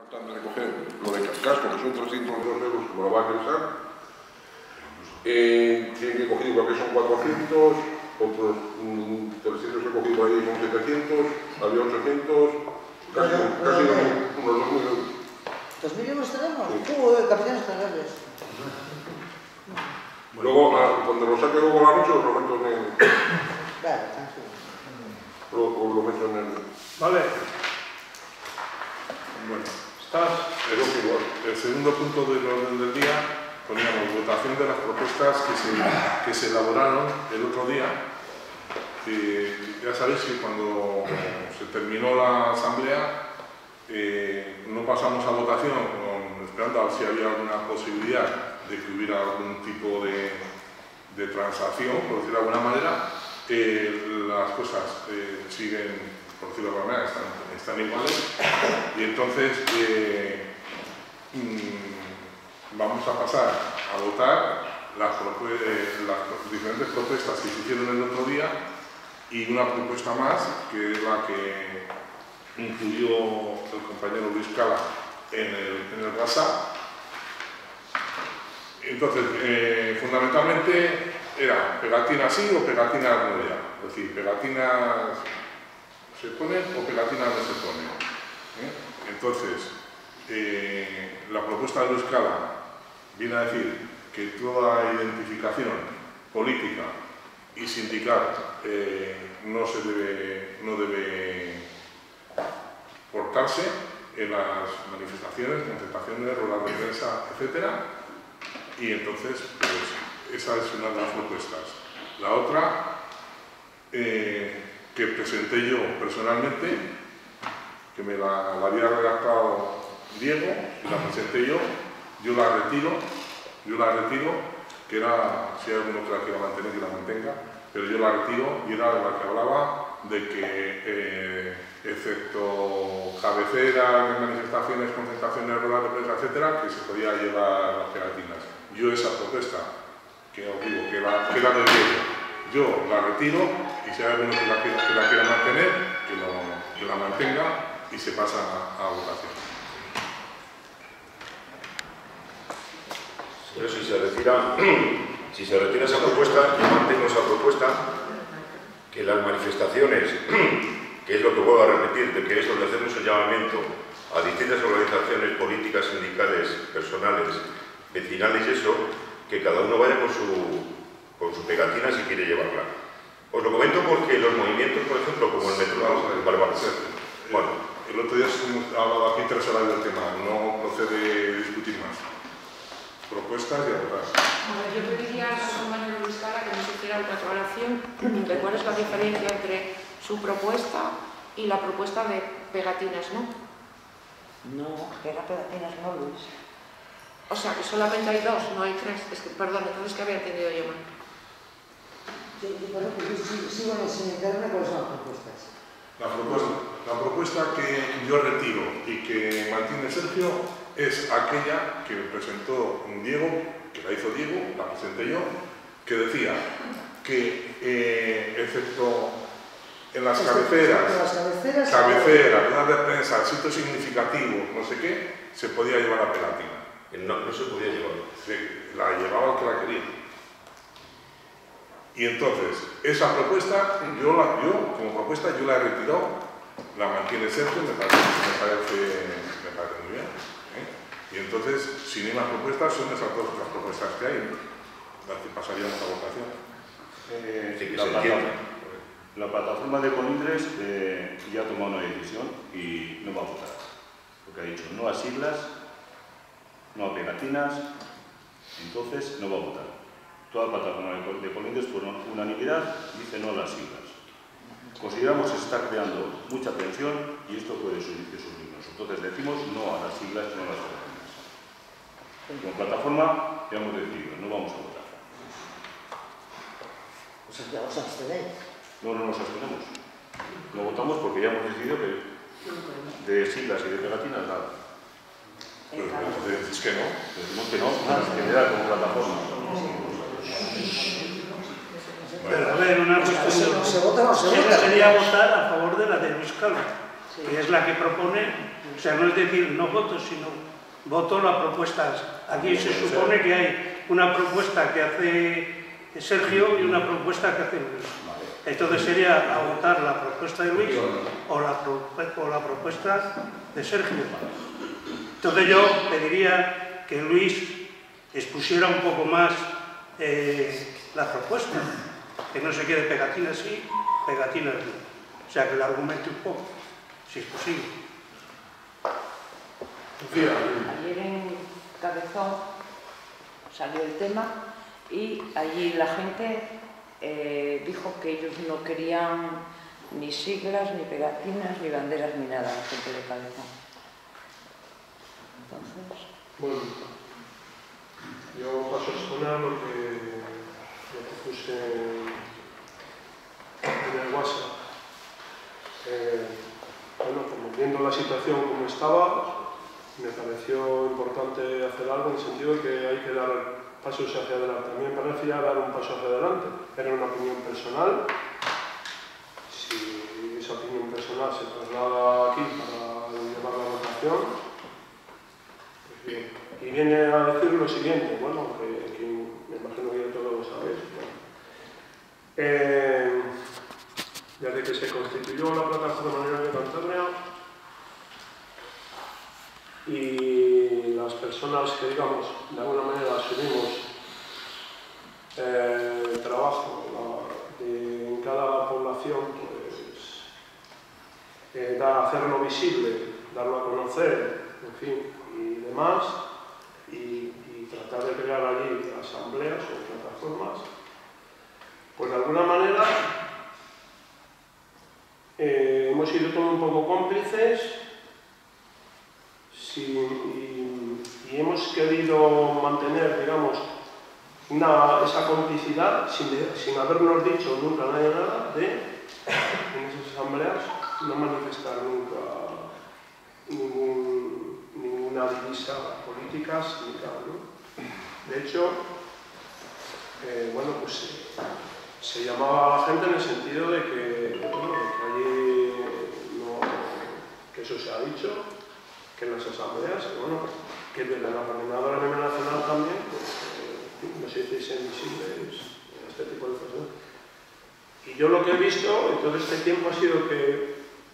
tratando de coger lo de casco, que son 302 euros, como lo va a pensar. Tienen que coger igual que son 400, otros 300 he cogido ahí, son 700, había 800, casi unos 2.000 euros. ¿2.000 euros tenemos? Sí. Capitanes generales. Luego, cuando lo saque luego a la noche, os lo meto en el... Vale, tranquilo. Os lo meto en el... Vale. Bueno, ¿estás? El segundo punto del orden del día, poníamos votación de las propuestas que se elaboraron el otro día. Ya sabéis que cuando se terminó la asamblea no pasamos a votación esperando a ver si había alguna posibilidad de que hubiera algún tipo de transacción, por decirlo de alguna manera. Las cosas siguen, por decirlo de alguna manera, están iguales, y entonces vamos a pasar a votar las diferentes propuestas que se hicieron el otro día y una propuesta más, que es la que incluyó el compañero Luis Cala en el WhatsApp. Entonces, fundamentalmente era pegatinas sí o pegatinas no ya. Es decir, pegatinas se ponen o pegatinas no se ponen. Entonces, la propuesta de Luis Cala viene a decir que toda identificación política y sindical no debe portarse en las manifestaciones, concentraciones, ruedas de prensa, etc. Y entonces, pues, esa es una de las propuestas. La otra, que presenté yo personalmente, que me la había redactado Diego, y la presenté yo la retiro, que era, si hay alguno que la quiera mantener, que la mantenga, pero yo la retiro, y era la que hablaba de que, excepto cabeceras de manifestaciones, concentraciones, ruedas de prensa, etcétera, que se podía llevar las pegatinas. Yo esa propuesta, que os digo, que la de Diego, yo la retiro, y si hay alguno que la quiera mantener, que la mantenga y se pasa a votación. Pero si se retira esa propuesta, yo mantengo esa propuesta, que las manifestaciones, que es lo que vuelvo a repetir, de que es donde hacemos el llamamiento a distintas organizaciones políticas, sindicales, personales, vecinales y eso, que cada uno vaya con su pegatina si quiere llevarla. Os lo comento porque los movimientos, por ejemplo, como el metro, bueno, el otro día hemos hablado aquí 3 horas del tema, no procede discutir más. Propuestas y a votar. Bueno, yo pediría al compañero Luis Cala que nos hiciera una aclaración de cuál es la diferencia entre su propuesta y la propuesta de pegatinas, ¿no? No, que era pegatinas, no, Luis. O sea, que solamente hay 2, no hay 3. Es que, perdón, entonces que había entendido yo mal. Sigo sin enterarme cuáles son las propuestas. La propuesta que yo retiro y que mantiene Sergio es aquella que presentó Diego, que la hizo Diego, la presenté yo, que decía que excepto en las cabeceras, ruedas de prensa, sitios significativos, no sé qué, se podía llevar la pegatina. no se podía llevar. La llevaba el que la quería. Y entonces, esa propuesta, yo como propuesta, yo la he retirado, la mantiene Sergio, me parece muy bien. Y entonces, sin una propuesta, son esas 2 las propuestas que hay, las que pasaríamos a votación. La plataforma de Colindres ya ha tomado una decisión y no va a votar. Porque ha dicho no a siglas, no a pegatinas, entonces no va a votar. Toda la plataforma de Colindres, por unanimidad, dice no a las siglas. Consideramos que se está creando mucha tensión y esto puede subirnos. Entonces decimos no a las siglas, no a las pegatinas. Como plataforma ya hemos decidido, no vamos a votar. O sea, ya os abstenéis. No nos abstenemos. No votamos porque ya hemos decidido que de siglas y de pegatinas nada. Decís que no. Decimos que no, en general como plataforma. Pero a ver, una cuestión. ¿Se vota o no se vota? Sería votar a favor de la de Luis Cala. que es la que propone, o sea, no es decir no voto, sino voto la propuesta. Aquí se supone que hay una propuesta que hace Sergio y una propuesta que hace Luis. Entonces sería a votar la propuesta de Luis o la propuesta de Sergio. Entonces yo pediría que Luis expusiera un poco más la propuesta, que no se quede pegatina sí, pegatina no. O sea, que la argumente un poco, si es posible. Ayer en Cabezón salió el tema y allí la gente dijo que ellos no querían ni siglas, ni pegatinas, ni banderas, ni nada, la gente de Cabezón. Entonces... Bueno, yo paso a exponer lo que puse en el WhatsApp. Bueno, como viendo la situación como estaba, me pareció importante hacer algo en el sentido de que hay que dar pasos hacia adelante. A mí me parecía dar un paso hacia adelante. Era una opinión personal. Si esa opinión personal se traslada aquí para llevar la votación, pues bien. Y viene a decir lo siguiente, bueno, que me imagino que ya todos lo sabéis. Desde que se constituyó la Plataforma Unidad de Cantabria y las personas que, digamos, de alguna manera asumimos el trabajo en cada población, pues hacerlo visible, darlo a conocer, en fin, y demás, y tratar de crear allí asambleas o plataformas, pues de alguna manera hemos sido todos un poco cómplices y hemos querido mantener, digamos, esa complicidad sin habernos dicho nunca nada de, en esas asambleas, no manifestar nunca ninguna divisa política sindical, ¿no? De hecho, bueno, pues se llamaba a la gente en el sentido de que, bueno, que allí que eso se ha dicho, que en las asambleas, bueno, que desde la coordinadora a nivel nacional también, pues, no se hiciesen visibles este tipo de cosas. Y yo lo que he visto en todo este tiempo ha sido que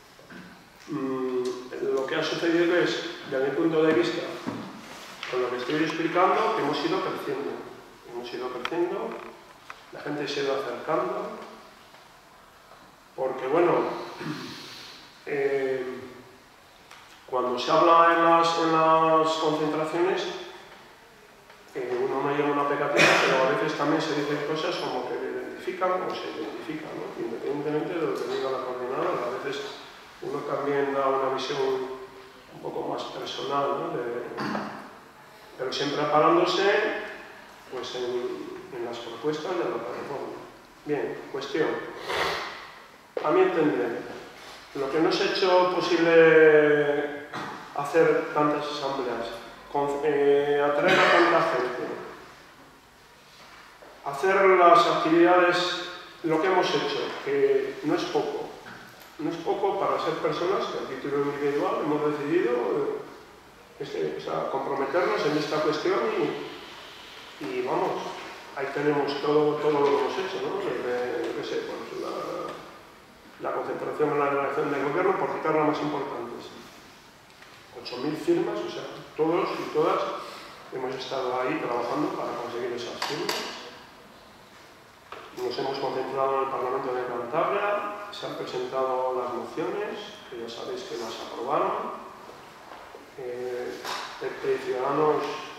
lo que ha sucedido es, desde mi punto de vista, con lo que estoy explicando, que hemos ido creciendo. Hemos ido creciendo, la gente se ha ido acercando, porque, bueno, cuando se habla en las concentraciones, uno no lleva una pegatina, pero a veces también se dicen cosas como que identifican o se identifican, ¿no? Independientemente de lo que diga la coordinadora. A veces uno también da una visión un poco más personal, ¿no? Pero siempre parándose pues, en las propuestas de la plataforma. Bien, cuestión. A mi entender, lo que no se ha hecho posible hacer tantas asambleas, atraer a tanta gente, hacer las actividades, lo que hemos hecho, que no es poco. No es poco para ser personas que a título individual hemos decidido comprometernos en esta cuestión y vamos, ahí tenemos todo lo que hemos hecho, ¿no? La concentración en la delegación del gobierno, por citar las más importantes. 8.000 firmas, o sea, todos y todas hemos estado ahí trabajando para conseguir esas firmas. Nos hemos concentrado en el Parlamento de Cantabria, se han presentado las mociones, que ya sabéis que las aprobaron. PP y Ciudadanos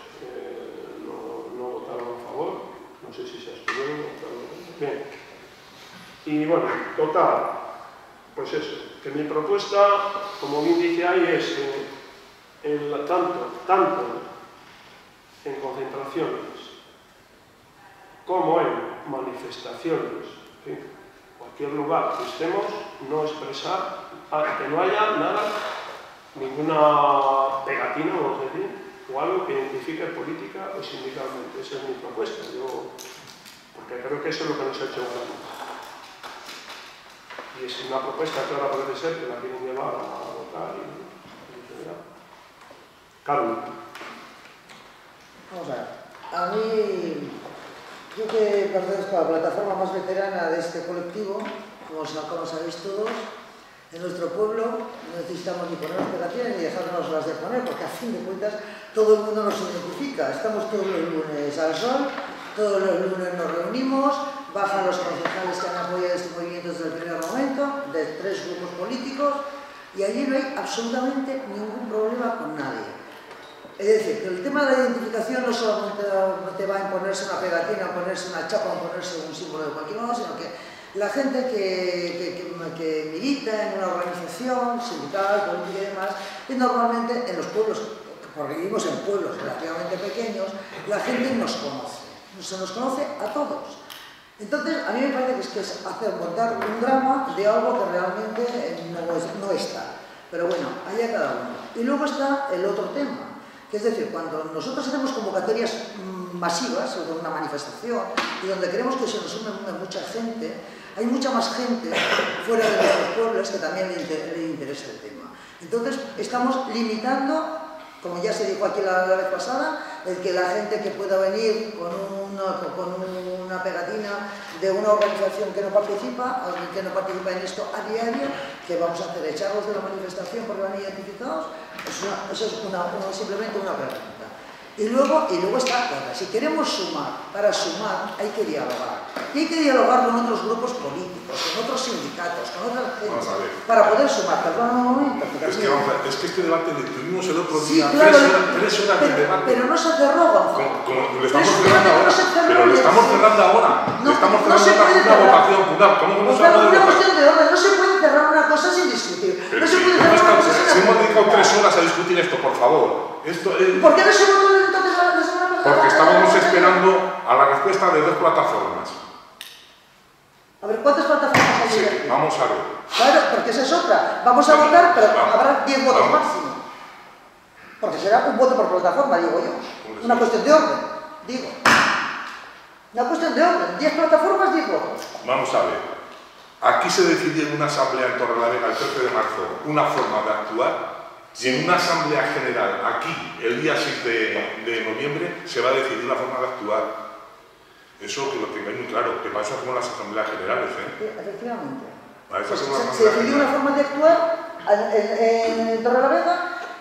no votaron a favor, no sé si se abstuvieron o votaron. Bien. Y bueno, total, pues eso, que mi propuesta, como bien dice ahí, es tanto en concentraciones como en manifestaciones, en fin, cualquier lugar que estemos, no expresar, que no haya nada, ninguna pegatina, vamos a decir, o algo que identifique política o sindicalmente. Esa es mi propuesta, porque creo que eso es lo que nos ha hecho ganar. Y es una propuesta que ahora parece ser que la quieren llevar a tal, Carmen. Vamos a ver. A mí, yo que pertenezco a la plataforma más veterana de este colectivo, como sabéis todos, en nuestro pueblo no necesitamos ni ponernos pegatinas ni dejarnos las de poner, porque a fin de cuentas todo el mundo nos identifica. Estamos todos los lunes al sol, todos los lunes nos reunimos, bajan los concejales que han apoyado este movimiento desde el primer momento, de 3 grupos políticos, y allí no hay absolutamente ningún problema con nadie. Es decir, que el tema de la identificación no solamente te va a imponerse una pegatina, a ponerse una chapa, a ponerse un símbolo de cualquier modo, sino que la gente que milita en una organización sindical, política y demás, y normalmente en los pueblos, porque vivimos en pueblos relativamente pequeños, la gente nos conoce, se nos conoce a todos. Entonces, a mí me parece que es montar un drama de algo que realmente no está. Pero bueno, allá cada uno. Y luego está el otro tema, que es decir, cuando nosotros hacemos convocatorias masivas, o de una manifestación, y donde queremos que se nos une mucha gente, hay mucha más gente fuera de nuestros pueblos que también le interesa el tema. Entonces, estamos limitando, como ya se dijo aquí la vez pasada, el que la gente que pueda venir con una pegatina de una organización que no participa en esto a diario, que vamos a hacer, echarlos de la manifestación porque van identificados, eso es simplemente una pregunta. Y luego está, si queremos sumar, para sumar hay que dialogar. Y hay que dialogar con otros grupos políticos, con otros sindicatos, con otras gente, para poder sumar. Perdón un momento. Es que este debate lo tuvimos el otro día, sí, claro, 3 horas de debate. Pero no se cerró, Gonzalo. Lo estamos cerrando ahora. Pero lo estamos cerrando ahora. No, estamos no se puede cerrando una votación. ¿Cómo se puede una cuestión de orden. No se puede cerrar una cosa sin discutir. No se puede cerrar una cosa sin discutir. Si hemos dedicado 3 horas a discutir esto, por favor. ¿Por qué no se votó entonces la semana pasada? Porque estábamos esperando a la respuesta de 2 plataformas. A ver, ¿cuántas plataformas hay? Sí, vamos a ver. Claro, porque esa es otra. Vamos a votar, pero habrá 10 votos máximo. Porque será un voto por plataforma, digo yo. Una cuestión de orden, digo. Una cuestión de orden. 10 plataformas, 10 votos. Vamos a ver. Aquí se decidió en una asamblea en Torrelavega el 13 de marzo una forma de actuar. Y en una asamblea general, aquí, el día 6 de noviembre, se va a decidir la forma de actuar. Eso que lo tengáis muy claro, que para eso hacemos las asambleas generales, ¿eh? Efectivamente. Para eso hacemos las Se decidió una forma de actuar en Torrelavega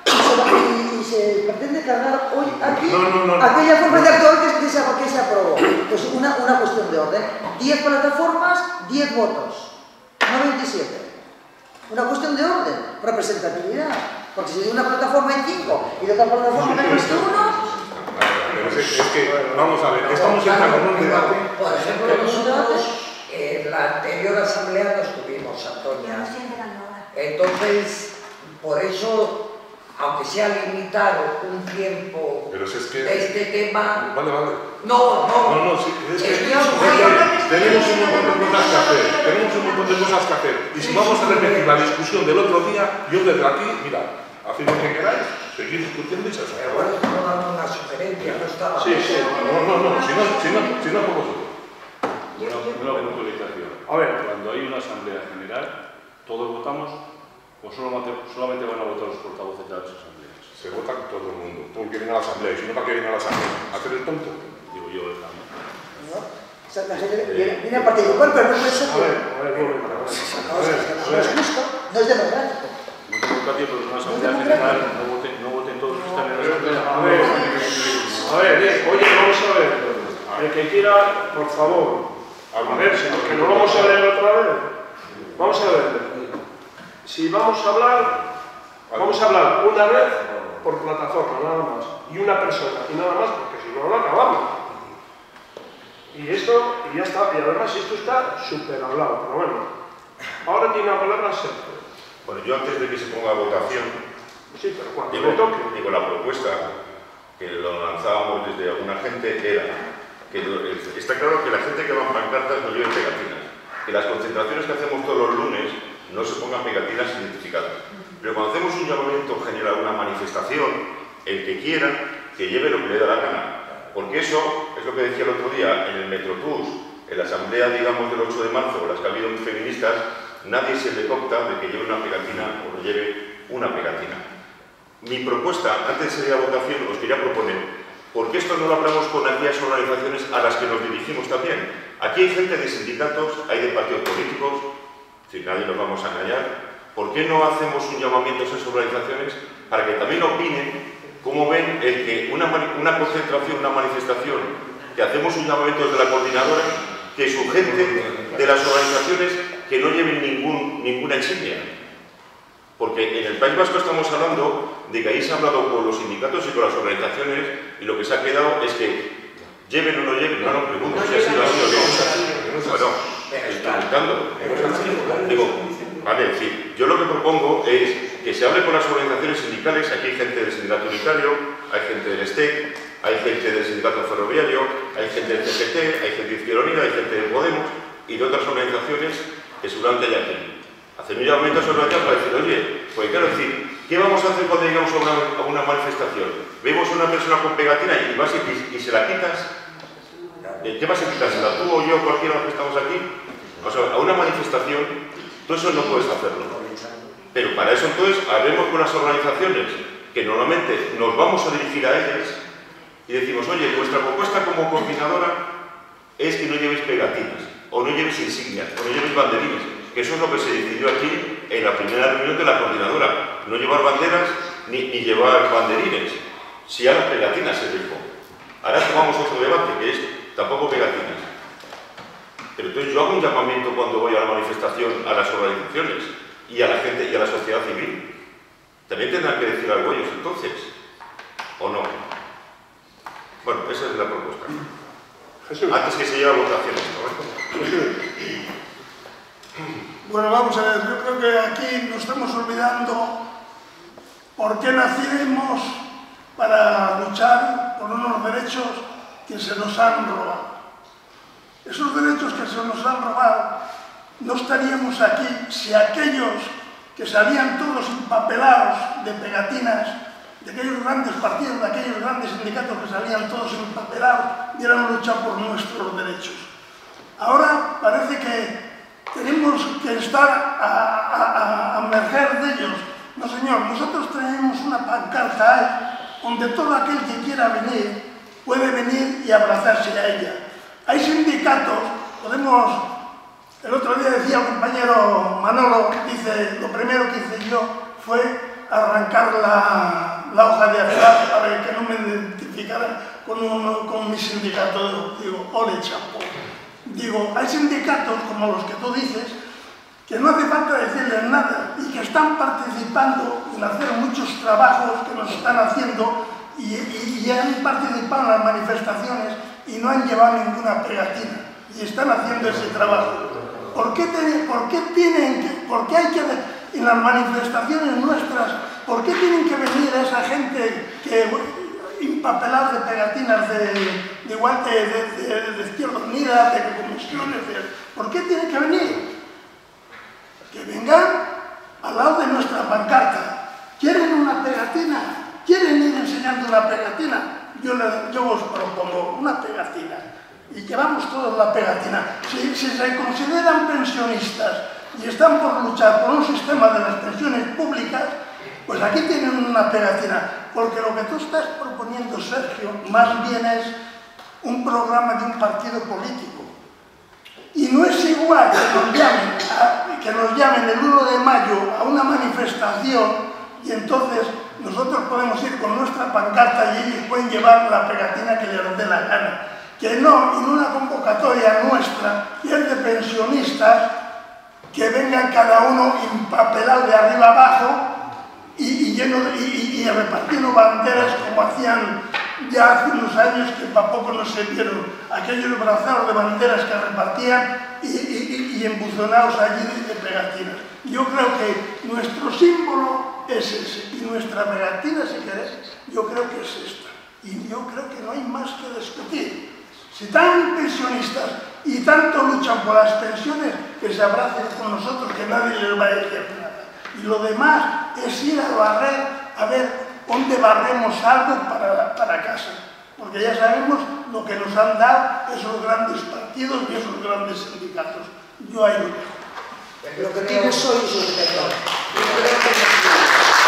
y se pretende cargar hoy aquí aquella forma de actuar que se aprobó. Pues una cuestión de orden. 10 plataformas, 10 votos, no 27. Una cuestión de orden, representatividad. Porque si de una plataforma hay 5 y de otra plataforma hay más que 1... Es que, vamos a ver, estamos entrando en un debate. Por ejemplo, nosotros en la anterior asamblea nos tuvimos, Antonia. Entonces, por eso, aunque sea limitado un tiempo de este tema... Vale. No, sí, es que tenemos un montón de cosas que hacer. Tenemos un montón de cosas que hacer. Y si vamos a repetir la discusión del otro día, yo desde aquí, mira, haced lo que queráis, seguir discutiendo y se os acaba. Bueno, no dando una sugerencia, no estaba... Sí, si no por vosotros. Una puntualización. A ver, cuando hay una asamblea general, ¿todos votamos o solamente van a votar los portavoces de las asambleas? Se vota todo el mundo, todo el que viene a la asamblea, y si no, ¿para qué viene a la asamblea? ¿A hacer el tonto? Digo yo, también. No, o sea, la gente viene a participar, pero no puede ser. A ver, no es justo, no es democrático. No es democrático, pero en una asamblea general no voten todos los que están en la asamblea. A ver, oye, vamos a ver. El que quiera, por favor, a ver, que no vamos a leer otra vez. Vamos a ver. Si vamos a hablar una vez por plataforma, nada más, y una persona, y nada más, porque si no, lo acabamos. Y esto, y ya está, y además esto está súper hablado, pero bueno. Ahora tiene la palabra Sergio. Bueno, yo antes de que se ponga a votación, sí, pero cuando me toque. Digo, la propuesta que lo lanzábamos desde alguna gente era que está claro que la gente que va en pancartas no lleve pegatinas, que las concentraciones que hacemos todos los lunes no se pongan pegatinas identificadas. Pero cuando hacemos un llamamiento general, una manifestación, el que quiera, que lleve lo que le da la gana. Porque eso es lo que decía el otro día en el Metrobús, en la asamblea, digamos, del 8 de marzo, las que ha habido feministas, nadie se le copta de que lleve una pegatina o lo lleve una pegatina. Mi propuesta, antes de salir a votación, os quería proponer, ¿por qué esto no lo hablamos con aquellas organizaciones a las que nos dirigimos también? Aquí hay gente de sindicatos, hay de partidos políticos, si nadie nos vamos a engañar. ¿Por qué no hacemos un llamamiento a esas organizaciones para que también opinen cómo ven el que una concentración, una manifestación, que hacemos un llamamiento desde la coordinadora, que su gente de las organizaciones que no lleven ninguna insignia? Porque en el País Vasco estamos hablando de que ahí se ha hablado con los sindicatos y con las organizaciones y lo que se ha quedado es que lleven o no lleven, no pregunto si ha sido así o no. Bueno, estoy preguntando. Digo, vale, es decir, yo lo que propongo es que se hable con las organizaciones sindicales, aquí hay gente del sindicato unitario, hay gente del STEC, hay gente del sindicato ferroviario, hay gente del CGT, hay gente de Izquierda Unida, hay gente de Podemos y de otras organizaciones que seguramente hay aquí. Hacer un llamamiento a esa organización para decir, oye, pues quiero decir, ¿qué vamos a hacer cuando llegamos a una manifestación? Vemos a una persona con pegatina y vas y se la quitas. ¿Qué vas a quitársela? ¿Tú o yo, cualquiera de los que estamos aquí? O sea, a una manifestación, todo eso no puedes hacerlo. Pero para eso entonces hablemos con las organizaciones, que normalmente nos vamos a dirigir a ellas y decimos, oye, nuestra propuesta como coordinadora es que no llevéis pegatinas, o no llevéis insignias, o no llevéis banderines, que eso es lo que se decidió aquí en la primera reunión de la coordinadora, no llevar banderas ni llevar banderines, si a las pegatinas se dijo. Ahora tomamos otro debate, que es tampoco pegatinas. Pero entonces yo hago un llamamiento cuando voy a la manifestación a las organizaciones y a la gente y a la sociedad civil. También tendrán que decir algo ellos entonces, ¿o no? Bueno, esa es la propuesta. Jesús. Antes que se lleve a votaciones, ¿no? Bueno, vamos a ver, yo creo que aquí nos estamos olvidando por qué nacimos para luchar por unos derechos que se nos han robado. Esos derechos que se nos han robado, no estaríamos aquí si aquellos que salían todos empapelados de pegatinas, de aquellos grandes partidos, de aquellos grandes sindicatos que salían todos empapelados, hubieran luchado por nuestros derechos. Ahora parece que tenemos que estar a merced de ellos. No, señor, nosotros tenemos una pancarta ahí, donde todo aquel que quiera venir, puede venir y abrazarse a ella. Hay sindicatos, el otro día decía el compañero Manolo, dice, lo primero que hice yo fue arrancar la hoja de azar para que no me identificaran con mi sindicato. Digo, ole chapo. Digo, hay sindicatos como los que tú dices, que no hace falta decirles nada y que están participando en hacer muchos trabajos que nos están haciendo y han participado en las manifestaciones y no han llevado ninguna pegatina y están haciendo ese trabajo. ¿Por qué hay que, en las manifestaciones nuestras, por qué tienen que venir esa gente empapelados de pegatinas de igual de Izquierda Unida, de comisiones? ¿Por qué tienen que venir? Que vengan al lado de nuestra pancarta. ¿Quieren una pegatina? ¿Quieren ir enseñando una pegatina? Yo os propongo una pegatina y llevamos todos la pegatina. Si se consideran pensionistas y están por luchar por un sistema de las pensiones públicas, pues aquí tienen una pegatina, porque lo que tú estás proponiendo, Sergio, más bien es un programa de un partido político. Y no es igual que nos llamen el 1 de mayo a una manifestación y entonces nosotros podemos ir con nuestra pancarta y ellos pueden llevar la pegatina que les dé la gana. Que no, en una convocatoria nuestra, que es de pensionistas, que vengan cada uno empapelado de arriba abajo y repartiendo banderas como hacían ya hace unos años, que tampoco nos se vieron aquellos brazados de banderas que repartían y embuzonados allí de pegatinas. Yo creo que nuestro símbolo es ese y nuestra pegatina, si queréis, yo creo que es esta. Y yo creo que no hay más que discutir. Si tan pensionistas y tanto luchan por las pensiones, que se abracen con nosotros, que nadie les va a decir nada. Y lo demás es ir a barrer, a ver dónde barremos algo para casa. Porque ya sabemos lo que nos han dado esos grandes partidos y esos grandes sindicatos. Yo ahí lo dejo. Lo que tienes hoy es lo que te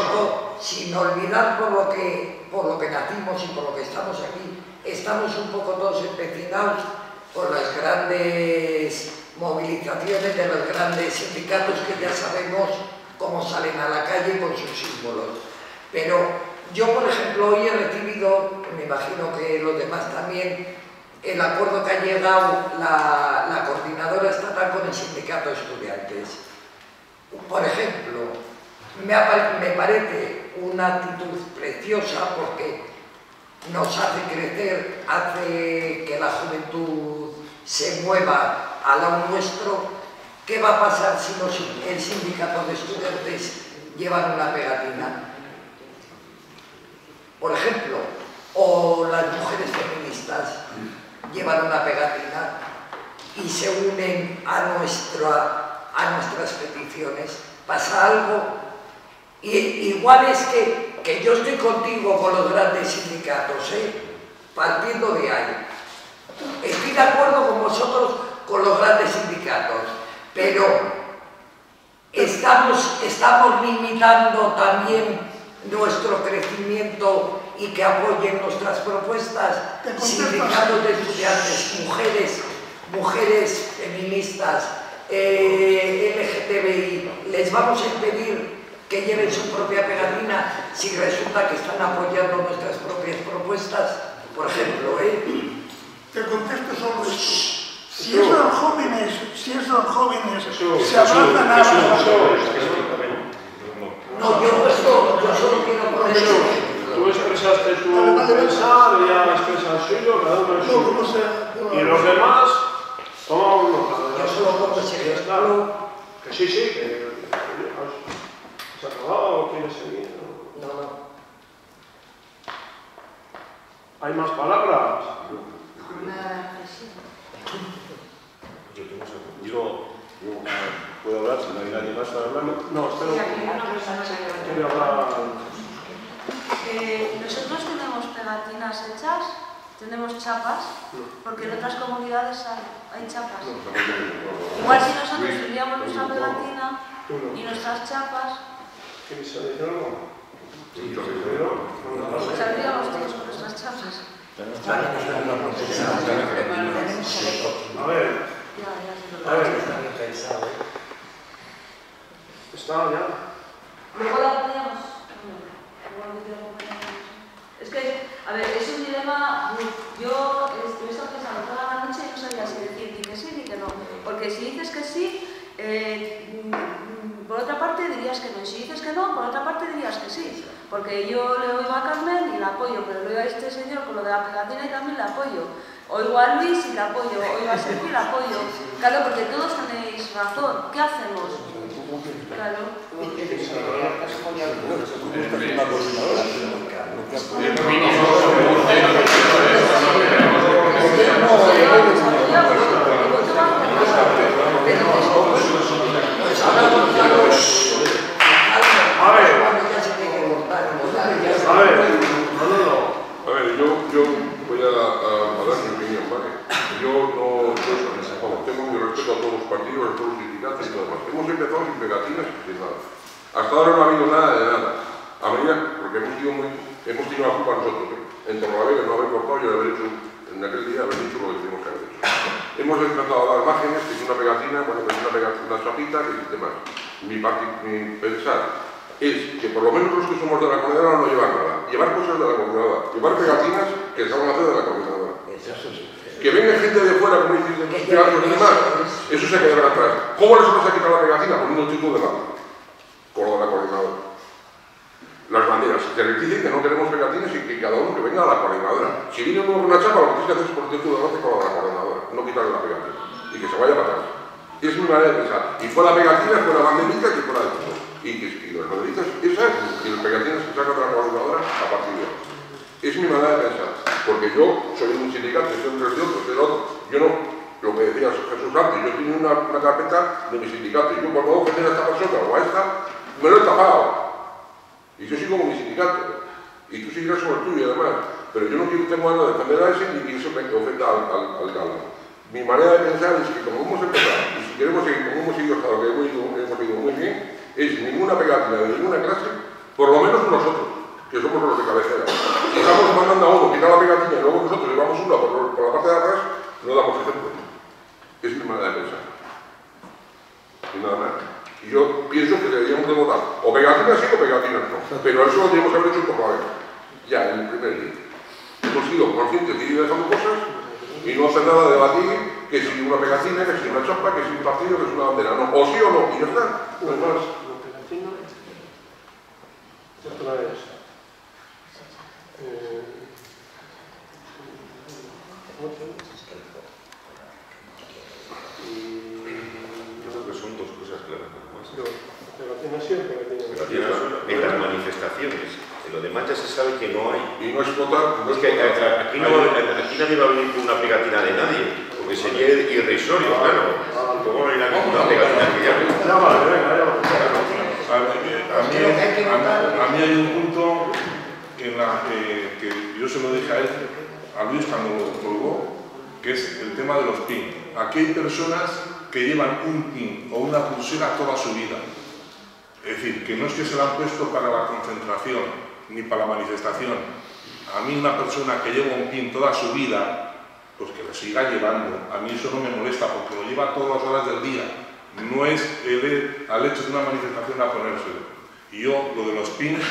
sin olvidar por lo que nacimos y por lo que estamos aquí, estamos un poco todos empecinados con las grandes movilizaciones de los grandes sindicatos que ya sabemos cómo salen a la calle con sus símbolos. Pero yo, por ejemplo, hoy he recibido, me imagino que los demás también, el acuerdo que ha llegado la coordinadora estatal con el sindicato de estudiantes. Por ejemplo, me parece una actitud preciosa porque nos hace crecer, hace que la juventud se mueva al lado nuestro. ¿Qué va a pasar si el sindicato de estudiantes llevan una pegatina? Por ejemplo, o las mujeres feministas llevan una pegatina y se unen a nuestras peticiones. ¿Pasa algo? Igual es que yo estoy contigo con los grandes sindicatos, partiendo de ahí. Estoy de acuerdo con vosotros con los grandes sindicatos, pero estamos limitando también nuestro crecimiento y que apoyen nuestras propuestas. Sindicatos de estudiantes, mujeres feministas, LGTBI, les vamos a impedir que lleven su propia pegatina si resulta que están apoyando nuestras propias propuestas, por ejemplo, Te contesto solo esto. Si esos jóvenes se abrazan a no, yo solo quiero poner eso. Tú expresaste tu pensar, ella expresa el suyo, cada uno el suyo. Y los demás, tomamos nota. Yo solo pongo ese ejemplo. Que sí, que se ha acabado o quieres seguir. No. ¿Hay más palabras? Yo puedo hablar si no hay nadie más para hablar. No, espero. Quiero hablar. Nosotros tenemos pegatinas hechas, tenemos chapas, porque en otras comunidades hay chapas. Igual si nosotros tendríamos nuestra pegatina y nuestras chapas, ¿Quieres decir algo? pues saldríamos todos con nuestras chapas. A ver. Está ya. Luego la podíamos. Es que, a ver, es un dilema. Yo estuve pensando toda la noche y no sabía si decir ni que sí ni que no. Porque si dices que sí, por otra parte dirías que no. Y si dices que no, por otra parte dirías que sí. Porque yo le oigo a Carmen y la apoyo, pero le oigo a este señor con lo de la pegatina y también la apoyo. Oigo a Luis y la apoyo, oigo a Sergio y la apoyo. Claro, porque todos tenéis razón. ¿Qué hacemos? Claro. Yo voy a dar mi opinión, ¿vale? Yo tengo mi respeto a todos los partidos, a todos los sindicatos y todo demás. Hemos empezado sin pegatinas y sin nada. Hasta ahora no ha habido nada de nada. A medida, porque hemos tenido la culpa nosotros, en Torrelavega, no haber cortado y haber hecho, en aquel día, haber dicho lo que teníamos que haber hecho. Hemos intentado dar márgenes, que es una pegatina, bueno, que es una chapita, que es demás. Mi pensar es que por lo menos los que somos de la coordinadora no llevar nada. Llevar cosas de la coordinadora. Llevar pegatinas que se van a hacer de la coordinadora. Que venga gente de fuera, como dicen, de los demás, eso se quedará atrás. ¿Cómo les vamos a quitar la pegatina? Poniendo el título delante. Con lo de la coordinadora. Las banderas. Se les dice que no queremos pegatinas y que cada uno que venga a la coordinadora. Si viene uno con una chapa, lo que tienes que hacer es poner el título delante con la de la coordinadora. No quitarle la pegatina. Y que se vaya para atrás. Es mi manera de pensar. Y fuera pegatina, fuera banderita y fuera de todo. Y las banderitas, esas, y las pegatinas que sacan de la coordinadora a partir de ahora. Es mi manera de pensar, porque yo soy un sindicato, soy un otro, soy otro. Yo no, lo que decía Jesús antes, yo tenía una carpeta de mi sindicato, y yo cuando voy a ofender a esta persona o a esta, me lo he tapado. Y yo sigo con mi sindicato, y tú seguirás con el tuyo además, pero yo no tengo ganas de defender a ese ni que eso ofenda al galán. Mi manera de pensar es que como hemos empezado, y si queremos seguir como hemos seguido hasta lo que hemos ido muy bien, es ninguna pegatina de ninguna clase, Por lo menos nosotros, que somos los de cabecera. Si estamos mandando a uno quitar la pegatina y luego nosotros llevamos una por la parte de atrás, no damos ejemplo. Es mi manera de pensar. Y nada más. Y yo pienso que deberíamos de votar o pegatinas sí o pegatinas no. Pero eso lo tenemos que haber hecho por la vez. Ya, en el primer día. Hemos sido conscientes de ir dejando cosas y no hacer nada de debatir que si una pegatina, que si una chapa, que si un partido, que si una bandera. No, o sí o no, y ya está. No es más. Otra vez. Creo que son dos cosas claras. En las manifestaciones, en lo demás ya se sabe que no hay. Y no es votar. Es que aquí nadie va a venir con una pegatina de nadie, porque sería irrisorio, claro. ¿Cómo va a venir aquí con una pegatina que ya? A mí hay un punto en la que yo se lo dije a Luis cuando lo colgó, que es el tema de los pins. Aquí hay personas que llevan un pin o una pulsera toda su vida. Es decir, que no es que se la han puesto para la concentración ni para la manifestación. A mí una persona que lleva un pin toda su vida, pues que lo siga llevando. A mí eso no me molesta porque lo lleva todas las horas del día. No es al hecho de una manifestación a ponérselo. Y yo, lo de los pins,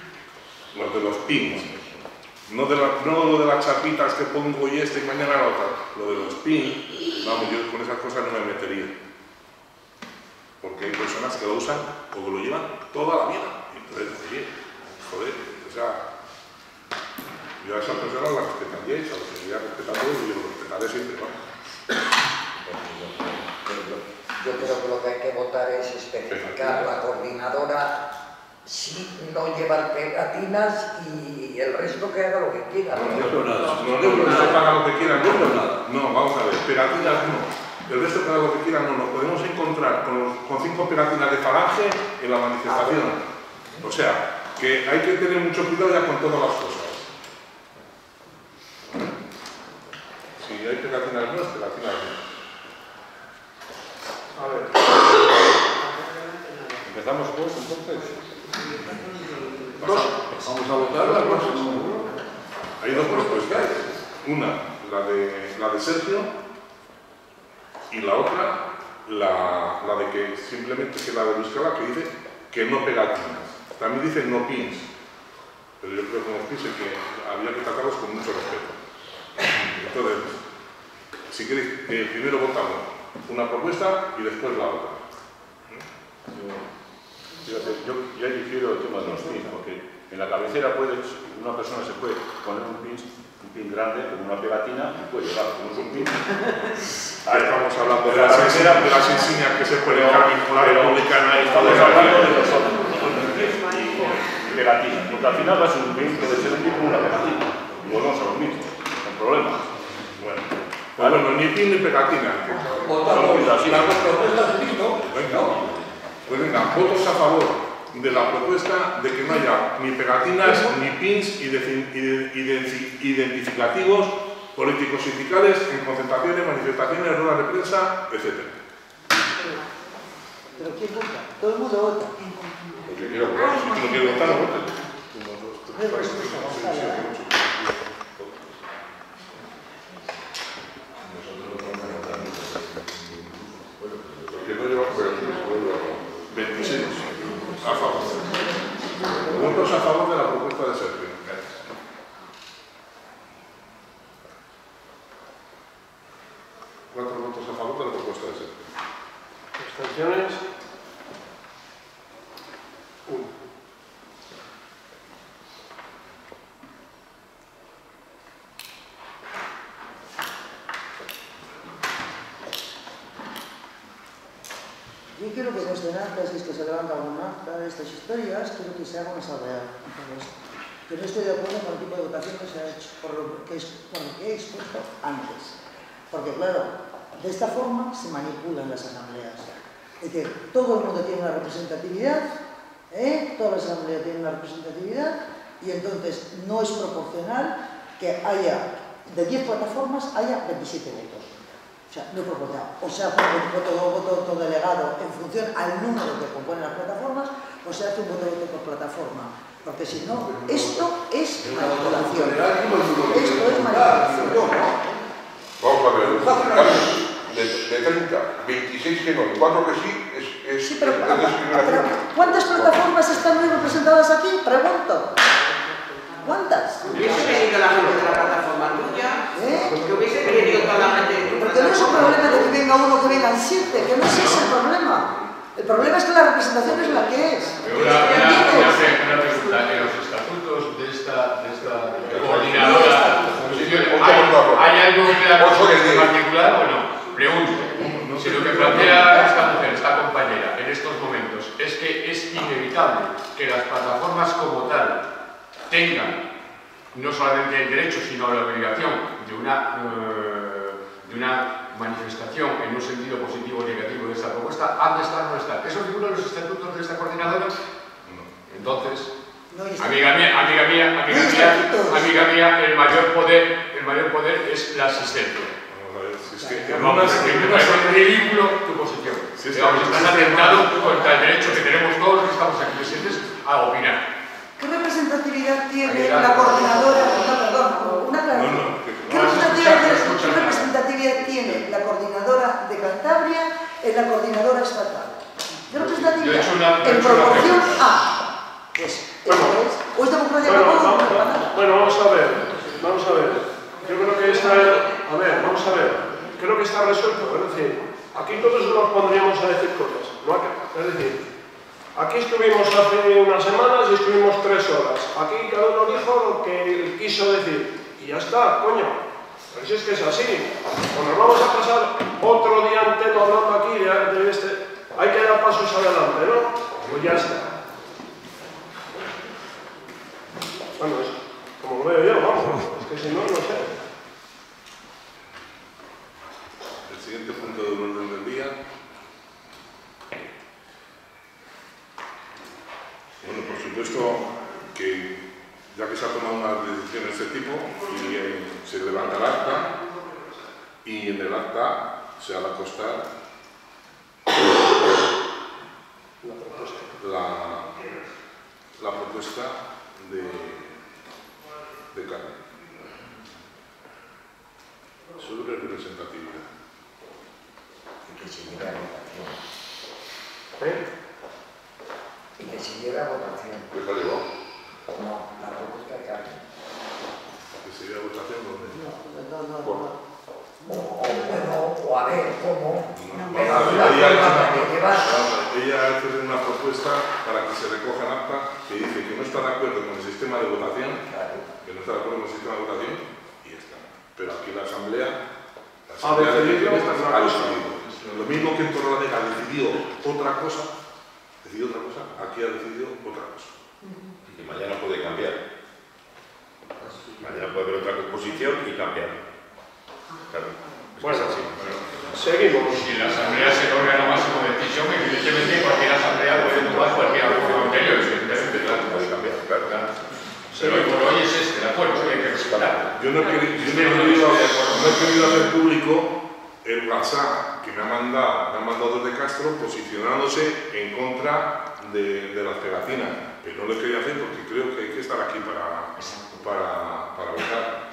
no lo de las chapitas que pongo y y mañana la otra, lo de los pins, vamos, yo con esas cosas no me metería. Porque hay personas que lo usan o que lo llevan toda la vida. Y entonces, oye, joder, o sea, yo a esas personas las respetaría y se las seguiría respetando y yo lo respetaré siempre, ¿no? Yo creo que lo que hay que votar es especificar la coordinadora si no llevar pegatinas y el resto que haga lo que quiera. No haga lo que quiera, no, vamos a ver, pegatinas no. El resto que haga lo que quiera no. Nos podemos encontrar con 5 pegatinas de falange en la manifestación. O sea, que hay que tener mucho cuidado ya con todas las cosas. Si hay pegatinas no, pegatinas no. A ver. ¿Empezamos pues entonces? Vamos a votar las cosas. Hay dos propuestas. Una, la de Sergio, y la otra, la de que simplemente, que la de Luis Carla, que dice que no pegatinas. También dice no pins. Pero yo creo que los pins es que había que tratarlos con mucho respeto. Entonces, si queréis, primero votamos una propuesta y después la otra. Yo ya difiero el tema de los pins, porque en la cabecera una persona se puede poner un pin grande con una pegatina y puede llevar con un pin. Estamos hablando de las insignias que se pueden vincular a republicana. Estamos hablando de los otros, y pegatina, porque al final va a ser un pin, puede ser un pin con una pegatina. Y volvemos a lo mismo, con problemas. Bueno, ni pin ni pegatina. Pues venga, votos a favor de la propuesta de que no haya ni pegatinas ni pins identificativos políticos sindicales en concentraciones, manifestaciones, ruedas de prensa, etc. ¿Pero quién vota? Todo el mundo vota. Porque quiero votar. Si tú no quieres votar, no votes. Que no lleva pegatina, se vuelve a 26. A favor. Votos a favor de la propuesta de Sergio. 4 votos a favor de la propuesta de Sergio. Abstenciones. 1. Yo quiero que consten actas, si es que se levanta alguna acta de estas historias, quiero que se haga una salvedad en todo esto. Que no estoy de acuerdo con el tipo de votación que se ha hecho, por lo que he expuesto antes. Porque claro, de esta forma se manipulan las asambleas. Es decir, todo el mundo tiene una representatividad, todas las asambleas tienen una representatividad, y entonces no es proporcional que haya, de 10 plataformas, haya 27 votos. sea, no proporcional. O se hace un voto autodelegado en función al número que componen las plataformas, o se hace un voto por plataforma. Porque si no, esto es manipulación. Esto es manipulación. Vamos a ver, de 30, 26 que no y 4 que sí, es Sí, pero discriminación. ¿cuántas plataformas están hoy representadas aquí? Pregunto. ¿Cuántas? Hubiese venido la gente de la plataforma tuya, que hubiese venido toda la gente de tu Porque no es un problema de que venga uno, que vengan 7, que no es ese el problema. El problema es que la representación es la que es. Una pregunta, en los estatutos de esta coordinadora ¿hay algo que la en particular o no? Pregunto, si lo que plantea esta mujer, esta compañera, en estos momentos, es que es inevitable que las plataformas como tal tengan no solamente el derecho, sino la obligación de una manifestación en un sentido positivo o negativo de esta propuesta, ¿han de estar o no estar? ¿Eso figura en los estatutos de esta coordinadora? Entonces, amiga mía, el mayor poder es la asistencia. Es ridículo tu posición. Estás atentando contra el derecho que tenemos todos los que estamos aquí presentes a opinar. ¿Qué representatividad tiene la coordinadora? ¿Qué representatividad tiene la coordinadora de Cantabria en la coordinadora estatal? ¿Qué representatividad? En proporción a. Pues, ¿o es democracia para todos? Bueno, vamos a ver. Yo creo que está... vamos a ver. Creo que está resuelto. Es decir, aquí todos nos pondríamos a decir cosas. Es decir, aquí estuvimos hace unas semanas y estuvimos 3 horas. Aquí cada uno dijo lo que quiso decir. Y ya está, coño. Pero si es que es así. O nos vamos a pasar otro día entero hablando aquí de este... Hay que dar pasos adelante, ¿no? Pues ya está. Bueno, es como lo veo yo, vamos. Es que si no, no sé. El siguiente punto del orden del día. Bueno, por supuesto que ya que se ha tomado una decisión de este tipo, y se levanta el acta, y en el acta se hará constar la propuesta de Carmen. Sobre representatividad. Y que se lleve a votación. ¿Eh? Y que se lleve a votación. ¿Qué se llevó? No, la propuesta de Carmen. ¿Que se lleve a votación dónde? No. O a ver, ¿cómo? Ella hace una propuesta para que se recoja en acta que dice que no está de acuerdo con el sistema de votación, que no está de acuerdo con el sistema de votación, y ya está. Pero aquí la Asamblea de Accionistas ha decidido. Lo mismo que en Torrelavega ha decidido otra cosa, aquí ha decidido otra cosa. Y mañana puede cambiar. Mañana puede haber otra composición y cambiar. Claro. Bueno, seguimos. Si la asamblea es el órgano máximo de decisión, evidentemente cualquier asamblea puede tomar cualquier acuerdo anterior, evidentemente, puede cambiar, claro. Pero hoy por hoy es este, ¿de acuerdo? Hay que respetar. Yo no he querido hacer público el WhatsApp que me han mandado desde Castro posicionándose en contra de las pegatinas, pero no lo he querido hacer porque creo que hay que estar aquí para votar.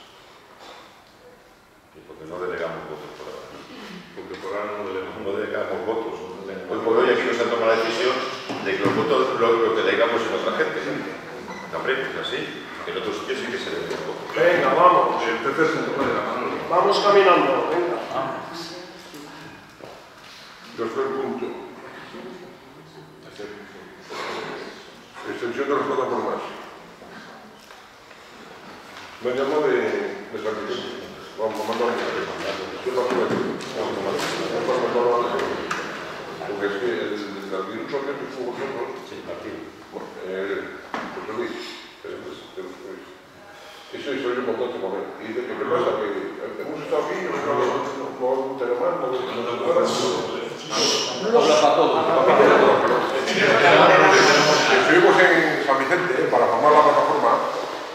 Y porque no delegamos votos por ahora. Porque por ahora no delegamos votos. Hoy por hoy aquí nos han tomado la decisión de que los votos lo delegamos en otra gente. Hombre, pues así. En otros sitios sí que se deben votos. Venga, vamos. Vamos caminando, venga. Tercer punto. Extensión de las plataformas. Me llamo de San Vicente. Vamos a mandar un mensaje. ¿Qué pasó aquí? Porque es que el virus que estuvo vosotros... Sí, Martín. José Luis, ese soy yo contacto con él. Y dice que me pasa que hemos estado aquí, no tenemos más, habla para todos. Estuvimos en San Vicente para formar la plataforma.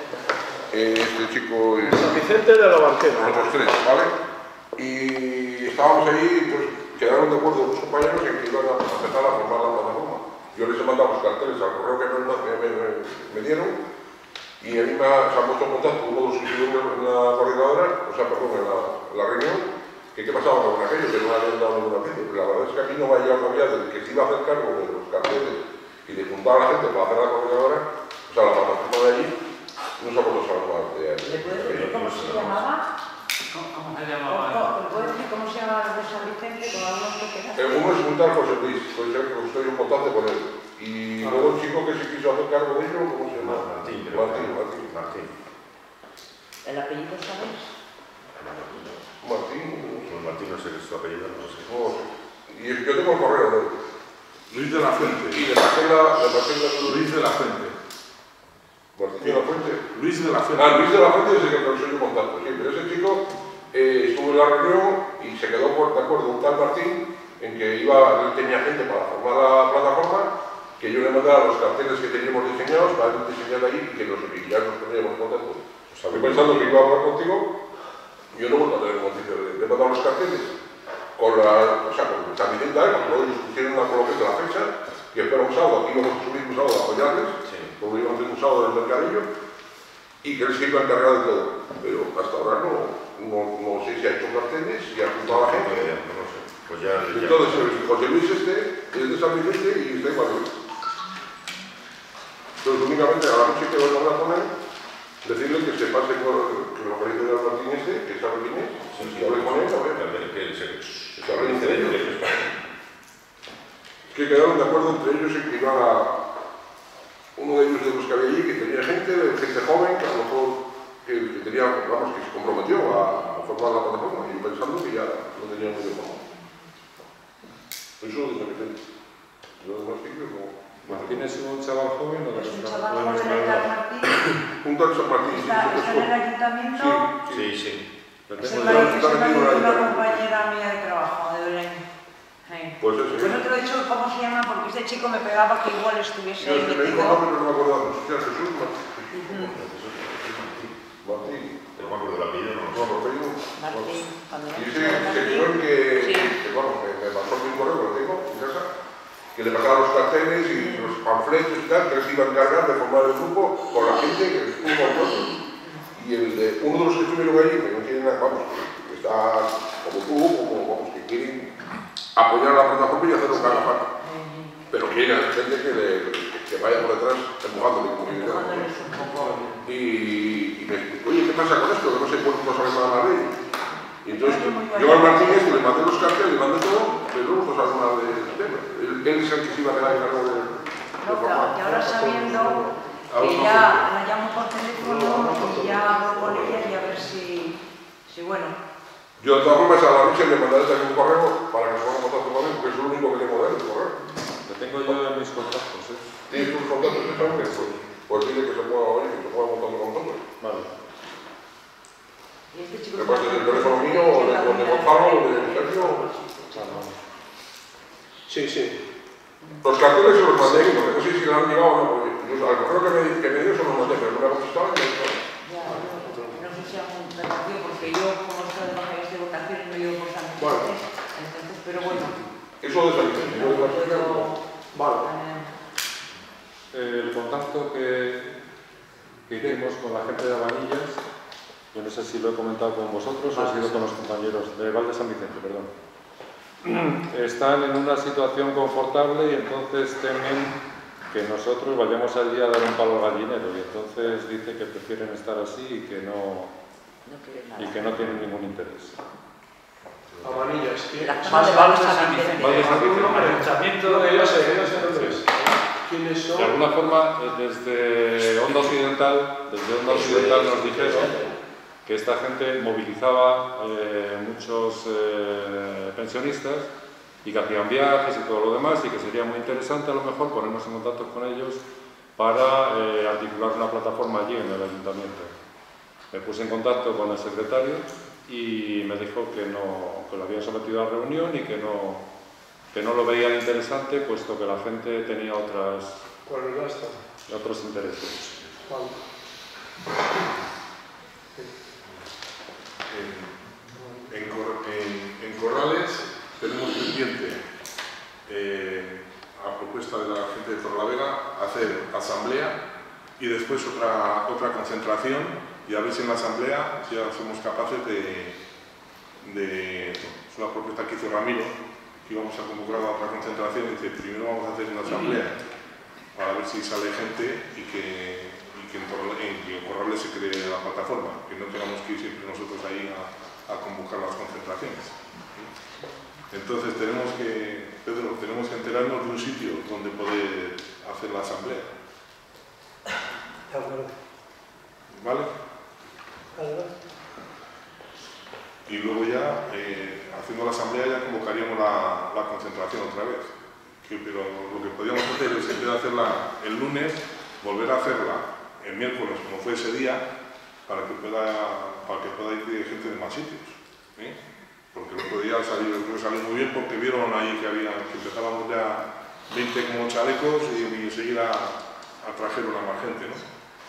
Este chico... San Vicente de la Barquera. Nosotros 3, ¿vale? Y estábamos ahí, pues quedaron de acuerdo los compañeros en que iban a empezar a formar la plataforma. Yo les he mandado los carteles al correo que me dieron y a mí se han puesto en contacto uno de los que estuvieron en la coordinadora, o sea, perdón, en la reunión, que qué pasaba con aquello, que no habían dado ninguna pista. Pero la verdad es que aquí no va a llegar todavía del que se iba a hacer cargo de los carteles y de juntar a la gente para hacer la coordinadora, o sea, la plataforma de allí, no se ha vuelto a saber más de ahí. ¿Le puedes decir cómo se llamaba? ¿Cómo se llamaba? ¿Le puedes decir cómo se llamaba el de San Vicente con algunos que quedan? Uno es juntar José Luis, pues estoy en contacto con él. Y luego el chico que se quiso hacer cargo de ello, ¿cómo se llama? Martín. ¿El apellido sabes? Martín. Pues Martín no sé su apellido, no sé. Y yo tengo el correo de él. Luis de la Fuente. Y le pasé la Luis de la Fuente. Martín de la Fuente. Luis de la Fuente. Ah, Luis de la Fuente es el que soy yo contacto, sí, pero ese chico estuvo en la reunión y se quedó de acuerdo un tal Martín en que él tenía gente para formar la plataforma, que yo le mandara los carteles que teníamos diseñados para él diseñar ahí y que ya nos poníamos en contacto. Estoy pensando que iba a hablar contigo, yo no vuelvo a tener noticias de mandar los carteles con San Vicente, cuando ellos pusieron una colocación de la fecha, que fuera un sábado, aquí íbamos a subir un sábado a apoyarles, como íbamos a hacer un sábado en el mercadillo, y que él se iba a encargar de todo. Pero hasta ahora no sé si ha hecho carteles, si ha juntado a la gente. No sé. Pues ya. Entonces, José Luis es de San Vicente y está en Madrid. Entonces, únicamente a la noche que voy a hablar con él, decirle que se pase que lo parece de Martín que sabe quién es, y hable con él, a ver. Que hable entre ellos. Es que quedaron de acuerdo entre ellos en que iban uno de ellos de los que había allí, que tenía gente joven, que a lo mejor que tenía, vamos, que se comprometió a formar la plataforma, y pensando que ya lo tenía muy de forma. Eso de San Vicente. Los demás sitios no. ¿Martín es un chaval joven o de ¿Es un chaval joven el tal Martín? Un tal San Martín, sí. ¿Está en el ayuntamiento? Sí. Es el marido de una compañera mía de trabajo, de Belén. Pues eso. Pues no te lo he dicho cómo se llama porque este chico me pegaba que igual estuviese yo metido. Me dijo nombre, no me acordaba. Jesús Martín. No me acuerdo del apellido, no. Martín. Y ese señor que bueno, me pasó un correo, lo digo, en casa, que le pasaba los carteles y los panfletos y tal, que él se iba a encargar de formar el grupo con la gente que estuvo con nosotros. Y uno de los que estuvieron allí, que no tiene nada, vamos, que está como tú, vamos, que quieren apoyar a la plataforma y hacer lo que haga falta. Pero quieren gente que vaya por detrás empujándole como que y me dice, oye, ¿qué pasa con esto? Que no sé cuánto no sabe nada más de ello. Y entonces, yo al Martín le mandé los carteles, le mandé todo, pero no sabe nada del tema. Él es el que se iba a quedar encargado de formar. Y ahora sabiendo que ya la llamo por teléfono y ya hablo con ella y a ver si bueno. Yo de todas formas a la noche le mandaré también un correo para que se ponga en contacto conmigo, porque es lo único que tengo de él, el correo. Lo tengo yo en mis contactos, ¿eh? ¿Tienes tus contactos de sangre? Pues dile que se pueda montar con nosotros. Vale. ¿Me parece del teléfono mío o de Gonzalo o de Sergio? Sí. Los carteles se los mandé, porque no sé si le han llegado o no, porque yo al correo que me dio se los mandé, pero no me ha contestado y No sé si aún perdido, porque yo, como estoy de vacaciones de votaciones, no llevo por San Vicente, entonces, pero bueno. Eso de San Vicente, yo de San Vicente. Vale. El contacto que hicimos con la gente de Abanillas, yo no sé si lo he comentado con vosotros o ha sido con los compañeros de Val de San Vicente, perdón. Están en una situación confortable y entonces temen que nosotros vayamos allí a dar un palo al gallinero y entonces dice que prefieren estar así y que no tienen ningún interés. Amanillas, más Val de San Vicente. Val de San Vicente. El ayuntamiento de yo sé dónde es. ¿Quiénes son? De alguna forma, desde Onda Occidental nos dijeron que esta gente movilizaba muchos pensionistas y que hacían viajes y todo lo demás y que sería muy interesante a lo mejor ponernos en contacto con ellos para articular una plataforma allí en el ayuntamiento. Me puse en contacto con el secretario y me dijo que lo habían sometido a reunión y que no lo veían interesante puesto que la gente tenía otros intereses. ¿Cuál? En Corrales y después otra concentración, y a ver si en la asamblea ya somos capaces de es una propuesta que hizo Ramiro, que íbamos a convocar a otra concentración, y dice, primero vamos a hacer una asamblea para ver si sale gente y que en Corrales se cree la plataforma, que no tengamos que ir siempre nosotros ahí a convocar las concentraciones. Entonces tenemos que enterarnos de un sitio donde poder hacer la asamblea. ¿Vale? Y luego ya, haciendo la asamblea, ya convocaríamos la concentración otra vez. Pero lo que podríamos hacer es, en vez de hacerla el lunes, volver a hacerla el miércoles, como fue ese día, para que pueda ir gente de más sitios. Porque el otro día salió muy bien, porque vieron ahí que empezábamos ya 20 como chalecos y enseguida atrajeron a más gente, ¿no?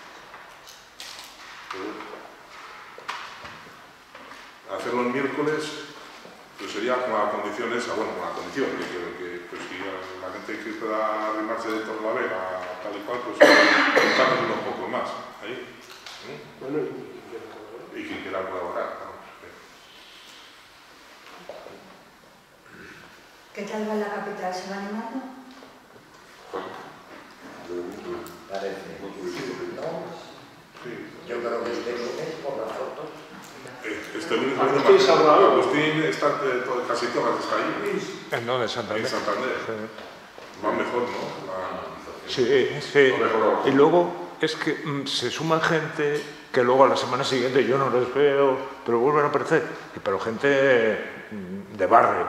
Hacerlo el miércoles pues sería con la condición esa, bueno, con la condición de que pues, si la gente que pueda arrimarse de Torlavega tal y cual, pues buscamos unos pocos más ahí. Bueno, y quien quiera colaborar. ¿Qué tal va la capital? ¿Se va animando? Parece. ¿No? Yo creo que este lunes, por las fotos. Este lunes Agustín está casi todas está ahí. ¿En dónde? ¿Santander? En Santander. Sí. Va mejor, ¿no? Sí. Y luego es que se suma gente que luego a la semana siguiente yo no les veo, pero vuelven a aparecer. Pero gente de barrio.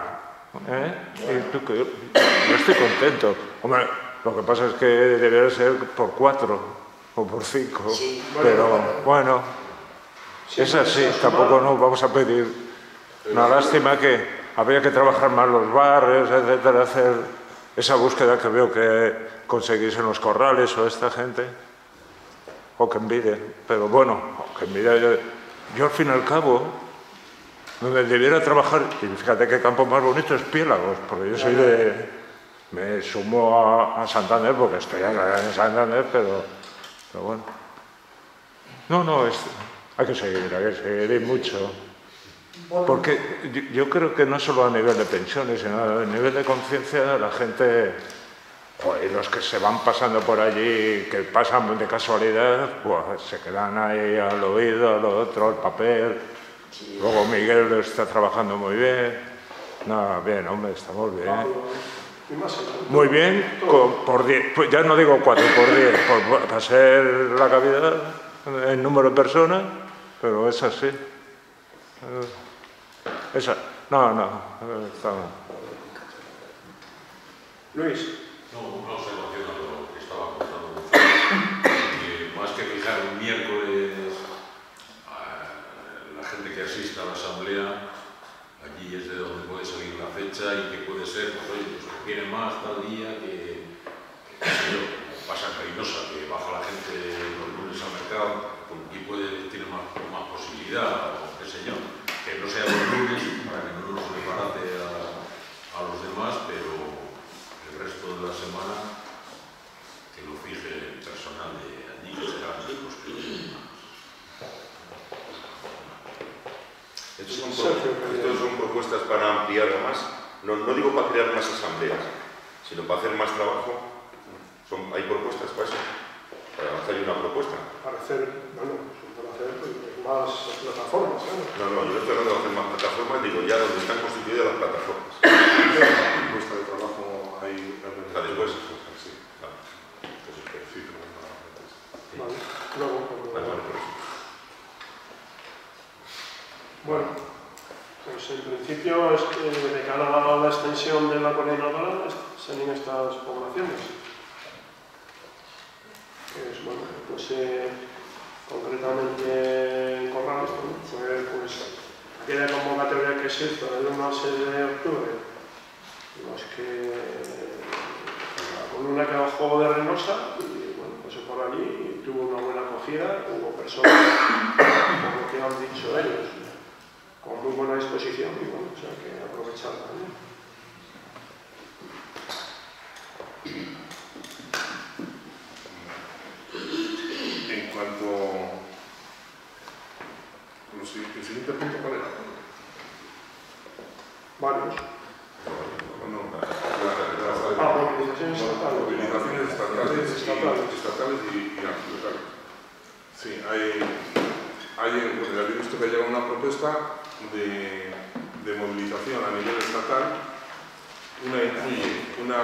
Yo estoy contento. Hombre, lo que pasa es que debería ser por 4 o por 5. Sí. Pero bueno. Es así, tampoco nos vamos a pedir. Una lástima que habría que trabajar más los barrios, etcétera, hacer esa búsqueda que veo que conseguís en los Corrales o esta gente, o que envidien. Pero bueno, que envidien. Yo al fin y al cabo, donde debiera trabajar, y fíjate qué campo más bonito es Piélagos, porque yo soy me sumo a Santander porque estoy en Santander, pero bueno. No, hay que seguir y mucho. Porque yo creo que no solo a nivel de pensiones, sino a nivel de conciencia, la gente, y los que se van pasando por allí, que pasan de casualidad, pues se quedan ahí al oído, lo otro, al papel. Luego Miguel está trabajando muy bien. No, bien, hombre, estamos bien. Muy bien, por 10, pues ya no digo 4, por 10, para ser la capital, el número de personas, pero es así. Estamos. Luis. Una observación a lo que estaba contando Gonzalo. Más que fijar un miércoles a la gente que asista a la asamblea, allí es de donde puede salir la fecha y que puede ser, pues oye, pues que viene más tal día que pasa en Reynosa, que baja la gente los lunes al mercado y tiene más posibilidad, o qué sé yo, que no sea los lunes para que no nos desbarate a los demás, pero el resto de la semana que lo fije el personal de allí, que serán los que... Estos son propuestas para ampliar más, no digo para crear más asambleas, sino para hacer más trabajo. Hay propuestas para eso, para hacer una propuesta. Para hacer, más plataformas, ¿no? No, yo estoy hablando de hacer más plataformas, digo, ya donde están constituidas las plataformas. La propuesta de trabajo ahí... La después. Sí, claro. Vale, luego... Bueno, pues en principio, de cara a la extensión de la coordinadora, serían estas poblaciones. Bueno, pues concretamente en Corrales, pues aquella convocatoria que se hizo el 1 al 6 de octubre, los que la columna que bajó de Reynosa, y bueno, pues por allí tuvo una buena acogida, hubo personas, como que han dicho ellos, con muy buena disposición, y bueno, o sea que aprovechar también. cuanto... ¿El siguiente punto cuál era? Varios. Movilizaciones estatales y locales. Sí, bueno, ya he visto que ha llegado una propuesta de movilización a nivel estatal. Una incluye una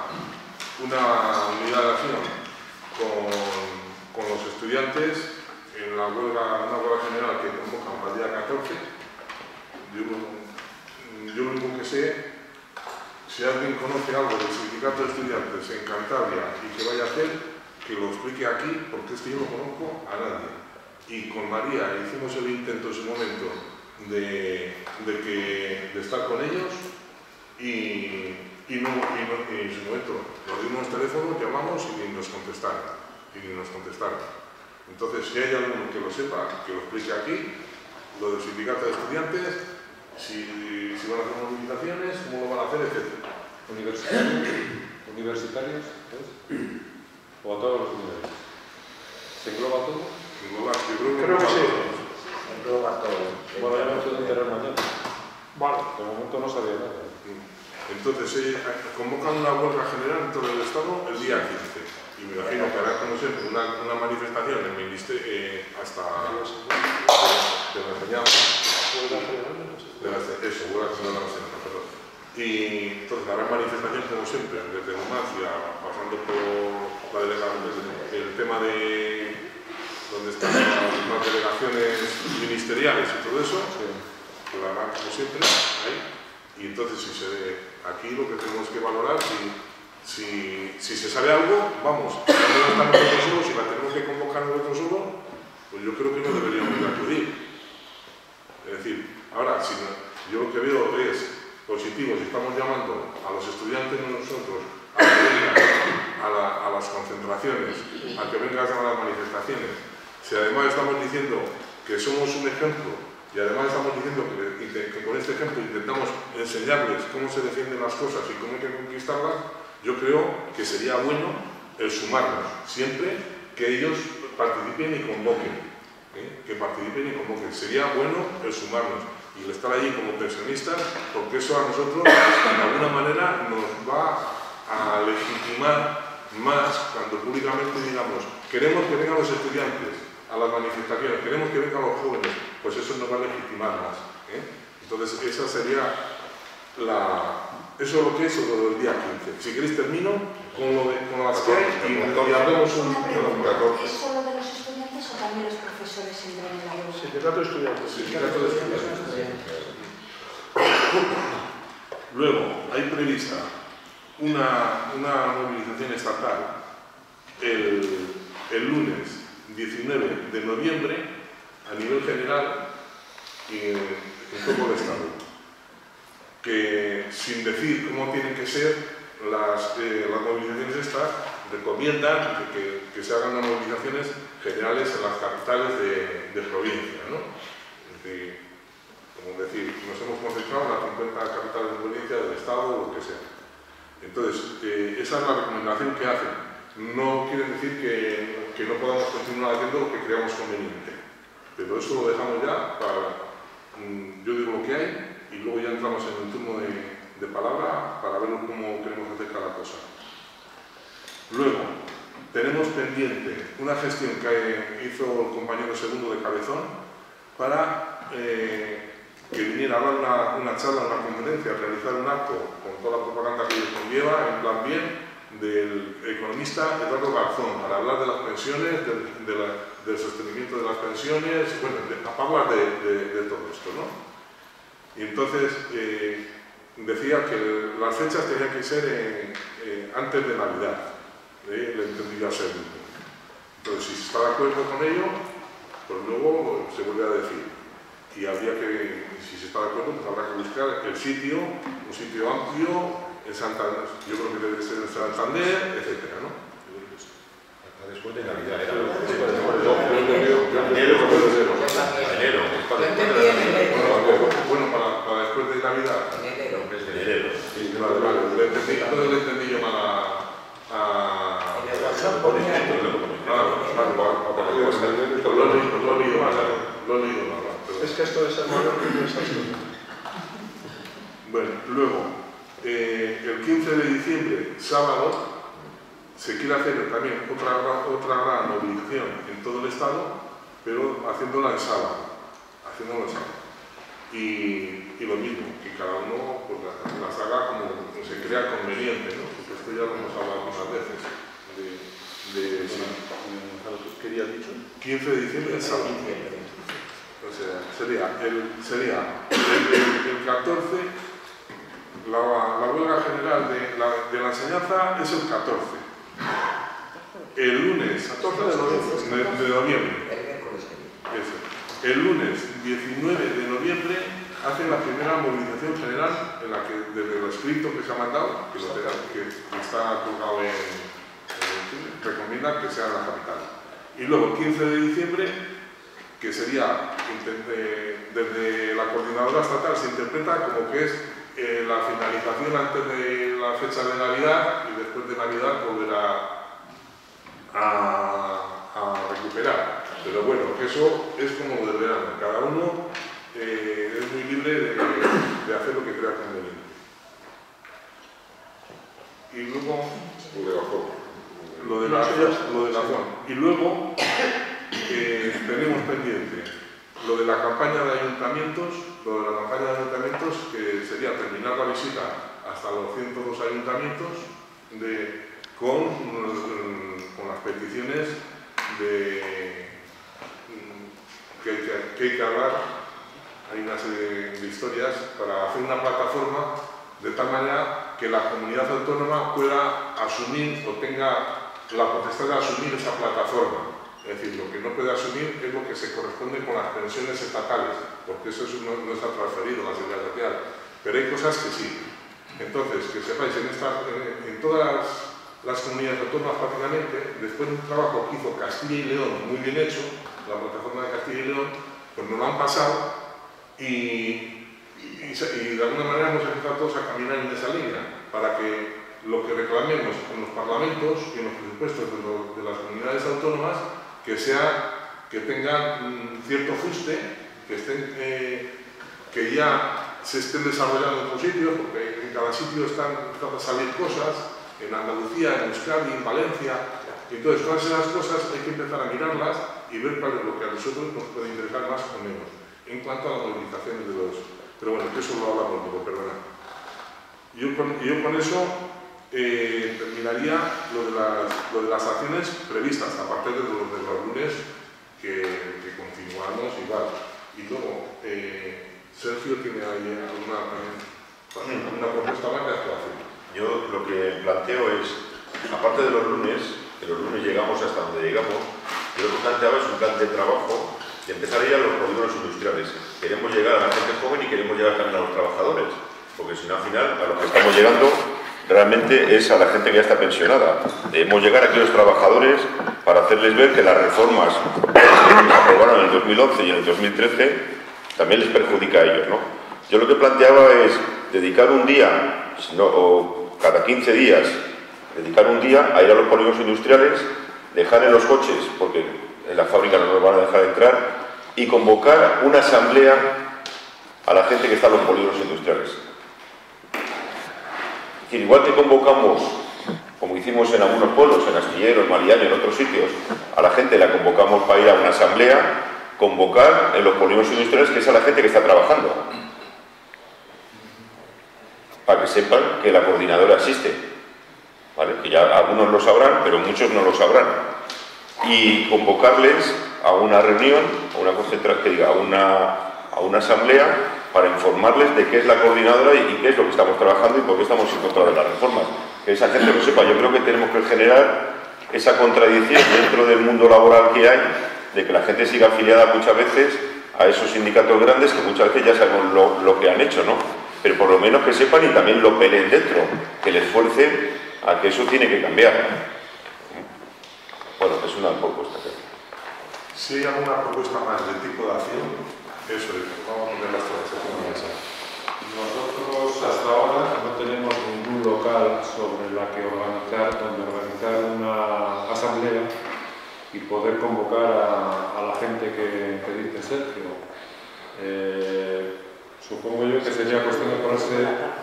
unidad de acción con los estudiantes en una huelga general que convocan para el día 14. Yo lo único que sé, si alguien conoce algo del sindicato de estudiantes en Cantabria y que vaya a hacer, que lo explique aquí, porque es que yo no conozco a nadie. Y con María hicimos el intento en su momento de estar con ellos y en su momento nos dimos teléfonos, llamamos y ni nos contestaron. Entonces, si hay alguno que lo sepa, que lo explique aquí, lo del sindicato de estudiantes, si van a hacer movilizaciones, cómo lo van a hacer, etc. ¿Universitarios? ¿O a todos los niveles? ¿Se engloba todo? Creo que sí. Engloba todo. Bueno, ya me puedo enterar mañana. Vale. De momento no sabía nada. Entonces, convocan una huelga general en todo el Estado el día 15. Y me imagino que hará, como siempre, una manifestación en el Ministerio hasta de la enseñanza. Eso, huelga general de la enseñanza, perdón. Y entonces hará manifestación, como siempre, desde Numancia, pasando por la delegación, el tema de donde están las delegaciones ministeriales y todo eso, que lo hará como siempre, ahí. Y entonces, aquí lo que tenemos que valorar, si se sabe algo, vamos, si no estamos nosotros solos, si la tenemos que convocar nosotros solos, pues yo creo que no deberíamos de acudir. Es decir, ahora, yo lo que veo es positivo, si estamos llamando a los estudiantes nosotros a que vengan a las concentraciones, a que vengan a las manifestaciones, si además estamos diciendo que somos un ejemplo y además estamos diciendo que con este ejemplo intentamos enseñarles cómo se defienden las cosas y cómo hay que conquistarlas, yo creo que sería bueno el sumarnos, siempre que ellos participen y convoquen. Sería bueno el sumarnos y el estar allí como pensionistas, porque eso a nosotros de alguna manera nos va a legitimar más cuando públicamente digamos queremos que vengan los estudiantes a las manifestaciones, queremos que vengan los jóvenes, pues eso nos va a legitimar más. Entonces esa sería eso es lo que es lo del día 15. Si queréis termino con las que hay y hablamos un poco. ¿Es solo de los estudiantes o también los profesores entran en la huelga? Sindicato de estudiantes. Luego, hay prevista una movilización estatal el lunes 19 de noviembre a nivel general en todo el Estado. Que sin decir cómo tienen que ser las movilizaciones estas, recomiendan que se hagan las movilizaciones generales en las capitales de provincia, ¿no? Como decir, nos hemos concentrado en las 50 capitales de provincia del Estado o lo que sea. Entonces, esa es la recomendación que hacen. No quiere decir que no podamos continuar haciendo lo que creamos conveniente, pero eso lo dejamos ya para, yo digo lo que hay, y luego ya entramos en el turno de palabra para ver cómo queremos hacer cada cosa. Luego, tenemos pendiente una gestión que hizo el compañero segundo de Cabezón para que viniera a dar una charla, una conferencia, a realizar un acto con toda la propaganda que ello conlleva, en plan bien, del economista Eduardo Garzón, para hablar de las pensiones, del sostenimiento de las pensiones, bueno, para hablar de todo esto, ¿no? Y entonces decía que las fechas tenían que ser antes de Navidad, le entendí a ser. Entonces, si se está de acuerdo con ello, pues luego se vuelve a decir. Y habría que, si se está de acuerdo, pues habrá que buscar el sitio, un sitio amplio, en Santander, yo creo que debe ser en Santander, etc., ¿no? Después de Navidad era. Bueno, para después de Navidad. Enero. Sí, claro, entonces le entendí yo mal a... Lo he leído nada. Es que esto de ser mayor que no es esto. Bueno, luego, el 15 de diciembre, sábado, se quiere hacer también otra gran movilización en todo el Estado, pero haciéndola en sábado. Y lo mismo, que cada uno pues, las haga como se crea conveniente, ¿no? Porque esto ya lo hemos hablado algunas veces. ¿Qué día has dicho? 15 de diciembre, el sábado. O sea, sería el 14, la huelga general de la enseñanza es el 14. El lunes, 14 de noviembre. El lunes 19 de noviembre hacen la primera movilización general en la que, desde lo escrito que se ha mandado, que está colgado recomienda que sea en la capital. Y luego el 15 de diciembre, que sería, desde la coordinadora estatal se interpreta como que es la finalización antes de la fecha de Navidad y después de Navidad volver a recuperar. Pero bueno, que eso es como del verano. Cada uno es muy libre de hacer lo que crea conveniente. Y luego, lo de la zona. Y luego tenemos pendiente lo de la campaña de ayuntamientos, que sería terminar la visita hasta los 102 ayuntamientos con las peticiones que hay que hablar. Hay una serie de historias para hacer una plataforma de tal manera que la comunidad autónoma pueda asumir o tenga la potestad de asumir esa plataforma. Es decir, lo que no puede asumir es lo que se corresponde con las pensiones estatales, porque eso no está transferido a la seguridad social. Pero hay cosas que sí. Entonces, que sepáis, en todas las comunidades autónomas prácticamente, después de un trabajo que hizo Castilla y León muy bien hecho, la plataforma de Castilla y León, pues nos lo han pasado y de alguna manera hemos empezado todos a caminar en esa línea, para que lo que reclamemos en los parlamentos y en los presupuestos de las comunidades autónomas que tengan cierto fuste, que ya se estén desarrollando en otros sitios, porque en cada sitio están empezando a salir cosas, en Andalucía, en Euskadi, en Valencia. Entonces, todas esas cosas hay que empezar a mirarlas y ver cuál es lo que a nosotros nos puede interesar más o menos en cuanto a las movilizaciones de los... Pero bueno, que eso lo hablamos luego, perdona. Yo con eso terminaría lo de las acciones previstas, aparte de los lunes que continuamos igual. Y luego, Sergio tiene ahí una propuesta más de actuación. Yo lo que planteo es, aparte de los lunes, que los lunes llegamos hasta donde llegamos, yo lo que planteaba es un plan de trabajo de empezar a ir a los polígonos industriales. Queremos llegar a la gente joven y queremos llegar también a los trabajadores, porque si no, al final, a los que estamos llegando realmente es a la gente que ya está pensionada. Debemos llegar aquí a los trabajadores para hacerles ver que las reformas que se aprobaron en el 2011 y en el 2013 también les perjudica a ellos, ¿no? Yo lo que planteaba es dedicar un día, o cada 15 días, dedicar un día a ir a los polígonos industriales, dejar en los coches, porque en la fábrica no nos van a dejar entrar, y convocar una asamblea a la gente que está en los polígonos industriales. Es decir, igual que convocamos, como hicimos en algunos pueblos, en Astillero, en Maliaño, en otros sitios, a la gente la convocamos para ir a una asamblea, convocar en los polígonos industriales que es a la gente que está trabajando, para que sepan que la coordinadora existe, ¿vale? Que ya algunos lo sabrán, pero muchos no lo sabrán, y convocarles a una reunión, a una concentración, que diga, a una asamblea, para informarles de qué es la coordinadora y qué es lo que estamos trabajando y por qué estamos en contra de las reformas. Que esa gente lo sepa. Yo creo que tenemos que generar esa contradicción dentro del mundo laboral que hay, de que la gente siga afiliada muchas veces a esos sindicatos grandes que muchas veces ya sabemos lo que han hecho, ¿no? Pero por lo menos que sepan y también lo peleen dentro, que les fuerce a que eso tiene que cambiar. Bueno, es una propuesta. Si hay alguna propuesta más de tipo de acción, eso es, vamos a ponerlas todas en la mesa. Nosotros hasta ahora no tenemos ningún local donde organizar una asamblea y poder convocar a la gente que dice Sergio. Supongo yo que sería cuestión de ponerse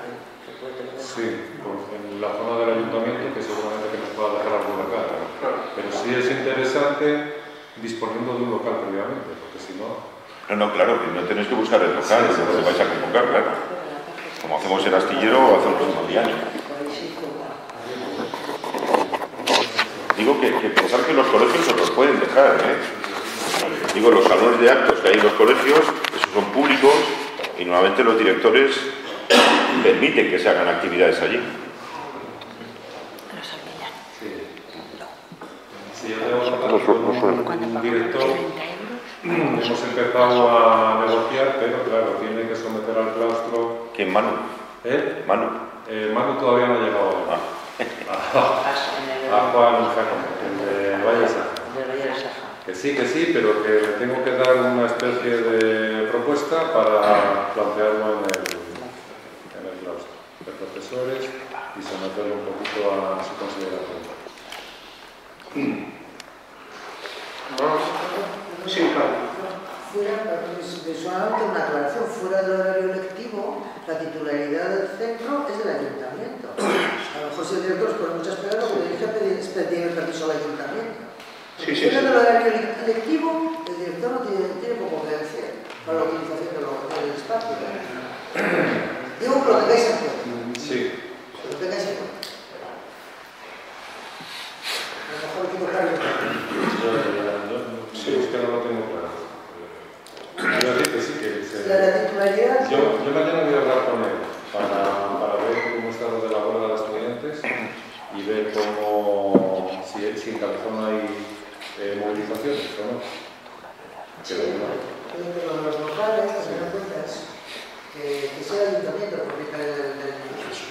en la zona del ayuntamiento, que seguramente que nos pueda dejar algún local. Pero sí es interesante disponiendo de un local previamente, porque si no... No, claro, que no tenéis que buscar el local, donde vais a convocar, claro. Como hacemos el astillero o hacemos el diario. Digo que pensar que los colegios os los pueden dejar, ¿eh? Digo, los salones de actos que hay en los colegios, esos son públicos y normalmente los directores permiten que se hagan actividades allí. Sí, yo tengo un director, hemos empezado a negociar, pero claro, tiene que someter al claustro... ¿Quién, Manu? Manu. Manu todavía no ha llegado a Juan Jacobo, el de Valle de Saja. Que sí, pero que le tengo que dar una especie de propuesta para plantearlo en el claustro de profesores y someterlo un poquito a su consideración. Sí, claro. Solamente una aclaración, fuera del horario lectivo, la titularidad del centro es del ayuntamiento. A lo mejor si el director os pone muchas pegas, lo que le dije es pedir el permiso al ayuntamiento. Fuera del horario lectivo, el director no tiene poco que decir para la utilización del espacio. Digo que lo tengáis en cuenta. Sí. Lo tengáis en cuenta. A lo mejor equivocarme. Sí, es que no lo tengo claro. Yo digo que sí, que la titularidad... Yo mañana voy a hablar con él para ver cómo está lo de la huelga de los estudiantes y ver cómo, si en Calzón hay movilizaciones o no. Sí, pero los locales, las que no cuentas, que sea el ayuntamiento el propietario del edificio.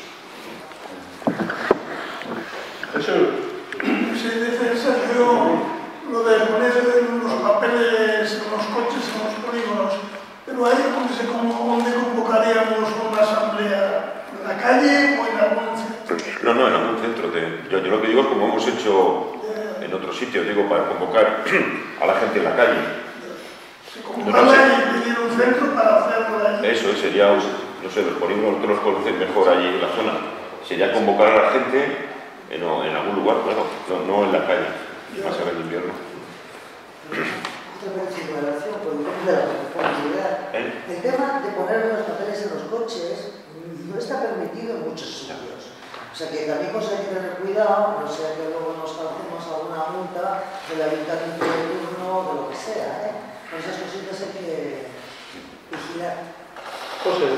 Se dice, Sergio, lo de poner los papeles en los coches, en los polígonos, pero ahí donde convocaríamos una asamblea, ¿en la calle o en algún centro? No, en algún centro. Yo lo que digo es como hemos hecho en otros sitios, digo, para convocar a la gente en la calle. Convocarla y pedir un centro para hacerlo allí. Eso sería, no sé, los polígonos todos los conocen mejor allí en la zona. Sería convocar a la gente en algún lugar, claro, no en la calle, más en el invierno. Otra consideración, por ejemplo, de la conformidad. El tema de poner los papeles en los coches no está permitido en muchos sitios. O sea que también hay que tener cuidado, no sea que luego nos calcemos alguna multa del ayuntamiento de turno o de lo que sea, Con esas cositas hay que vigilar. José.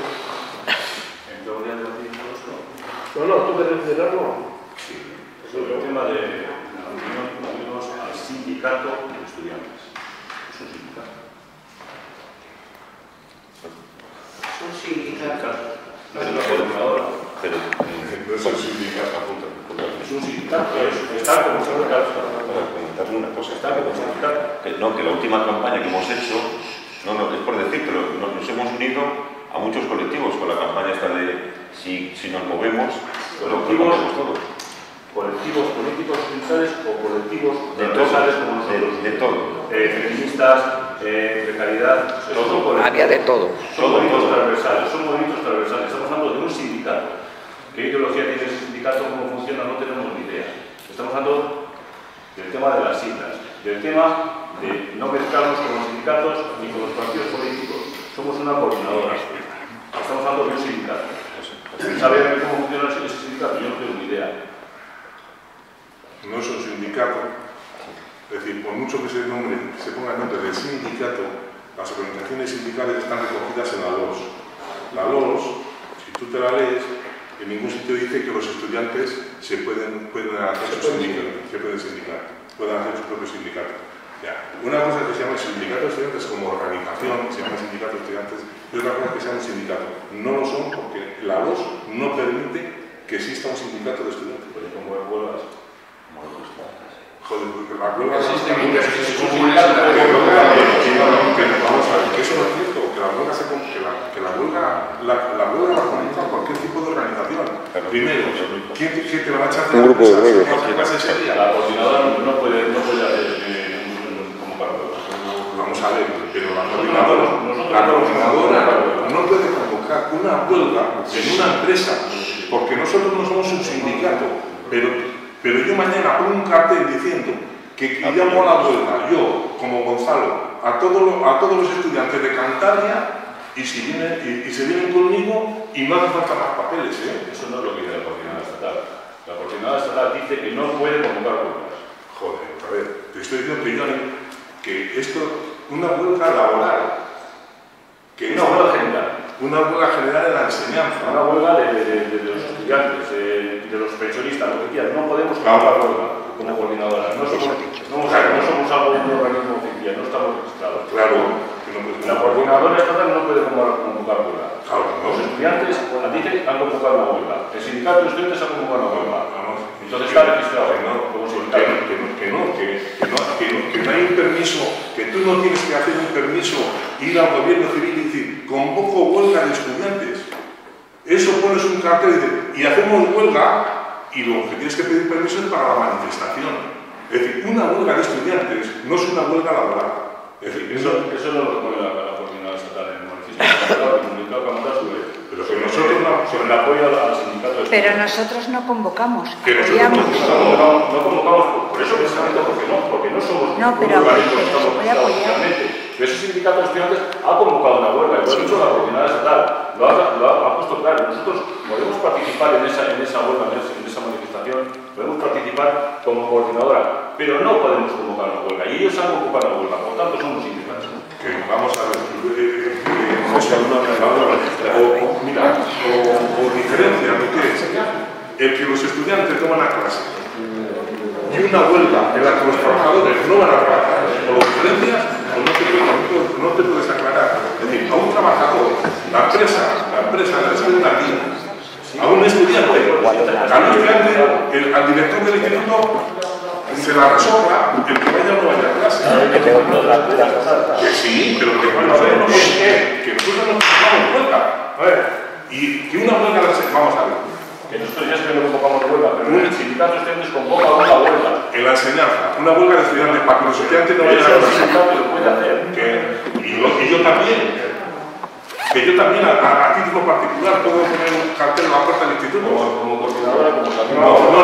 No, tú quieres mencionarlo. Sí, sobre el tema de la unión al sindicato de estudiantes. Es un sindicato. Es un sindicato. No es una coordinadora. Pero no es un sindicato, apunta. Es un sindicato, está como sindicato. Para comentarle una cosa. Está como sindicato. Que la última campaña que hemos hecho, es por decir, pero nos hemos unido a muchos colectivos con la campaña esta de si nos movemos, colectivos todos. Colectivos políticos sindicales o colectivos transversales como nosotros. De todo. Feministas, precariedad, todo. Había de todo. Son movimientos transversales, Estamos hablando de un sindicato. ¿Qué ideología tiene ese sindicato? ¿Cómo funciona? No tenemos ni idea. Estamos hablando del tema de las siglas, del tema de no mezclarnos con los sindicatos ni con los partidos políticos. Somos una coordinadora. Estamos hablando de un sindicato. ¿Saben cómo funciona ese sindicato? Yo no tengo ni idea. No es un sindicato, es decir, por mucho que se ponga el nombre del sindicato, las organizaciones sindicales están recogidas en la LOS. La LOS, si tú te la lees, en ningún sitio dice que los estudiantes pueden hacer su propio sindicato. Ya. Una cosa es que se llama el sindicato de estudiantes como organización, se llama sindicato de estudiantes, y otra cosa es que se llama sindicato. No lo son porque la LOS no permite que exista un sindicato de estudiantes. Puede como huelgas. Joder, porque la huelga existe un sindicato. Vamos a ver, que eso no es cierto, que la huelga la comienza cualquier tipo de organización. Primero, ¿quién te va a echar de la empresa? La coordinadora no puede hacer Vamos a ver, pero la coordinadora no puede convocar una huelga en una empresa, porque nosotros no somos un sindicato, pero yo mañana pongo un cartel diciendo que llamo a la huelga, yo, como Gonzalo, a todos los estudiantes de Cantabria, y se vienen conmigo y no hace falta más papeles, ¿eh? Eso no es lo que dice la coordinadora estatal. La coordinadora estatal dice que no puede convocar huelgas. Joder, a ver, te estoy diciendo que esto, una huelga laboral, Una huelga general. Una huelga general de la enseñanza. Una huelga de los estudiantes, de los pensionistas, lo que quieran. No podemos convocar huelga como coordinadora. No somos algo de un organismo oficial, no estamos registrados. Claro. La coordinadora estatal no puede convocar huelga. Los estudiantes han convocado una huelga. El sindicato de estudiantes ha convocado una huelga. Entonces está registrado como sindicato. Que no hay un permiso, que tú no tienes que hacer un permiso, ir al gobierno civil y decir, convoco huelga de estudiantes. Eso pones un cartel y hacemos huelga, y lo que tienes que pedir permiso es para la manifestación. Es decir, una huelga de estudiantes no es una huelga laboral. Es decir, eso no lo propone la coordinadora estatal en el manifiesto, comunicado que mandas pero que nosotros sobre el apoyo al sindicato. Pero nosotros no convocamos. No convocamos, por eso precisamente porque no somos no, pero un organismo que estamos registrados oficialmente. Ese sindicato de estudiantes ha convocado una huelga, y lo ha dicho la coordinadora estatal, lo ha puesto claro. Nosotros podemos participar en esa huelga, en esa manifestación, podemos participar como coordinadora, pero no podemos convocar una huelga, y ellos han convocado una huelga, por tanto somos sindicatos. Vamos a ver, o diferencia de que el que los estudiantes no van a clase y una huelga en la que los trabajadores no van a trabajar, o lo diferencias o no te puedes aclarar. Es decir, a un trabajador, la empresa le sale una tía, a un estudiante, al director del instituto se la resobra el que vaya o no vaya a clase. Que sí, pero que bueno, que nosotros no convocamos huelga. Y que una huelga, vamos a ver. Que nosotros ya es que no convocamos huelga, pero el sindicato de estudiantes convoca una huelga. En la enseñanza, una huelga de estudiantes para que los estudiantes no vayan a clase. El sindicato lo puede hacer. Y yo también. Que yo también, a título particular, puedo poner un cartel en la puerta del instituto. Como coordinadora, como también.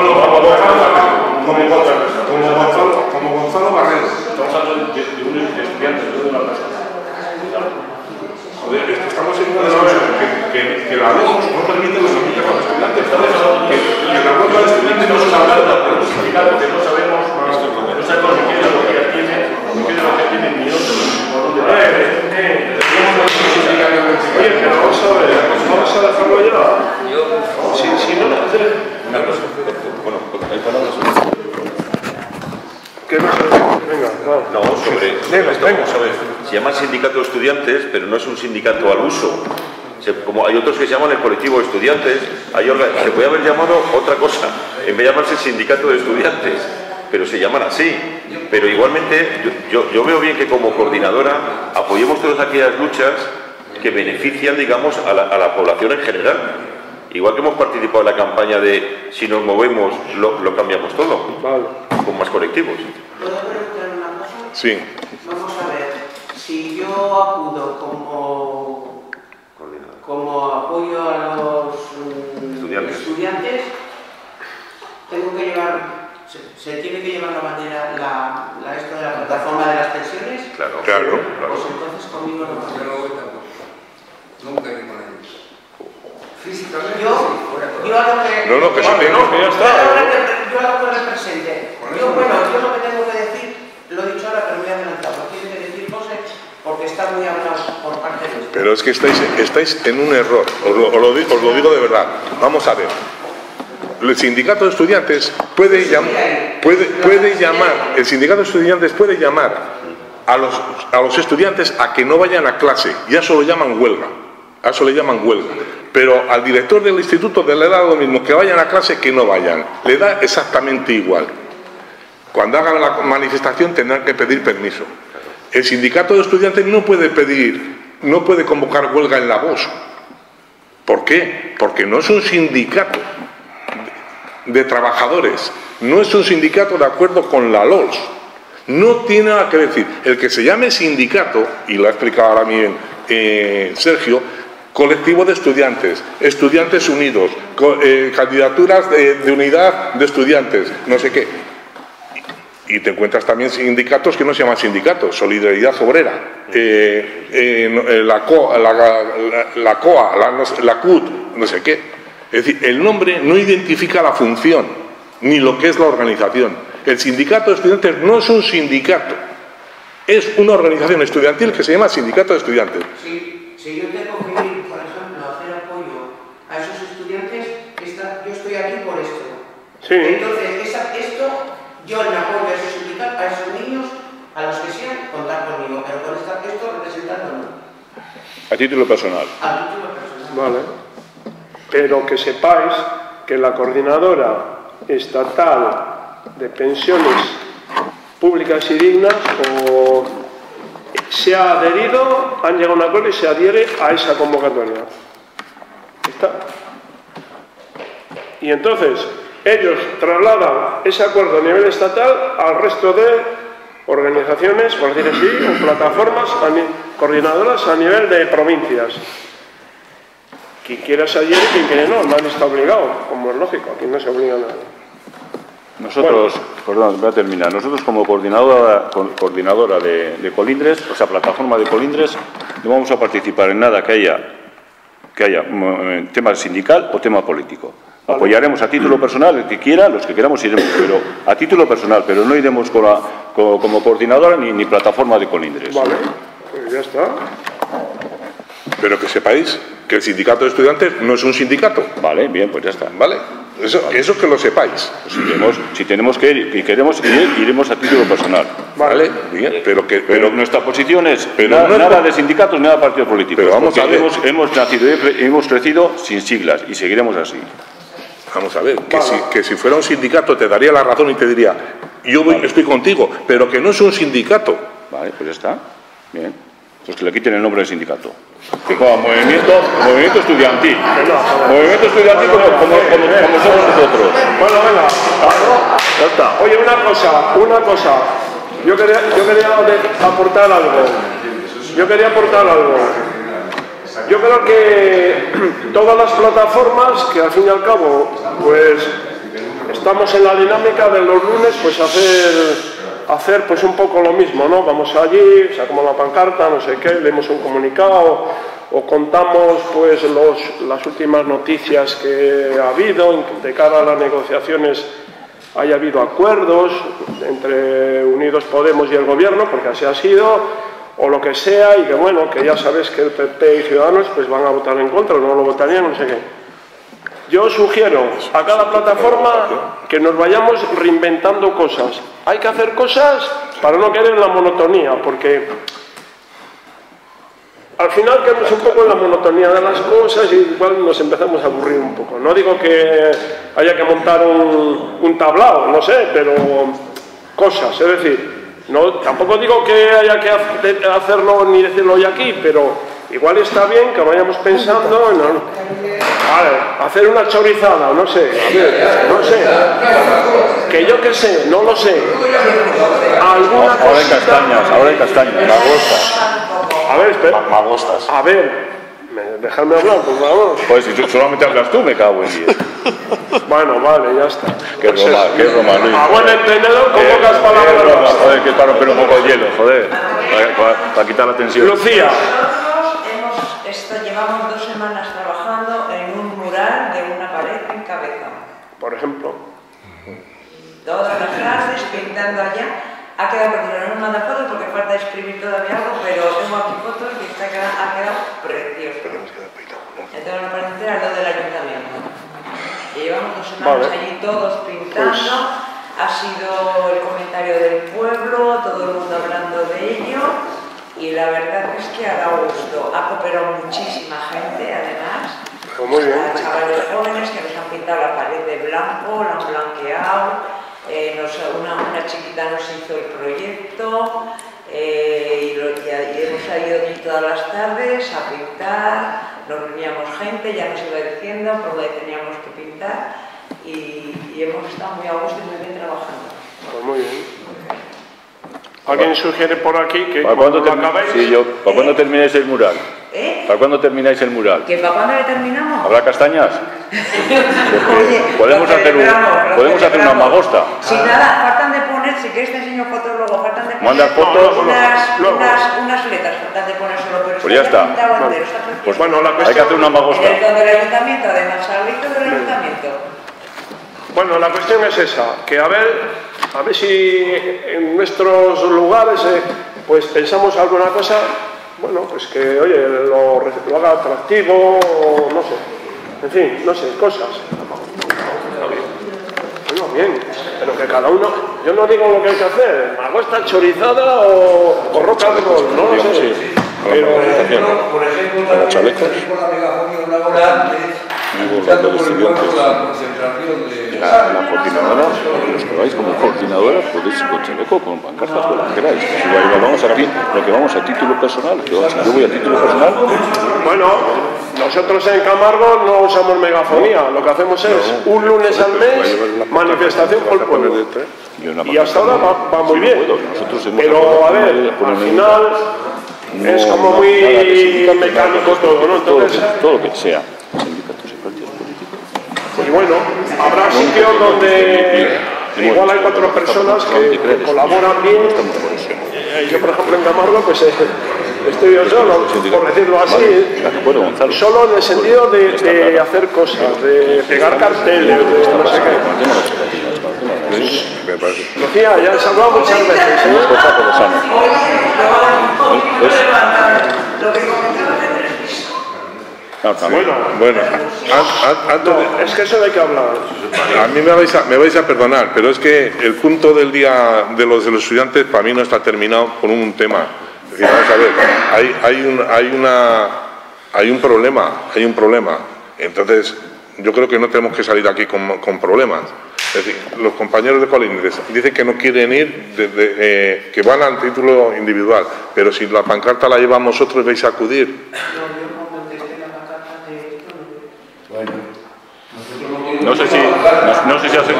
Como Gonzalo Barredo. Estamos hablando de un estudiante, no de una persona. Joder, estamos en una discusión que la ley no permite los sindicatos a los estudiantes. Que la huelga de estudiantes no es una huelga. Los sindicatos que no sabemos ni qué es lo que tienen, ni qué es lo que tienen, ni dónde va. Oye, pero vamos a dejarlo ya. Si no, bueno, hay palabras. ¿Qué más? Venga, no, sobre esto, vamos a ver. Se llama sindicato de estudiantes, pero no es un sindicato al uso. Como hay otros que se llaman el colectivo de estudiantes, se puede haber llamado otra cosa, en vez de llamarse sindicato de estudiantes, pero se llaman así. Pero igualmente, yo veo bien que como coordinadora apoyemos todas aquellas luchas que benefician, digamos, a la población en general. Igual que hemos participado en la campaña de si nos movemos, lo cambiamos todo, con más colectivos. ¿Puedo preguntar una cosa? Sí. Vamos a ver, si yo acudo como apoyo a los estudiantes, tengo que llevar, se tiene que llevar la bandera, esto de la plataforma de las pensiones. Claro. Pues entonces conmigo no pasa. Nunca hay que poner eso. Físicamente, yo a lo que... No, que ya está. Yo a lo que represente. Yo lo que tengo que decir, lo he dicho ahora, pero me he adelantado. No tiene que decir cosas porque está muy hablado por parte de ustedes. Pero es que estáis en un error, os lo digo de verdad. Vamos a ver. El sindicato de estudiantes puede llamar, el sindicato de estudiantes puede llamar a los estudiantes a que no vayan a clase, ya eso lo llaman huelga. A eso le llaman huelga. Pero al director del instituto le da lo mismo, que vayan a clase que no vayan. Le da exactamente igual. Cuando hagan la manifestación tendrán que pedir permiso. El sindicato de estudiantes no puede convocar huelga en la voz. ¿Por qué? Porque no es un sindicato de trabajadores. No es un sindicato de acuerdo con la LOLS. No tiene nada que decir. El que se llame sindicato, y lo ha explicado ahora bien Sergio, colectivo de estudiantes, estudiantes unidos, candidaturas de unidad de estudiantes, no sé qué. Y te encuentras también sindicatos que no se llaman sindicatos, Solidaridad Obrera, la COA, la CUT, no sé qué. Es decir, el nombre no identifica la función, ni lo que es la organización. El sindicato de estudiantes no es un sindicato, es una organización estudiantil que se llama Sindicato de Estudiantes. Si yo tengo que ir, por ejemplo, a hacer apoyo a esos estudiantes, yo estoy aquí por esto. Sí. Entonces, esto, yo le apoyo a esos sindicatos, a esos niños, a los que sean, contar conmigo, pero con esto representándolo. A título personal. A título personal. Vale. Pero que sepáis que la Coordinadora Estatal de Pensiones Públicas y Dignas se ha adherido, han llegado a un acuerdo y se adhiere a esa convocatoria. ¿Está? Y entonces, ellos trasladan ese acuerdo a nivel estatal al resto de organizaciones, por decir así, o plataformas coordinadoras a nivel de provincias. Quien quiera se adhiere y quien quiera no, nadie está obligado, como es lógico, aquí no se obliga a nadie. Nosotros, perdón, voy a terminar. Nosotros como coordinadora de Colindres, o sea, plataforma de Colindres, no vamos a participar en nada que haya tema sindical o tema político. Vale. Apoyaremos a título personal el que quiera, los que queramos iremos, pero a título personal, pero no iremos como coordinadora ni plataforma de Colindres. Vale, pues ya está. Pero que sepáis que el sindicato de estudiantes no es un sindicato. Vale, bien, pues ya está. Vale. Eso que lo sepáis. Pues si tenemos que ir y queremos ir, iremos a título personal. Vale, bien, pero nuestra posición es no nada de sindicatos, nada de partidos políticos. Pero vamos a ver. Hemos nacido y hemos crecido sin siglas y seguiremos así. Vamos a ver, que si fuera un sindicato te daría la razón y te diría, yo estoy contigo, pero que no es un sindicato. Vale, pues ya está. Bien. Pues que le quiten el nombre de sindicato. Que como movimiento estudiantil. Movimiento estudiantil como somos nosotros. Bueno, venga. Ya está. Oye, una cosa. Yo quería aportar algo. Yo creo que todas las plataformas, que al fin y al cabo, pues estamos en la dinámica de los lunes, pues hacer pues un poco lo mismo, ¿no? Vamos allí, sacamos la pancarta, no sé qué, leemos un comunicado o contamos pues las últimas noticias que ha habido de cara a las negociaciones. Haya habido acuerdos entre Unidos Podemos y el gobierno, porque así ha sido, o lo que sea, y que bueno, que ya sabes que el PP y Ciudadanos pues van a votar en contra, o no lo votarían, no sé qué. Yo sugiero a cada plataforma que nos vayamos reinventando cosas. Hay que hacer cosas para no caer en la monotonía, porque al final quedamos un poco en la monotonía de las cosas y igual nos empezamos a aburrir un poco. No digo que haya que montar un tablao, no sé, pero cosas, es decir, no, tampoco digo que haya que hacerlo ni decirlo hoy aquí, pero igual está bien que vayamos pensando en hacer una chorizada, no sé, que yo qué sé, no lo sé. Alguna ahora hay castañas, magostas. A ver, espera. Magostas. A ver, déjame hablar, por favor. Pues si solamente hablas tú, me cago en 10. Bueno, vale, ya está. Qué broma, Luis. A buen entendedor, con pocas palabras. Joder, que para romper un poco de hielo, joder. Para quitar la tensión. Lucía. Llevamos 2 semanas trabajando en un mural de una pared en Cabezón. Por ejemplo. Todas las tardes pintando allá. Ha quedado perdido, no me manda fotos porque falta escribir todavía algo, pero tengo aquí fotos y ha quedado precioso. Entonces me parece al lado del ayuntamiento. Y llevamos 2 semanas allí todos pintando. Ha sido el comentario del pueblo, todo el mundo hablando de ello. Y la verdad es que ha dado gusto. Ha cooperado muchísima gente, además. Pues muy bien. Chavales jóvenes que nos han pintado la pared de blanco, la han blanqueado. Una chiquita nos hizo el proyecto y hemos salido allí todas las tardes a pintar, nos reuníamos gente, ya nos iba diciendo por donde teníamos que pintar y hemos estado muy a gusto y muy bien trabajando. Pues muy bien. Alguien sugiere por aquí que ¿Para cuando cuándo lo acabéis... Sí, ¿para cuándo termináis el mural? ¿Para cuándo termináis el mural? ¿Que para cuándo le terminamos? ¿Habrá castañas? Oye, podemos hacer una magosta. Si nada, faltan de poner, si queréis te enseño fotos luego, faltan de poner Manda fotos. unas letras, faltan de poner solo, pero Pues ya está. Entero, Pues bueno, hay que hacer una magosta. En el donde el ayuntamiento, además, al del ayuntamiento. Bueno, la cuestión es esa, que a ver si en nuestros lugares pues pensamos alguna cosa, bueno, pues que, oye, lo haga atractivo, o no sé, en fin, no sé, cosas. Bueno, bien, pero que cada uno, yo no digo lo que hay que hacer, magosta chorizada o rock and roll, no lo sé. Pero, por ejemplo, los chalecos. la megafonía una hora antes, luchando por el pueblo, la concentración de... La coordinadora, los que vais como coordinadora, podéis ir con chaleco, con pancartas, con lo que queráis. Si vamos aquí, lo que vamos a título personal, si yo voy a título personal... Bueno, nosotros en Camargo no usamos megafonía, lo que hacemos es un lunes al mes manifestación por el pueblo. Y hasta ahora va muy bien. Pero a ver, al final es como muy mecánico todo, ¿no? Entonces, todo lo que sea, sindicatos y partidos políticos. Pues bueno, habrá sitios donde igual hay 4 personas que colaboran bien. Yo, por ejemplo, en Camargo, pues estoy yo solo, por decirlo así, solo en el sentido de hacer cosas, de pegar carteles, de no sé qué. Lucía, ya has hablado muchas veces, Bueno, es que eso hay que hablar. A mí me vais a perdonar, pero es que el punto del día de los estudiantes para mí no está terminado con un tema. Es decir, vamos a ver, hay un problema. Entonces, yo creo que no tenemos que salir de aquí con problemas. Es decir, los compañeros de Colindres dicen que no quieren ir, que van al título individual, pero si la pancarta la llevamos nosotros, vais a acudir. No sé si hace...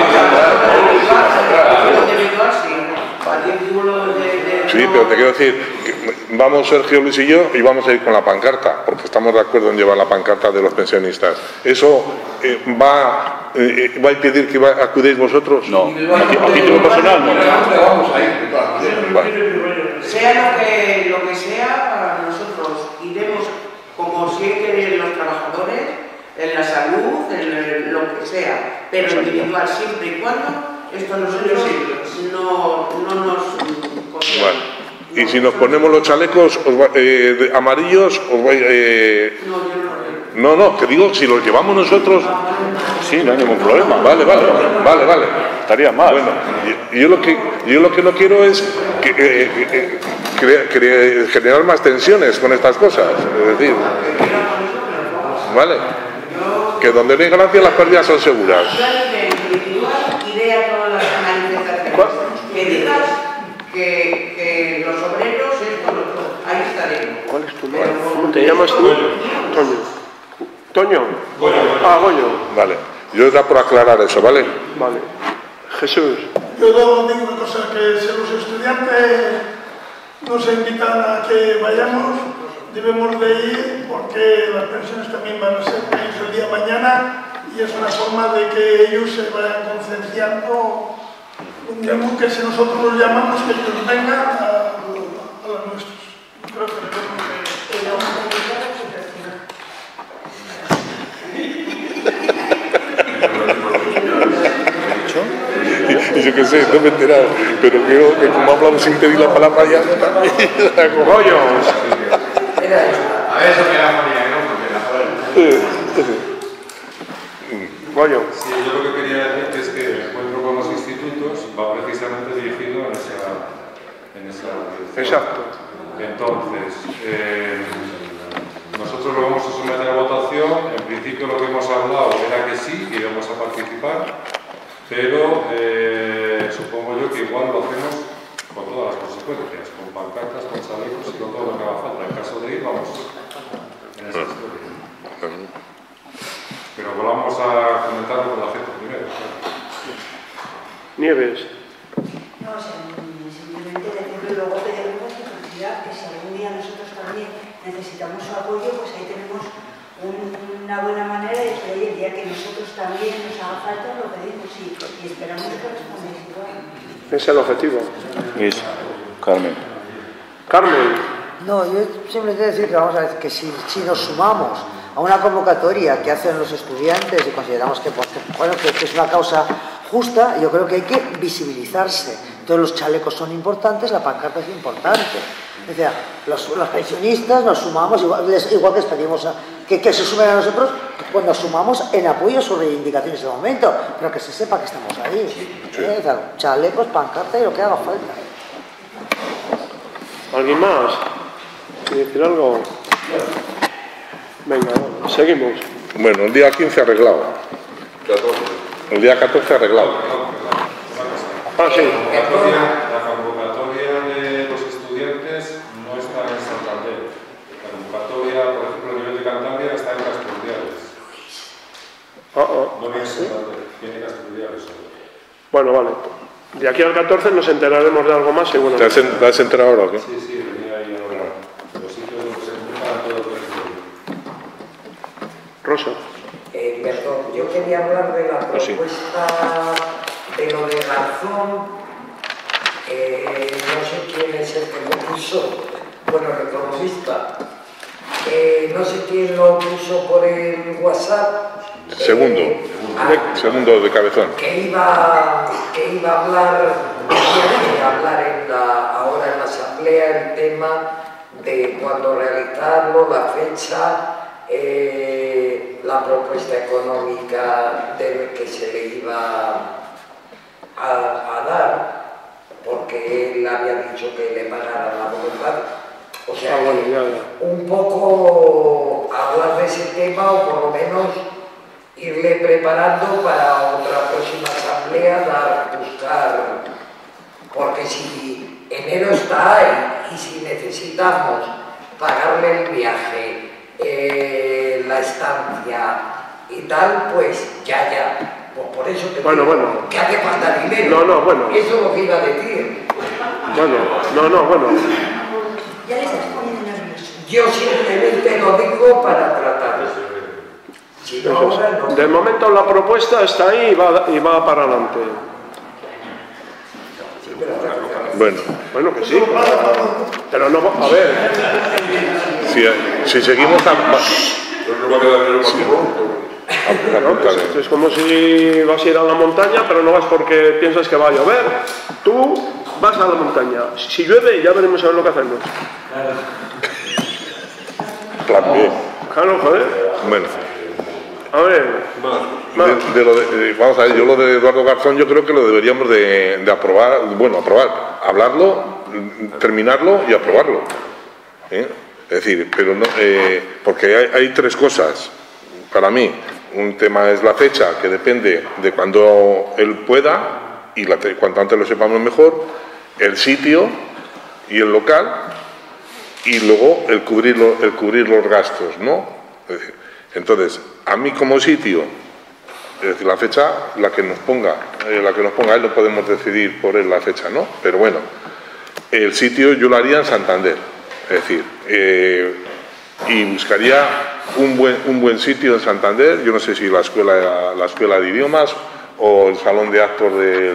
Sí, pero te quiero decir, que vamos Sergio, Luis y yo, y vamos a ir con la pancarta, porque estamos de acuerdo en llevar la pancarta de los pensionistas. ¿Eso va a impedir que acudéis vosotros? No, a título personal no. Sea lo que sea, para nosotros iremos como siempre los trabajadores, en la salud, en lo que sea, pero individual siempre y cuando esto nosotros no nos... Bueno, y si nos ponemos los chalecos amarillos, os vais... No, que digo, si los llevamos nosotros... Sí, no hay ningún problema. Vale. Estaría mal. Bueno, yo lo que no quiero es generar más tensiones con estas cosas. Es decir, ¿vale? Que donde no hay ganancia las pérdidas son seguras. Iré a todas las manifestaciones. Que digas que los obreros, esto, lo otro. Ahí estaremos. ¿Cuál es tu nombre? ¿Cómo te llamas tú? Toño. Goyo. Vale. Yo era por aclarar eso, ¿vale? Vale. Jesús. Yo digo una cosa, que si los estudiantes nos invitan a que vayamos, debemos de ir porque las pensiones también van a ser el día de mañana y es una forma de que ellos se vayan concienciando, lo mismo que si nosotros los llamamos, que ellos vengan a los nuestros. Yo creo que debemos de... Y yo qué sé, no me he enterado, pero creo que como hablamos sin pedir la palabra ya está. Goyo. A ver, eso que la ponía, ¿no? Goyo. Sí, yo lo que quería decir es que el encuentro con los institutos va precisamente dirigido en esa dirección. Exacto. Entonces, nosotros lo vamos a someter a votación. En principio lo que hemos hablado era que sí, que íbamos a participar, pero supongo yo que igual lo hacemos con todas las consecuencias, con pancartas, con chalecos y con todo lo que haga falta. En caso de ir, vamos en esa historia. Pero vamos a comentarlo con la gente primero. Nieves. No, simplemente si algún día nosotros también necesitamos su apoyo, pues ahí tenemos una buena manera de decir, oye, el día que nosotros también nos haga falta lo pedimos y esperamos que respondáis igual. Es el objetivo. Carmen. Carmen. No, yo simplemente decir que vamos a ver que si nos sumamos a una convocatoria que hacen los estudiantes y consideramos que es una causa justa, yo creo que hay que visibilizarse. Entonces los chalecos son importantes, la pancarta es importante. O sea, los pensionistas nos sumamos, igual que les pedimos que se sumen a nosotros, pues nos sumamos en apoyo a sus reivindicaciones de momento, pero que se sepa que estamos ahí. O sea, chalecos, pancarta y lo que haga falta. ¿Alguien más? ¿Quiere decir algo? Venga, seguimos. Bueno, el día 15 arreglado. El día 14 arreglado. Ah, sí. La convocatoria de los estudiantes no está en Santander. La convocatoria, por ejemplo, a nivel de Cantabria está en Castelldiales. No viene en Santander, viene Castelldiales solo. Bueno, vale. De aquí al 14 nos enteraremos de algo más, seguro. ¿Te has enterado ahora o qué? Sí, sí, venía ahí ahora. Los sitios donde se juntan todos los estudiantes. Rosa. Perdón, yo quería hablar de la propuesta de lo de Garzón. No sé quién es el que lo puso, bueno, el economista. No sé quién lo puso por el WhatsApp. Segundo de cabezón. Que iba a hablar, ahora en la asamblea el tema de cuándo realizarlo, la fecha, la propuesta económica que se le iba a dar, porque él había dicho que le pagara la voluntad. O sea, un poco hablar de ese tema o por lo menos irle preparando para otra próxima asamblea, buscar, porque si enero está ahí y si necesitamos pagarle el viaje, la estancia y tal, pues ya, pues por eso te digo que hace falta dinero. Bueno. Eso es lo que iba a decir. Bueno. Ya les estás poniendo nerviosos. Yo simplemente lo digo para tratar. Si no, ahora no. De momento la propuesta está ahí y va para adelante. Bueno, que sí. Pero no, a ver. Si seguimos es como si vas a ir a la montaña, pero no vas porque piensas que va a llover. Tú vas a la montaña. Si llueve, ya veremos a ver lo que hacemos. Plan B. Claro, joder. Bueno. A ver. Vamos a ver, yo lo de Eduardo Garzón yo creo que lo deberíamos de aprobar, hablarlo, terminarlo y aprobarlo. Es decir, pero no, porque hay tres cosas para mí. Un tema es la fecha, que depende de cuando él pueda, y cuanto antes lo sepamos mejor, el sitio y el local, y luego el cubrir los gastos, ¿no? Es decir, entonces, a mí como sitio, es decir, la fecha, la que nos ponga él, no podemos decidir por él la fecha, ¿no? Pero bueno, el sitio yo lo haría en Santander, es decir, y buscaría un buen sitio en Santander. Yo no sé si la escuela de idiomas o el salón de actos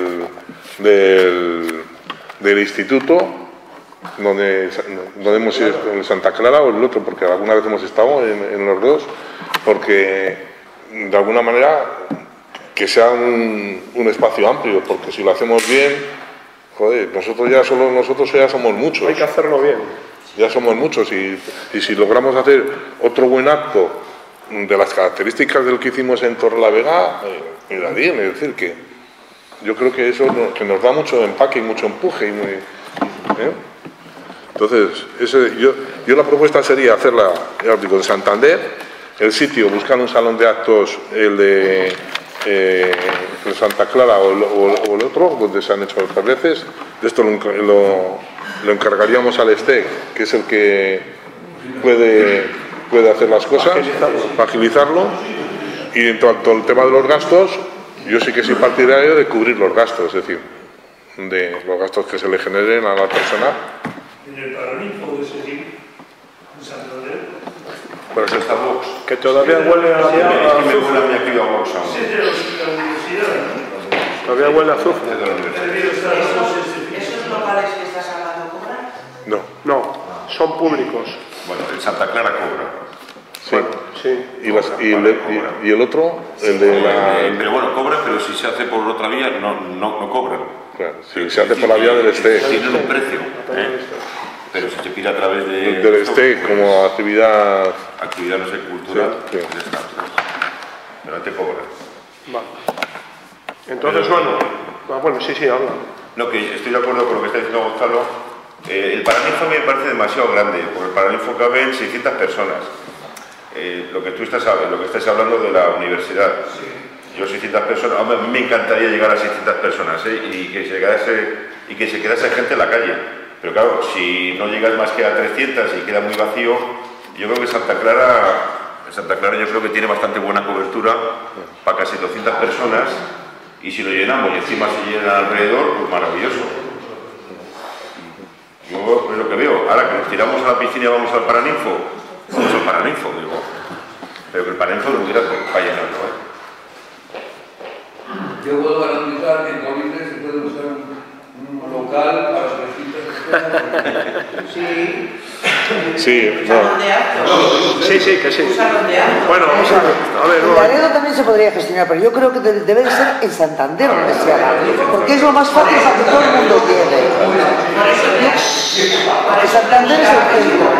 del instituto, donde hemos ido, en Santa Clara o el otro, porque alguna vez hemos estado en los dos, porque de alguna manera que sea un espacio amplio, porque si lo hacemos bien, joder, nosotros ya somos muchos. Hay que hacerlo bien. Ya somos muchos y si logramos hacer otro buen acto de las características del que hicimos en Torrelavega, mira bien, es decir, que yo creo que eso que nos da mucho empaque y mucho empuje. Entonces, yo la propuesta sería hacerla, ya os digo, en Santander, el sitio, buscar un salón de actos, el de Santa Clara o el otro, donde se han hecho otras veces. De esto lo encargaríamos al STEC, que es el que puede hacer las cosas, para agilizarlo. Y en cuanto al tema de los gastos, yo sí que soy partidario de cubrir los gastos, es decir, de los gastos que se le generen a la persona, en el Paraninfo de seguir en Santander. Pero es esta Vox. Que todavía huele a azufre. Es que me huele a mi aquí a Vox aún. Sí, de la universidad. Todavía huele a azufre. ¿Esos locales que estás hablando cobran? No. No, son públicos. Bueno, el Santa Clara cobra. Sí. Sí. Y el otro, el de la... Pero bueno, cobra, pero si se hace por otra vía, no cobran. Claro, si se hace por la vía del Este. Tienen un precio, pero si se pide a través de... Del Este, como actividad... Actividad, no sé, cultural, sí. pues está. Pero no te cobran. Vale. Entonces, bueno, sí, habla. No, que estoy de acuerdo con lo que está diciendo Gonzalo. El Paraninfo me parece demasiado grande, porque el Paraninfo caben 600 personas. Lo que estás hablando de la universidad. Yo 600 personas, a mí me encantaría llegar a 600 personas y que se quedase gente en la calle. Pero claro, si no llegas más que a 300 y queda muy vacío, yo creo que Santa Clara yo creo que tiene bastante buena cobertura para casi 200 personas, y si lo llenamos y encima se llena alrededor, pues maravilloso. Yo es lo que veo. Ahora que nos tiramos a la piscina y vamos al Paraninfo, vamos al Paraninfo, digo. Pero que el Paraninfo lo hubiera para llenarlo, Yo puedo garantizar que en Colindres se puede usar un local para 300 personas. Sí. Sí, no. Sí, que sí. Bueno, vamos a ver. En Laredo también se podría gestionar, pero yo creo que debe de ser en Santander donde se haga, porque es lo más fácil para que todo el mundo llegue. Porque Santander es el centro.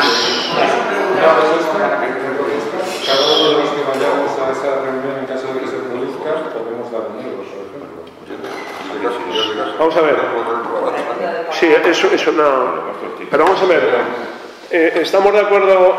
Cada uno de los que vayamos a esa reunión, en caso de que se produzca, podemos dar un euro, por ejemplo. Vamos a ver. Sí, eso no. Pero vamos a ver. Estamos de acuerdo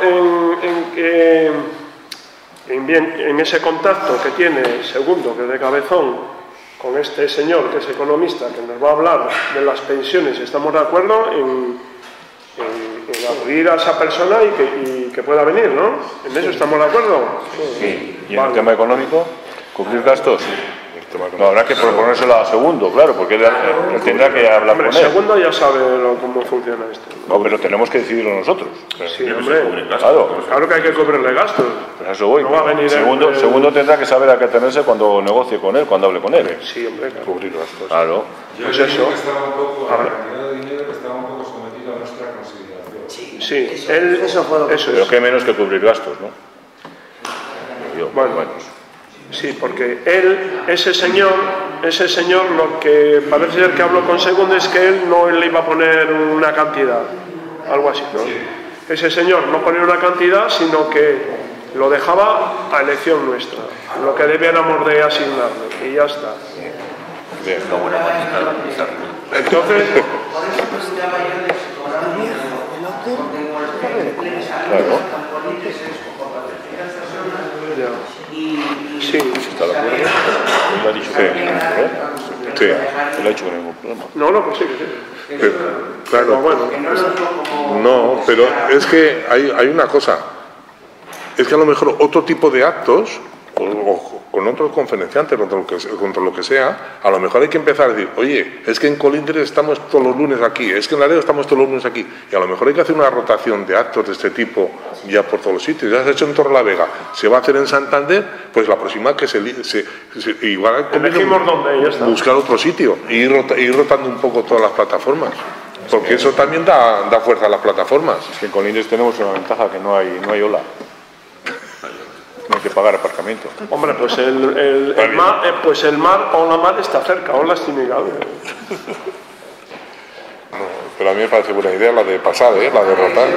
en ese contacto que tiene Segundo, que es de Cabezón, con este señor que es economista, que nos va a hablar de las pensiones. Estamos de acuerdo en acudir a esa persona y que pueda venir, ¿no? En eso estamos de acuerdo. Sí. ¿Y en el tema económico? ¿Cubrir gastos? No, habrá que proponérselo a Segundo, claro, porque él tendrá que hablar con él. Segundo ya sabe cómo funciona esto. No, pero tenemos que decidirlo nosotros. Sí, hombre. Claro que hay que cubrirle gastos. Pues a eso voy. No va a venir Segundo tendrá que saber a qué tenerse cuando negocie con él, cuando hable con él. Sí, hombre, claro. Cubrir gastos. Claro. Pues eso. Estaba un poco, la cantidad de dinero que estaba un poco sometido a nuestra consideración. Sí, eso fue lo que... Pero qué menos que cubrir gastos, ¿no? Bueno. Sí, porque ese señor, lo que parece ser que habló con Segundo es que él no le iba a poner una cantidad, algo así, ¿no? Sí. Ese señor no ponía una cantidad, sino que lo dejaba a elección nuestra, lo que debiéramos de asignarle, y ya está. Bien, una buena manera de organizarlo. Entonces... Por eso preguntaba yo de si cobraban dinero, porque como el claro. Sí. ¿Está de acuerdo? Él lo ha dicho que no hay ningún problema. Sí. Él ha dicho que no hay ningún problema. No, pues sí, que sí. Pero, claro. No, pero es que hay una cosa. Es que a lo mejor otro tipo de actos, o con otros conferenciantes, contra lo que sea, a lo mejor hay que empezar a decir, oye, es que en Colindres estamos todos los lunes aquí, es que en Laredo estamos todos los lunes aquí, y a lo mejor hay que hacer una rotación de actos de este tipo ya por todos los sitios. Ya se ha hecho en Torrelavega, se va a hacer en Santander, pues la próxima que igual elegimos dónde, ya está. Buscar otro sitio e ir rotando un poco todas las plataformas. Porque eso también da fuerza a las plataformas. Es que en Colindres tenemos una ventaja, que no hay ola. No hay que pagar aparcamiento. Hombre, pues el mar o la mar está cerca, o las tiene grave. No, pero a mí me parece buena idea la de pasar, la de rotar.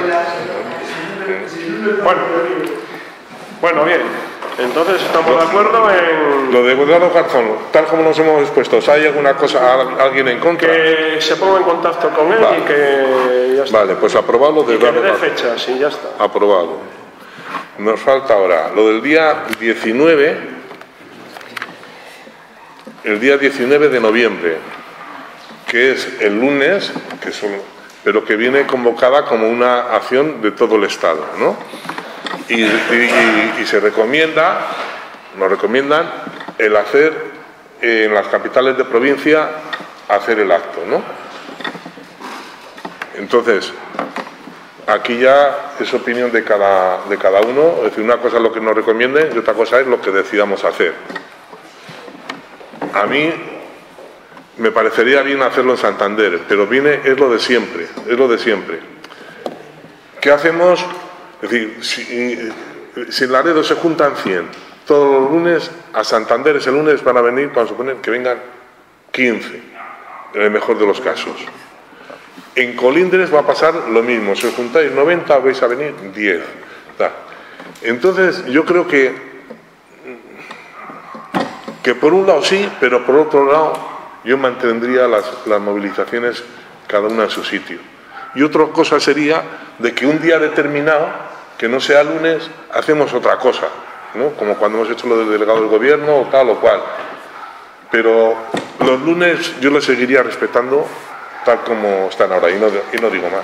Bueno, bien. Entonces estamos de acuerdo en... Lo de Eduardo Garzón, tal como nos hemos expuesto, ¿hay alguna cosa, alguien en contra? Que se ponga en contacto con él, vale. Y que ya está. Vale, pues aprobado lo de Eduardo Garzón. Que me dé fechas y ya está. Aprobado. Nos falta ahora lo del día 19, el día 19 de noviembre, que es el lunes, pero que viene convocada como una acción de todo el Estado, ¿no? Y se nos recomiendan el hacer en las capitales de provincia, hacer el acto, ¿no? Entonces, aquí ya es opinión de cada uno, es decir, una cosa es lo que nos recomienden y otra cosa es lo que decidamos hacer. A mí me parecería bien hacerlo en Santander, pero es lo de siempre, es lo de siempre. ¿Qué hacemos? Es decir, si en Laredo se juntan 100 todos los lunes, a Santander ese lunes van a venir, vamos a suponer que vengan 15, en el mejor de los casos. En Colindres va a pasar lo mismo, si os juntáis 90 vais a venir 10. Entonces yo creo que por un lado sí, pero por otro lado yo mantendría las movilizaciones cada una en su sitio. Y otra cosa sería de que un día determinado, que no sea lunes, hacemos otra cosa, ¿no? Como cuando hemos hecho lo del delegado del gobierno o tal o cual. Pero los lunes yo los seguiría respetando tal como están ahora y no digo más.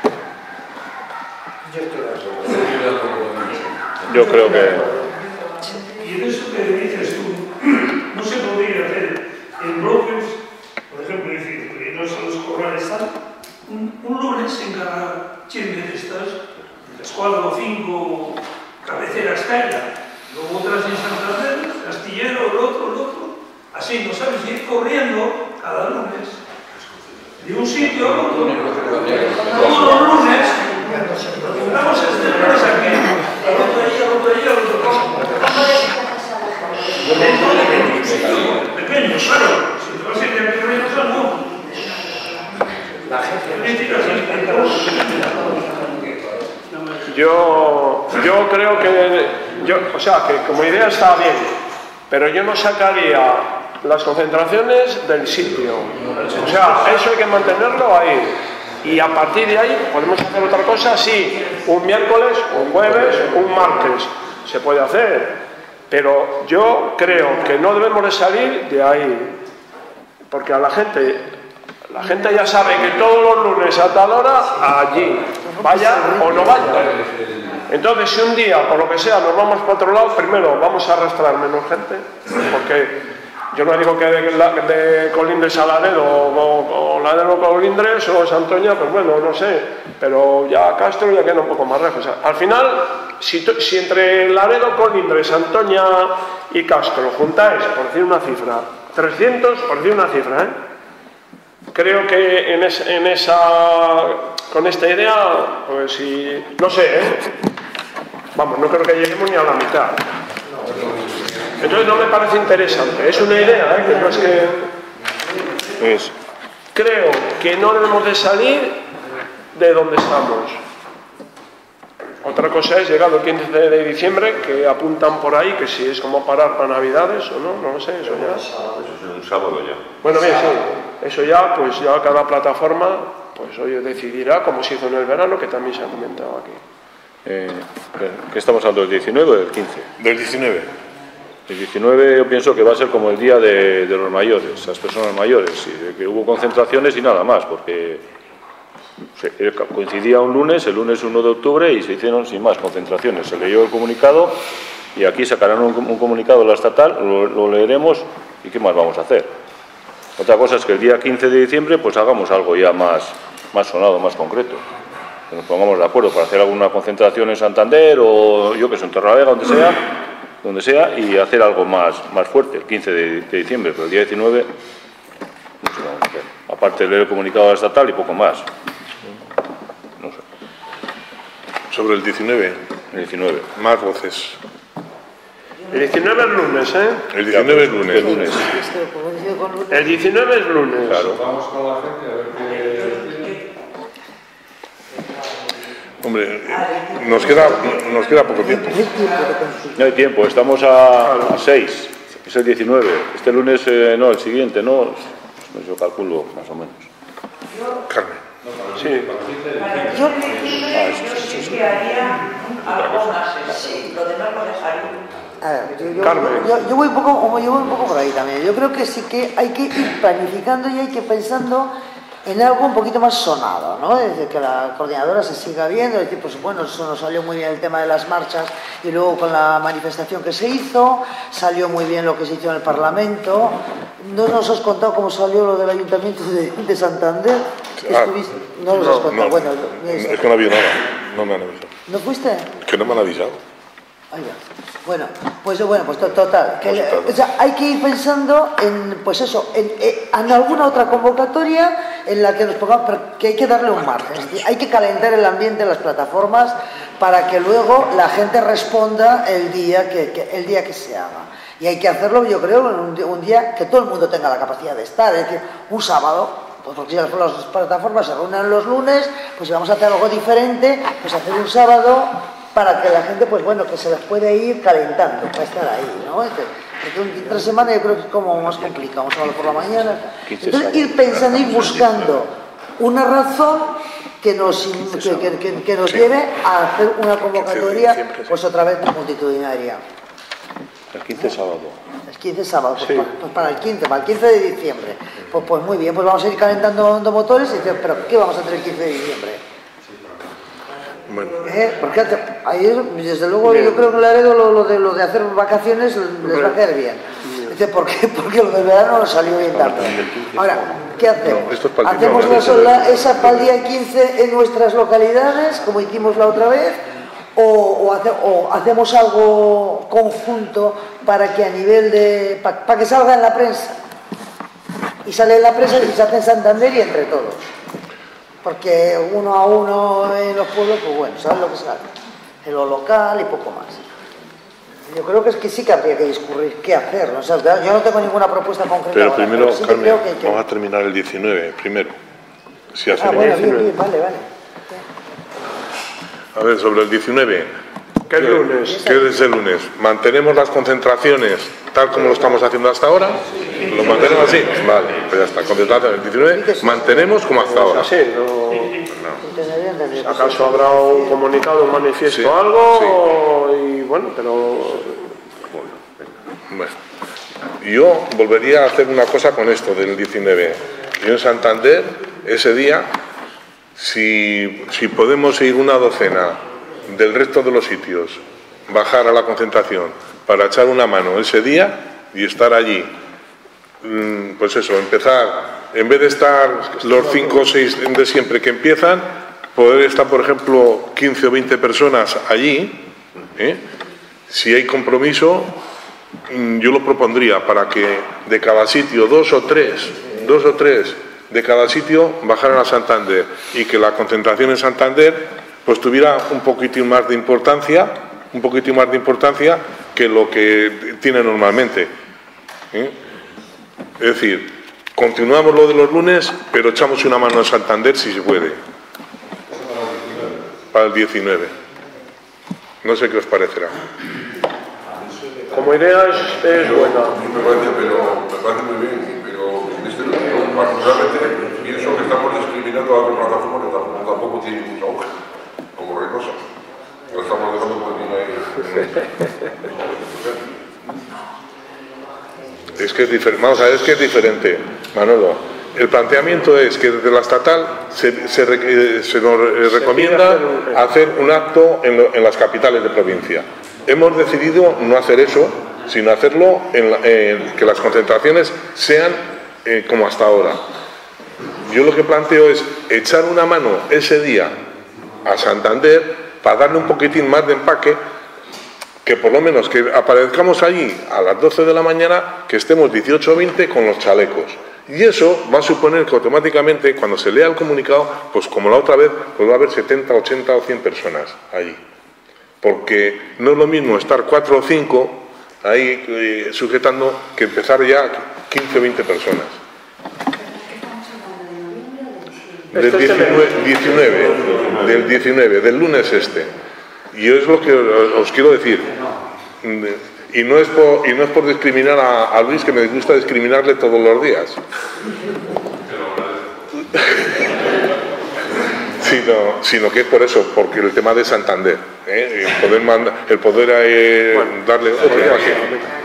Yo creo que... Y en eso que dices tú, no se podría hacer en bloques, por ejemplo, decir que no son los corrales están un lunes en cada chimbe de estas, las 4 o 5 cabeceras caigan, luego otras en Santander, Castillero, el otro, así, no sabes, ir corriendo cada lunes de un sitio a otro. Todos los lunes, vamos a este lunes aquí, al otro allí, al otro dentro de sitios pequeños, claro, si te vas a ir de aquí corriendo, no. La gente Yo creo que, que como idea está bien, pero yo no sacaría las concentraciones del sitio. O sea, eso hay que mantenerlo ahí. Y a partir de ahí podemos hacer otra cosa, sí, un miércoles, un jueves, un martes, se puede hacer. Pero yo creo que no debemos de salir de ahí, porque a la gente ya sabe que todos los lunes a tal hora, allí, vaya o no vaya. Entonces, si un día, por lo que sea, nos vamos para otro lado, primero vamos a arrastrar menos gente, porque yo no digo que de Colindres a Laredo, o Laredo a Colindres, o Santoña, pues bueno, no sé, pero ya Castro ya queda un poco más lejos. O sea, al final, si entre Laredo, Colindres, Santoña y Castro juntáis, por decir una cifra, 300, por decir una cifra, creo que con esta idea, pues si, no sé, vamos, no creo que lleguemos ni a la mitad. Entonces no me parece interesante, es una idea, que no es que... Creo que no debemos de salir de donde estamos. Otra cosa es, llegado el 15 de diciembre, que apuntan por ahí, que si es como parar para Navidades o no lo sé, eso ya... Eso es un sábado ya. Bueno, bien, sí, eso ya, pues ya cada plataforma, pues hoy decidirá, como se hizo en el verano, que también se ha comentado aquí. ¿Qué estamos hablando, del 19 o del 15? Del 19. El 19 yo pienso que va a ser como el día de los mayores, las personas mayores, y de que hubo concentraciones y nada más, porque coincidía un lunes, el lunes 1 de octubre, y se hicieron sin más concentraciones. Se leyó el comunicado y aquí sacarán un comunicado de la estatal, lo leeremos y ¿qué más vamos a hacer? Otra cosa es que el día 15 de diciembre pues hagamos algo ya más sonado, más concreto. Que nos pongamos de acuerdo para hacer alguna concentración en Santander o yo que sé, en Torrelavega, donde sea, y hacer algo más fuerte, el 15 de diciembre, pero el día 19 no sé qué vamos a hacer. Aparte de leer el comunicado de la estatal y poco más. No sé. Sobre el 19. El 19. Más voces. El 19 es lunes, ¿eh? El 19 es lunes. El 19 es lunes. Claro. Vamos con la gente a ver qué... Hombre, nos queda poco tiempo. No hay tiempo, estamos a 6, es el 19. Este lunes, no, el siguiente, no, yo calculo más o menos. Carmen. Sí. Yo que haría algo más, sí, lo demás lo dejaría. Yo voy un poco por ahí también. Yo creo que sí que hay que ir planificando y hay que ir pensando en algo un poquito más sonado, ¿no? Desde que la coordinadora se siga viendo, es decir, pues bueno, eso nos salió muy bien el tema de las marchas y luego con la manifestación que se hizo, salió muy bien lo que se hizo en el Parlamento. No nos has contado cómo salió lo del Ayuntamiento de Santander. No los has contado, bueno. Es que no había nada, no me han avisado. ¿No fuiste? Que no me han avisado. Ahí va. Bueno, pues total. O sea, hay que ir pensando en, pues eso, en alguna otra convocatoria en la que nos pongamos, pero que hay que darle un margen. Es decir, hay que calentar el ambiente en las plataformas para que luego la gente responda el día que se haga. Y hay que hacerlo, yo creo, en un día que todo el mundo tenga la capacidad de estar, es decir, un sábado. Pues porque las plataformas se reúnen los lunes, pues si vamos a hacer algo diferente, pues hacer un sábado para que la gente, pues bueno, que se las puede ir calentando para estar ahí, ¿no? Porque entre semana yo creo que es como más complicado, vamos a hablar por la mañana. Entonces ir pensando, ir buscando una razón que nos lleve a hacer una convocatoria, pues otra vez multitudinaria. El 15 sábado. El 15 sábado, pues para el 15 de diciembre. Pues muy bien, pues vamos a ir calentando motores y decir, pero ¿qué vamos a hacer el 15 de diciembre? Bueno. Porque ahí, desde luego, yo creo que lo de hacer vacaciones les va a caer bien. Dice, ¿por qué? Porque lo del verano no salió bien tanto. Ahora, ¿qué hacemos? ¿Hacemos esa para el día 15 en nuestras localidades, como hicimos la otra vez? O hacemos algo conjunto para que a nivel de... para que salga en la prensa? Y sale en la prensa y se hace en Santander y entre todos. Porque uno a uno en los pueblos, pues bueno, ¿sabes lo que sale? En lo local y poco más. Yo creo que es que sí que habría que discurrir qué hacer, ¿no? O sea, yo no tengo ninguna propuesta concreta. Pero primero, sí, Carmen, vamos a terminar el 19, primero. Si bueno, bien, vale. A ver, sobre el 19. ¿Qué lunes? ¿Qué es el lunes? ¿Mantenemos las concentraciones tal como lo estamos haciendo hasta ahora? ¿Lo mantenemos así? Vale, pues ya está. Concentración el 19, mantenemos como hasta ahora. Sí, ¿acaso habrá un comunicado, un manifiesto, algo? Sí. Y bueno, pero... Bueno, yo volvería a hacer una cosa con esto del 19. Yo en Santander, ese día, si podemos ir una docena del resto de los sitios, bajar a la concentración para echar una mano ese día y estar allí, pues eso, empezar, en vez de estar los 5 o 6 de siempre que empiezan, poder estar, por ejemplo, 15 o 20 personas allí, si hay compromiso, yo lo propondría para que de cada sitio dos o tres de cada sitio bajaran a Santander y que la concentración en Santander pues tuviera un poquitín más de importancia que lo que tiene normalmente. Es decir, continuamos lo de los lunes, pero echamos una mano en Santander si se puede. Para el 19. No sé qué os parecerá. Como idea es buena. Me parece muy bien, pero particularmente pienso que estamos discriminando a otra plataforma que tampoco tiene mucha hoja, como Reynosa. Lo estamos dejando por encima ahí. Es que es diferente. Vamos a ver, es que es diferente, Manolo. El planteamiento es que desde la estatal se nos recomienda hacer un acto en las capitales de provincia. Hemos decidido no hacer eso, sino hacerlo que las concentraciones sean como hasta ahora. Yo lo que planteo es echar una mano ese día a Santander para darle un poquitín más de empaque, que por lo menos que aparezcamos allí a las 12 de la mañana, que estemos 18 o 20 con los chalecos. Y eso va a suponer que automáticamente, cuando se lea el comunicado, pues como la otra vez, pues va a haber 70, 80 o 100 personas allí. Porque no es lo mismo estar 4 o 5 ahí sujetando que empezar ya 15 o 20 personas. Del 19, del lunes este. Y es lo que os quiero decir. Y no es por discriminar a Luis, que me gusta discriminarle todos los días. Sino que es por eso, porque el tema de Santander, el poder darle otro empaque.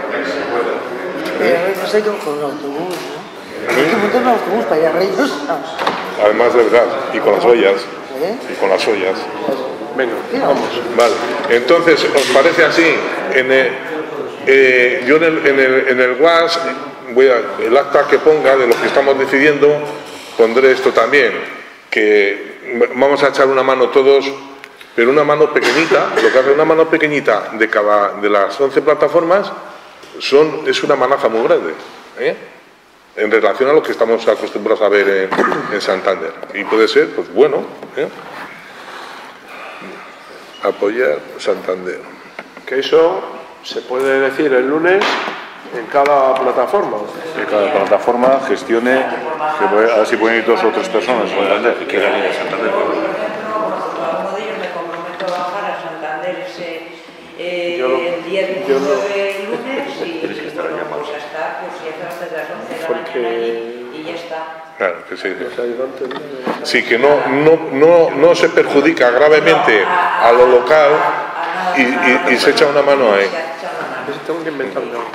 No sé qué con el autobús, ¿no? Hay que montar un autobús para ir a Reynosa. Además, de verdad, y con las ollas. Venga, vamos. Vale, entonces, ¿os parece así? Yo en el WhatsApp, el acta que ponga de lo que estamos decidiendo, pondré esto también. que vamos a echar una mano todos, pero una mano pequeñita, lo que hace una mano pequeñita de las 11 plataformas es una manaza muy grande, en relación a lo que estamos acostumbrados a ver en Santander. Y puede ser, pues bueno, apoyar Santander. Que eso se puede decir el lunes en cada plataforma. Que cada plataforma gestione, a ver si pueden ir 2 o 3 personas. Que quieran ir a Santander. El día 19 lunes y vamos a estar, pues ya hasta las 11 de la mañana allí y ya está. Claro, que sí. Sí, que no se perjudica gravemente a lo local y se echa una mano ahí. Tengo que inventarme algo.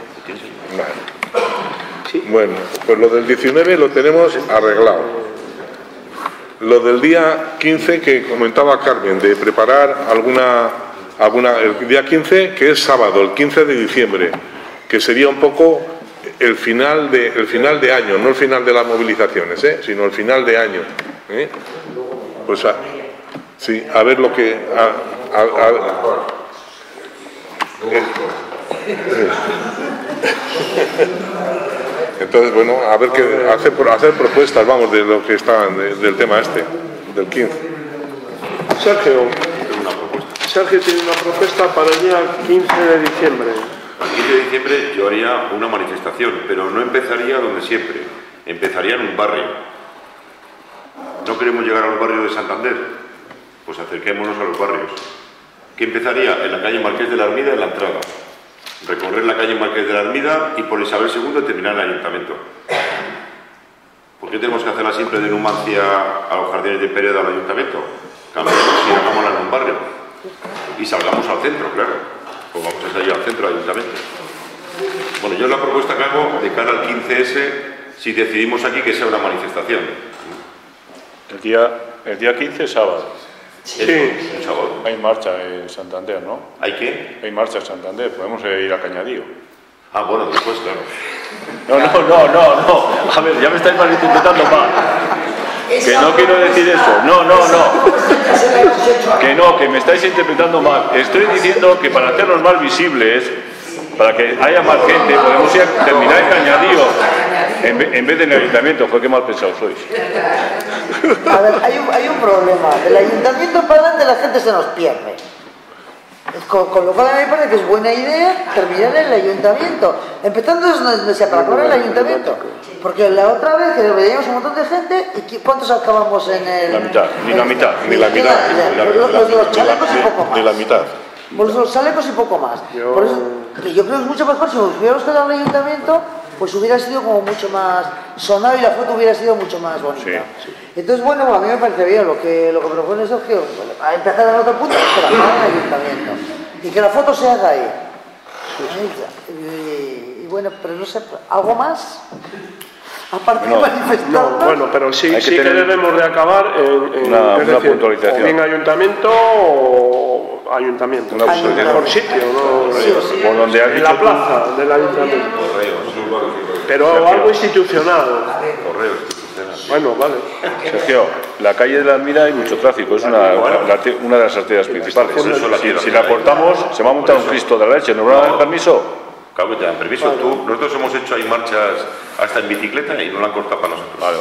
Vale. Bueno, pues lo del 19 lo tenemos arreglado. Lo del día 15 que comentaba Carmen, de preparar el día 15, que es sábado, el 15 de diciembre, que sería un poco el final de año, no el final de las movilizaciones, sino el final de año. Pues sí, a ver lo que... Entonces, bueno, a ver qué hacer propuestas, vamos, de lo que está del tema del 15. Sergio tiene una propuesta para el día 15 de diciembre. El 15 de diciembre yo haría una manifestación, pero no empezaría donde siempre, empezaría en un barrio. ¿No queremos llegar a los barrios de Santander? Pues acerquémonos a los barrios. ¿Qué empezaría? En la calle Marqués de la Armida, en la entrada. Recorrer la calle Marqués de la Armida y por Isabel II terminar en el ayuntamiento. ¿Por qué tenemos que hacerla siempre de Numancia a los jardines de Pereda al ayuntamiento? Cambiamos y hagámosla en un barrio. Y salgamos al centro, claro. Pues vamos a salir al centro del ayuntamiento. Bueno, yo la propuesta que hago de cara al 15S, si decidimos aquí que sea una manifestación. El día 15 es sábado. Sí, un sábado. Hay marcha en Santander, ¿no? ¿Hay qué? Hay marcha en Santander, podemos ir a Cañadío. Ah, bueno, después, claro. No. A ver, ya me estáis malinterpretando mal. Que no quiero decir eso. No. Que me estáis interpretando mal. Estoy diciendo que para hacernos más visibles, para que haya más gente, podemos ir a terminar en Cañadío en vez de en el ayuntamiento. Joder, qué mal pensados sois. A ver, hay un problema. Del ayuntamiento para adelante la gente se nos pierde. Con lo cual a mí me parece que es buena idea terminar en el ayuntamiento. Empezando desde para acabar en el ayuntamiento. Porque la otra vez que veíamos un montón de gente, ¿y cuántos acabamos en el...? La mitad, ni la mitad. Los chalecos y poco más. Ni la mitad. Los chalecos y poco más. Por eso, yo creo que es mucho mejor si nos hubiéramos quedado en el ayuntamiento, pues hubiera sido como mucho más sonado y la foto hubiera sido mucho más bonita. Sí. Entonces, bueno, a mí me parece bien lo que propone Sergio, a empezar en otro punto, pero acabar en el ayuntamiento. Y que la foto se haga ahí. Y bueno, pero no sé, ¿algo más? Aparte de manifestarnos. Bueno, pero sí que debemos de acabar en una puntualización. O bien ayuntamiento o ayuntamiento. Una el mejor sitio, ¿no? Por donde has en dicho la plaza del ayuntamiento. Pero algo institucional. Bueno, vale. Sergio, la calle de la Armida hay mucho tráfico, es una de las arterias principales. Si la cortamos, se va a montar un Cristo de la leche. ¿Nos van a dar permiso? Claro que te dan permiso. Nosotros hemos hecho ahí marchas hasta en bicicleta y no la han cortado para nosotros. Vale.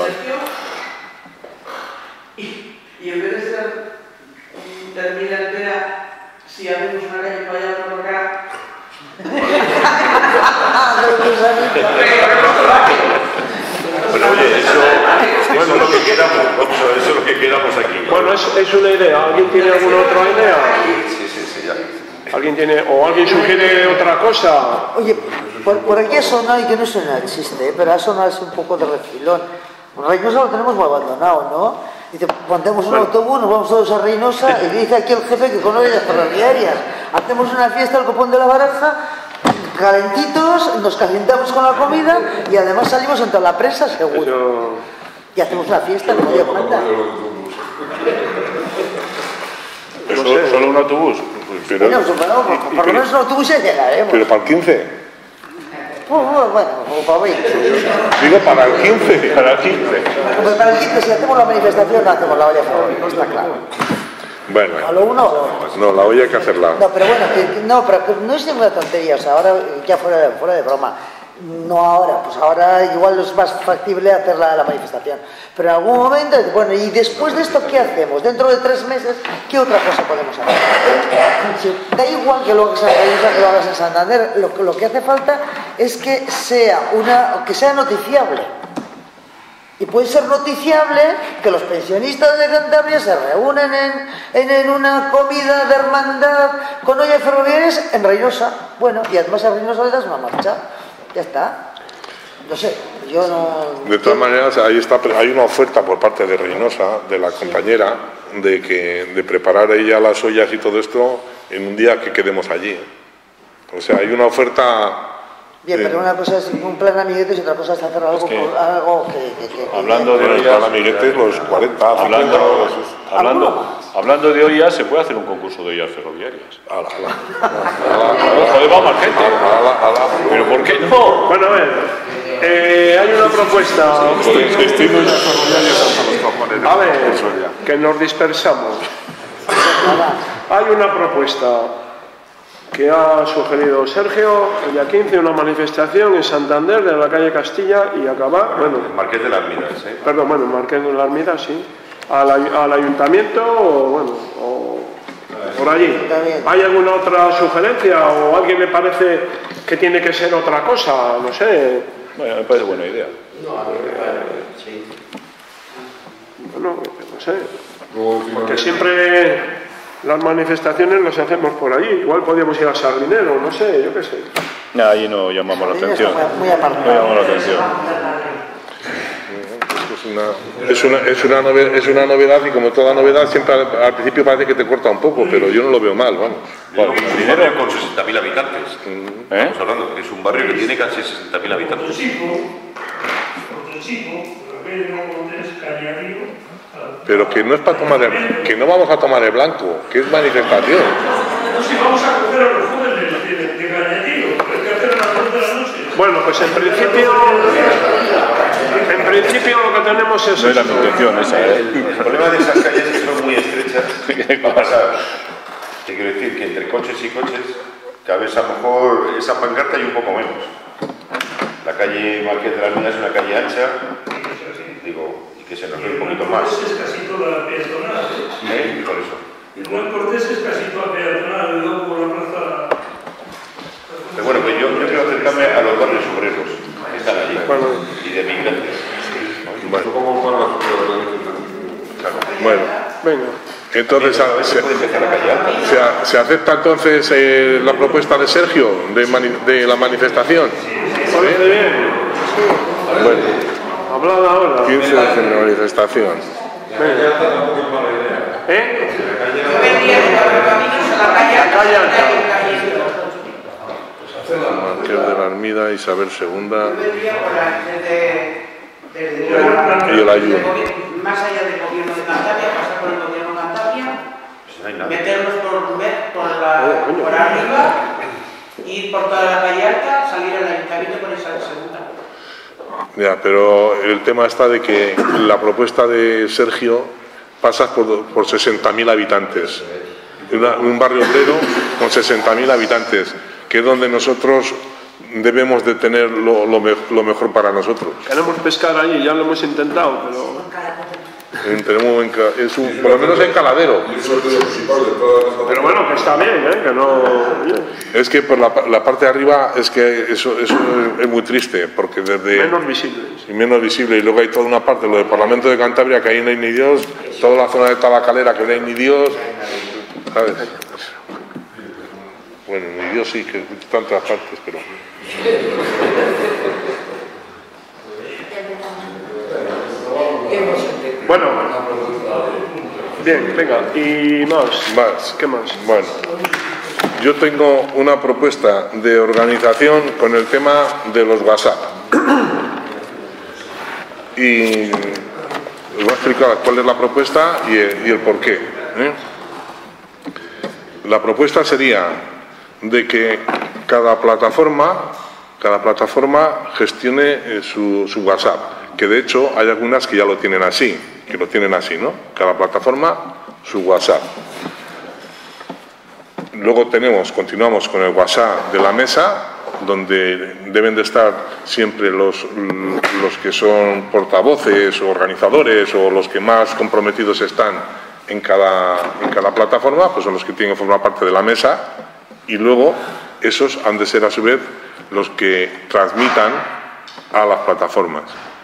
Y en vez de ser termina entera, si hacemos una calle para allá por acá. Bueno, oye, eso es lo que queramos. Vamos a ver, eso es lo que queramos aquí. Bueno, es una idea. ¿Alguien tiene alguna otra idea? Sí, ya. ¿Alguien sugiere otra cosa? Oye, por aquí ha sonado, y que no suena el chiste, pero ha sonado así un poco de refilón. Reynosa lo tenemos muy abandonado, ¿no? Dice, montemos un autobús, nos vamos todos a Reynosa y dice aquí el jefe que conoce las ferroviarias. Hacemos una fiesta al Copón de la Baraja, calentitos, nos calentamos con la comida y además salimos ante la prensa seguro. Y hacemos una fiesta, como Dios manda. ¿Solo un autobús? Pero, bueno, por lo menos un autobús ya llegaremos. Pero para el 15. Bueno, o para 20. Digo para el 15, para el 15. Pues para el 15, si hacemos la manifestación, no hacemos la olla ferroviaria, está claro. Bueno. ¿A lo uno o lo otro? No, la olla hay que hacerla. No, pero bueno, pero no es ninguna tontería, o sea, ahora ya fuera de broma. No ahora, pues ahora igual es más factible hacer la manifestación. Pero en algún momento, bueno, y después de esto, ¿qué hacemos? Dentro de 3 meses, ¿qué otra cosa podemos hacer? Da igual que lo hagas en Santander, lo que hace falta es que sea noticiable. Y puede ser noticiable que los pensionistas de Cantabria se reúnen en una comida de hermandad con ollas ferroviarias en Reynosa. Bueno, y además a Reynosa le das una marcha. Ya está. No sé, yo no... De todas maneras, hay una oferta por parte de Reynosa, de la compañera, de preparar ella las ollas y todo esto en un día que quedemos allí. O sea, hay una oferta... Bien, pero una cosa es un plan amiguetes y otra cosa es hacer algo que hablando de ollas, plan amiguetes, los 40, hablando de ollas, se puede hacer un concurso de ollas ferroviarias. Joder, vamos, gente. Pero ¿por qué no? Bueno, a ver, hay una propuesta. Estoy en ollas ferroviarias hasta los cojones. A ver, que nos dispersamos. Hay una propuesta que ha sugerido Sergio, el día 15, una manifestación en Santander, de la calle Castilla, y acabar, bueno... El Marqués de las Midas, ¿eh? Perdón, bueno, el Marqués de las Midas, sí. Al ayuntamiento, o por allí. ¿Hay alguna otra sugerencia o a alguien le parece que tiene que ser otra cosa? No sé. Bueno, me parece buena idea. Bueno, no sé. Porque siempre... Las manifestaciones las hacemos por ahí. Igual podríamos ir a Sardinero, no sé, yo qué sé. No, ahí no llamamos la atención. Muy aparte. No llamamos la atención. Es una novedad y como toda novedad siempre al principio parece que te corta un poco, pero yo no lo veo mal, vamos. Sardinero con 60.000 habitantes. Estamos hablando que es un barrio que tiene casi 60.000 habitantes. Pero que no es para tomar que no vamos a tomar el blanco, que es manifestación. Si vamos a coger a los jóvenes de Cañadillo, hay que hacer a las 2 de la noche. Bueno, pues en principio lo que tenemos es... No es la intención esa, ¿eh? El problema de esas calles que son muy estrechas, va a pasar. Te quiero decir que entre coches y coches, cada vez a lo mejor esa pancarta hay un poco menos. La calle Marqués de las Minas es una calle ancha, digo, y que se nos ve un poquito más. Es casi toda peatonal. ¿Eh? Por eso. El Juan Cortés es casi toda peatonal, luego por la plaza... Pero bueno, pues yo quiero acercarme a los barrios obreros que están allí y de migrantes. Bueno, Bueno, venga. Entonces, ¿se acepta entonces la propuesta de Sergio de la manifestación? Parece bien. Bueno, hablad ahora. 15 de manifestación. ¿Eh? Marqués de la Armida, Isabel II y el ayuno. Más allá del gobierno de Cantabria, pasar por el gobierno de Cantabria, meternos por arriba, ir por toda la calle alta, salir al ayuntamiento con esa segunda. Ya, pero el tema está de que la propuesta de Sergio pasa por 60.000 habitantes. Un barrio obrero con 60.000 habitantes, que es donde nosotros debemos de tener lo mejor para nosotros. Queremos pescar allí, ya lo hemos intentado, pero... por lo menos en Caladero. Pero bueno, que está bien, ¿eh? Que no... Es que por la parte de arriba es que eso es muy triste, porque desde... Menos visible. Y luego hay toda una parte, lo del Parlamento de Cantabria, que ahí no hay ni Dios, toda la zona de Tabacalera, que no hay ni Dios, ¿sabes? Bueno, ni Dios sí, que tantas partes, pero... Bueno, bien, venga, y más. ¿Qué más? Bueno, yo tengo una propuesta de organización con el tema de los WhatsApp. Y os voy a explicar cuál es la propuesta y el porqué. La propuesta sería de que cada plataforma gestione su WhatsApp, que de hecho hay algunas que ya lo tienen así, ¿no? Cada plataforma su WhatsApp. Luego continuamos con el WhatsApp de la mesa, donde deben de estar siempre los que son portavoces o organizadores o los que más comprometidos están en cada plataforma, pues son los que tienen que formar parte de la mesa, y luego esos han de ser a su vez los que transmitan a las plataformas,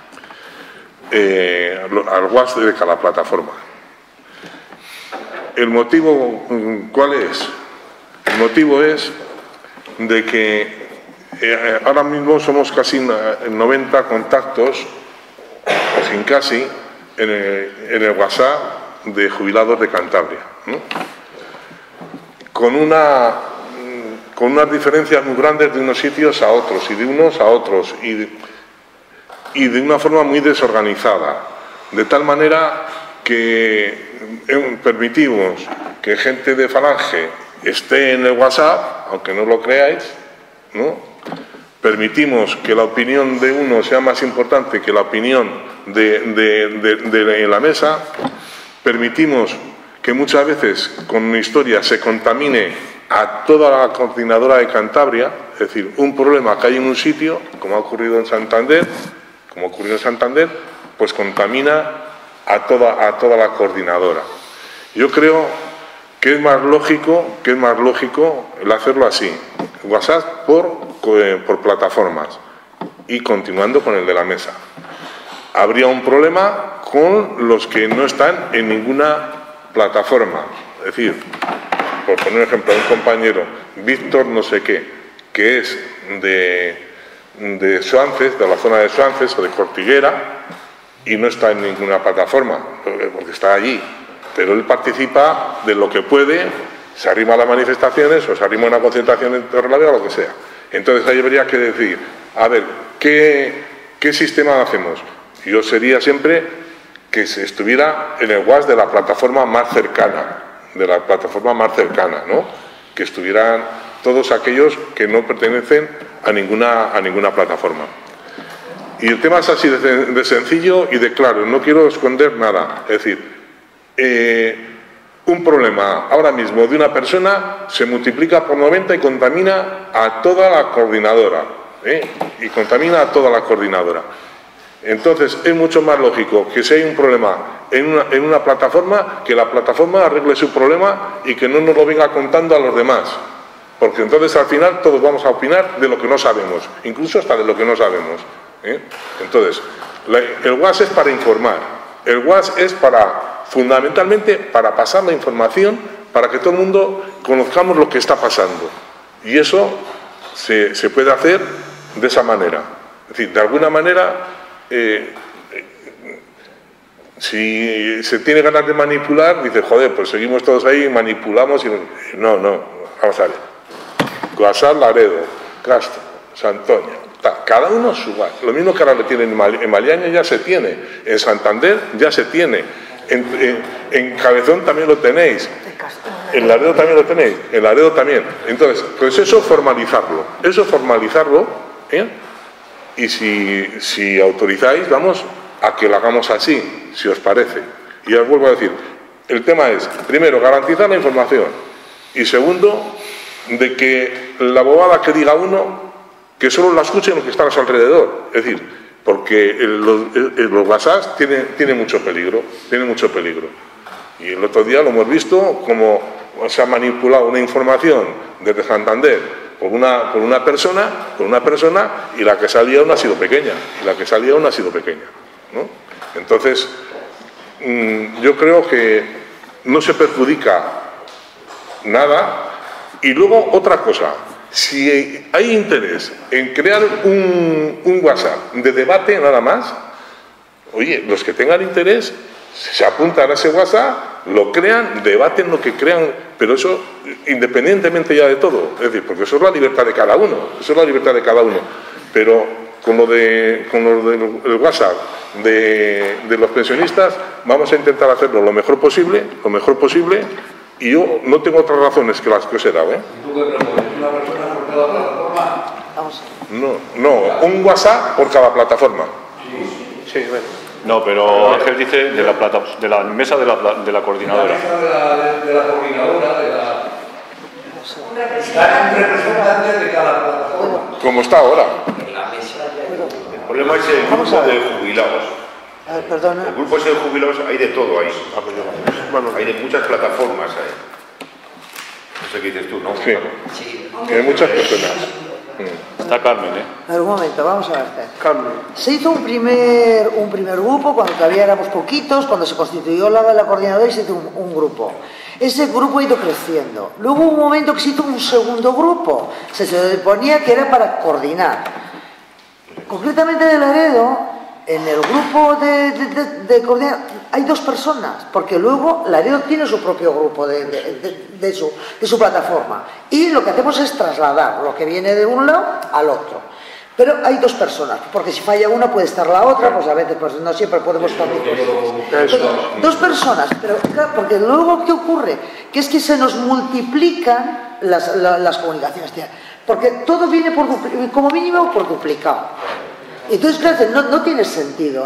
al WhatsApp de cada plataforma. ¿El motivo cuál es? El motivo es de que ahora mismo somos casi 90 contactos, o sin casi, en el WhatsApp de jubilados de Cantabria, ¿no? Con unas diferencias muy grandes de unos sitios a otros y de unos a otros y de una forma muy desorganizada, de tal manera que permitimos que gente de Falange esté en el WhatsApp, aunque no lo creáis, ¿no? Permitimos que la opinión de uno sea más importante que la opinión de la mesa, permitimos que muchas veces con una historia se contamine a toda la coordinadora de Cantabria, es decir, un problema que hay en un sitio, como ha ocurrido en Santander, pues contamina a toda la coordinadora. Yo creo que es más lógico el hacerlo así, WhatsApp por plataformas, y continuando con el de la mesa. Habría un problema con los que no están en ninguna plataforma, es decir, por poner un ejemplo, un compañero, Víctor no sé qué, que es de Suances, de la zona de Suances o de Cortiguera, y no está en ninguna plataforma, porque está allí, pero él participa de lo que puede, se arrima a las manifestaciones o se arrima a una concentración en Torrelavega o lo que sea. Entonces ahí habría que decir, a ver, ¿qué sistema hacemos? Yo sería siempre que se estuviera en el WhatsApp de la plataforma más cercana, ¿no? Que estuvieran todos aquellos que no pertenecen a ninguna plataforma. Y el tema es así de sencillo y de claro, no quiero esconder nada. Es decir, un problema ahora mismo de una persona se multiplica por 90 y contamina a toda la coordinadora. Entonces es mucho más lógico que si hay un problema en una plataforma, que la plataforma arregle su problema y que no nos lo venga contando a los demás, porque entonces al final todos vamos a opinar de lo que no sabemos, incluso hasta de lo que no sabemos, Entonces el WhatsApp es para informar, el WhatsApp es fundamentalmente para pasar la información, para que todo el mundo conozcamos lo que está pasando, y eso se puede hacer de esa manera. Es decir, de alguna manera, si se tiene ganas de manipular, dice, joder, pues seguimos todos ahí, manipulamos y... No, vamos a ver. WhatsApp Laredo, Castro, Santoña, cada uno su WhatsApp. Lo mismo que ahora lo tienen en Maliaña, ya se tiene, en Santander ya se tiene, en Cabezón también lo tenéis, en Laredo también lo tenéis, en Laredo también. Entonces, pues eso formalizarlo, y si autorizáis, vamos a que lo hagamos así, si os parece. Y os vuelvo a decir, el tema es, primero, garantizar la información, y segundo, de que la bobada que diga uno, que solo la escuchen los que están a su alrededor. Es decir, porque los WhatsApp tienen mucho peligro, Y el otro día lo hemos visto como se ha manipulado una información desde Santander por una persona, y la que salía no ha sido pequeña, ¿no? Entonces, yo creo que no se perjudica nada. Y luego otra cosa, si hay interés en crear un WhatsApp de debate nada más, oye, los que tengan interés se apuntan a ese WhatsApp, lo crean, debaten lo que crean, pero eso independientemente ya de todo, es decir, porque eso es la libertad de cada uno, pero con lo del WhatsApp de los pensionistas vamos a intentar hacerlo lo mejor posible, y yo no tengo otras razones que las que os he dado, ¿Tú qué propones? ¿Una persona por cada plataforma? Vamos a ver. No, un WhatsApp por cada plataforma. Sí, bueno. No, pero Ángel dice de la mesa de la coordinadora. La mesa de la coordinadora, está un representante de cada plataforma. Como está ahora. El problema es el grupo de jubilados. A ver, perdona. El grupo ese de jubilados hay de todo ahí. Hay de muchas plataformas ahí. No sé qué dices tú, ¿no? Sí. Hay muchas personas. Está Carmen, ¿eh? A ver, un momento, vamos a ver. Carmen. Se hizo un primer grupo cuando todavía éramos poquitos, cuando se constituyó la coordinadora y se hizo un grupo. Ese grupo ha ido creciendo. Luego hubo un momento que se hizo un segundo grupo. Se suponía que era para coordinar. Concretamente de Laredo, en el grupo de coordinar hay 2 personas, porque luego Laredo tiene su propio grupo de su plataforma. Y lo que hacemos es trasladar lo que viene de un lado al otro. Pero hay 2 personas, porque si falla una puede estar la otra, pues a veces pues no siempre podemos estar todos. 2 personas, pero claro, porque luego ¿qué ocurre? Que es que se nos multiplican las comunicaciones, porque todo viene como mínimo por duplicado. Entonces, claro, no tiene sentido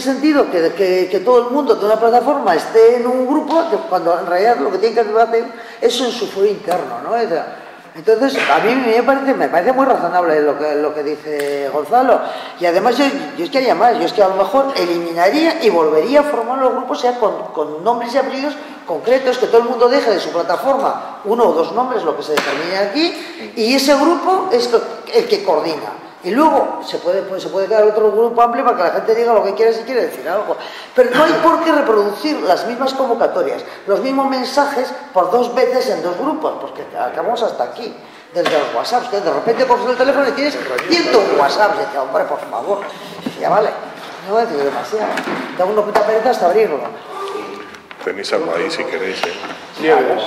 que todo el mundo de una plataforma esté en un grupo, cuando en realidad lo que tiene que hacer es en su foro interno, ¿no? Entonces, a mí me parece muy razonable lo que dice Gonzalo. Y además yo es que haría más, yo es que a lo mejor eliminaría y volvería a formar los grupos ya con nombres y apellidos concretos, que todo el mundo deje de su plataforma 1 o 2 nombres, lo que se determine aquí, y ese grupo es el que coordina. Y luego se puede crear otro grupo amplio para que la gente diga lo que quiere si quiere decir algo. Pero no hay por qué reproducir las mismas convocatorias, los mismos mensajes por 2 veces en 2 grupos, porque acabamos hasta aquí, desde los WhatsApps, que de repente coges el teléfono y tienes 101 WhatsApps. Y dices, hombre, por favor, ya vale, no voy a decir demasiado. Da una puta pereza hasta abrirlo. Tenéis algo ahí si queréis, ¿eh? Nieves.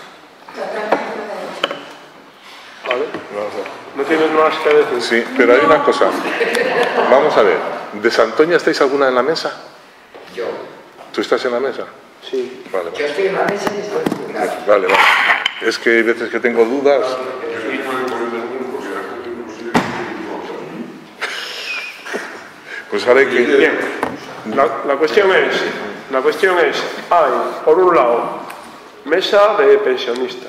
Vale. ¿No tienes más que decir? Sí, pero hay una cosa. Vamos a ver. ¿De Santoña estáis alguna en la mesa? Yo. ¿Tú estás en la mesa? Sí. Vale, Yo estoy en la mesa y estoy jubilado. Vale. Es que hay veces que tengo dudas. Pues ahora hay que... Bien. La cuestión es, hay, por un lado, mesa de pensionistas.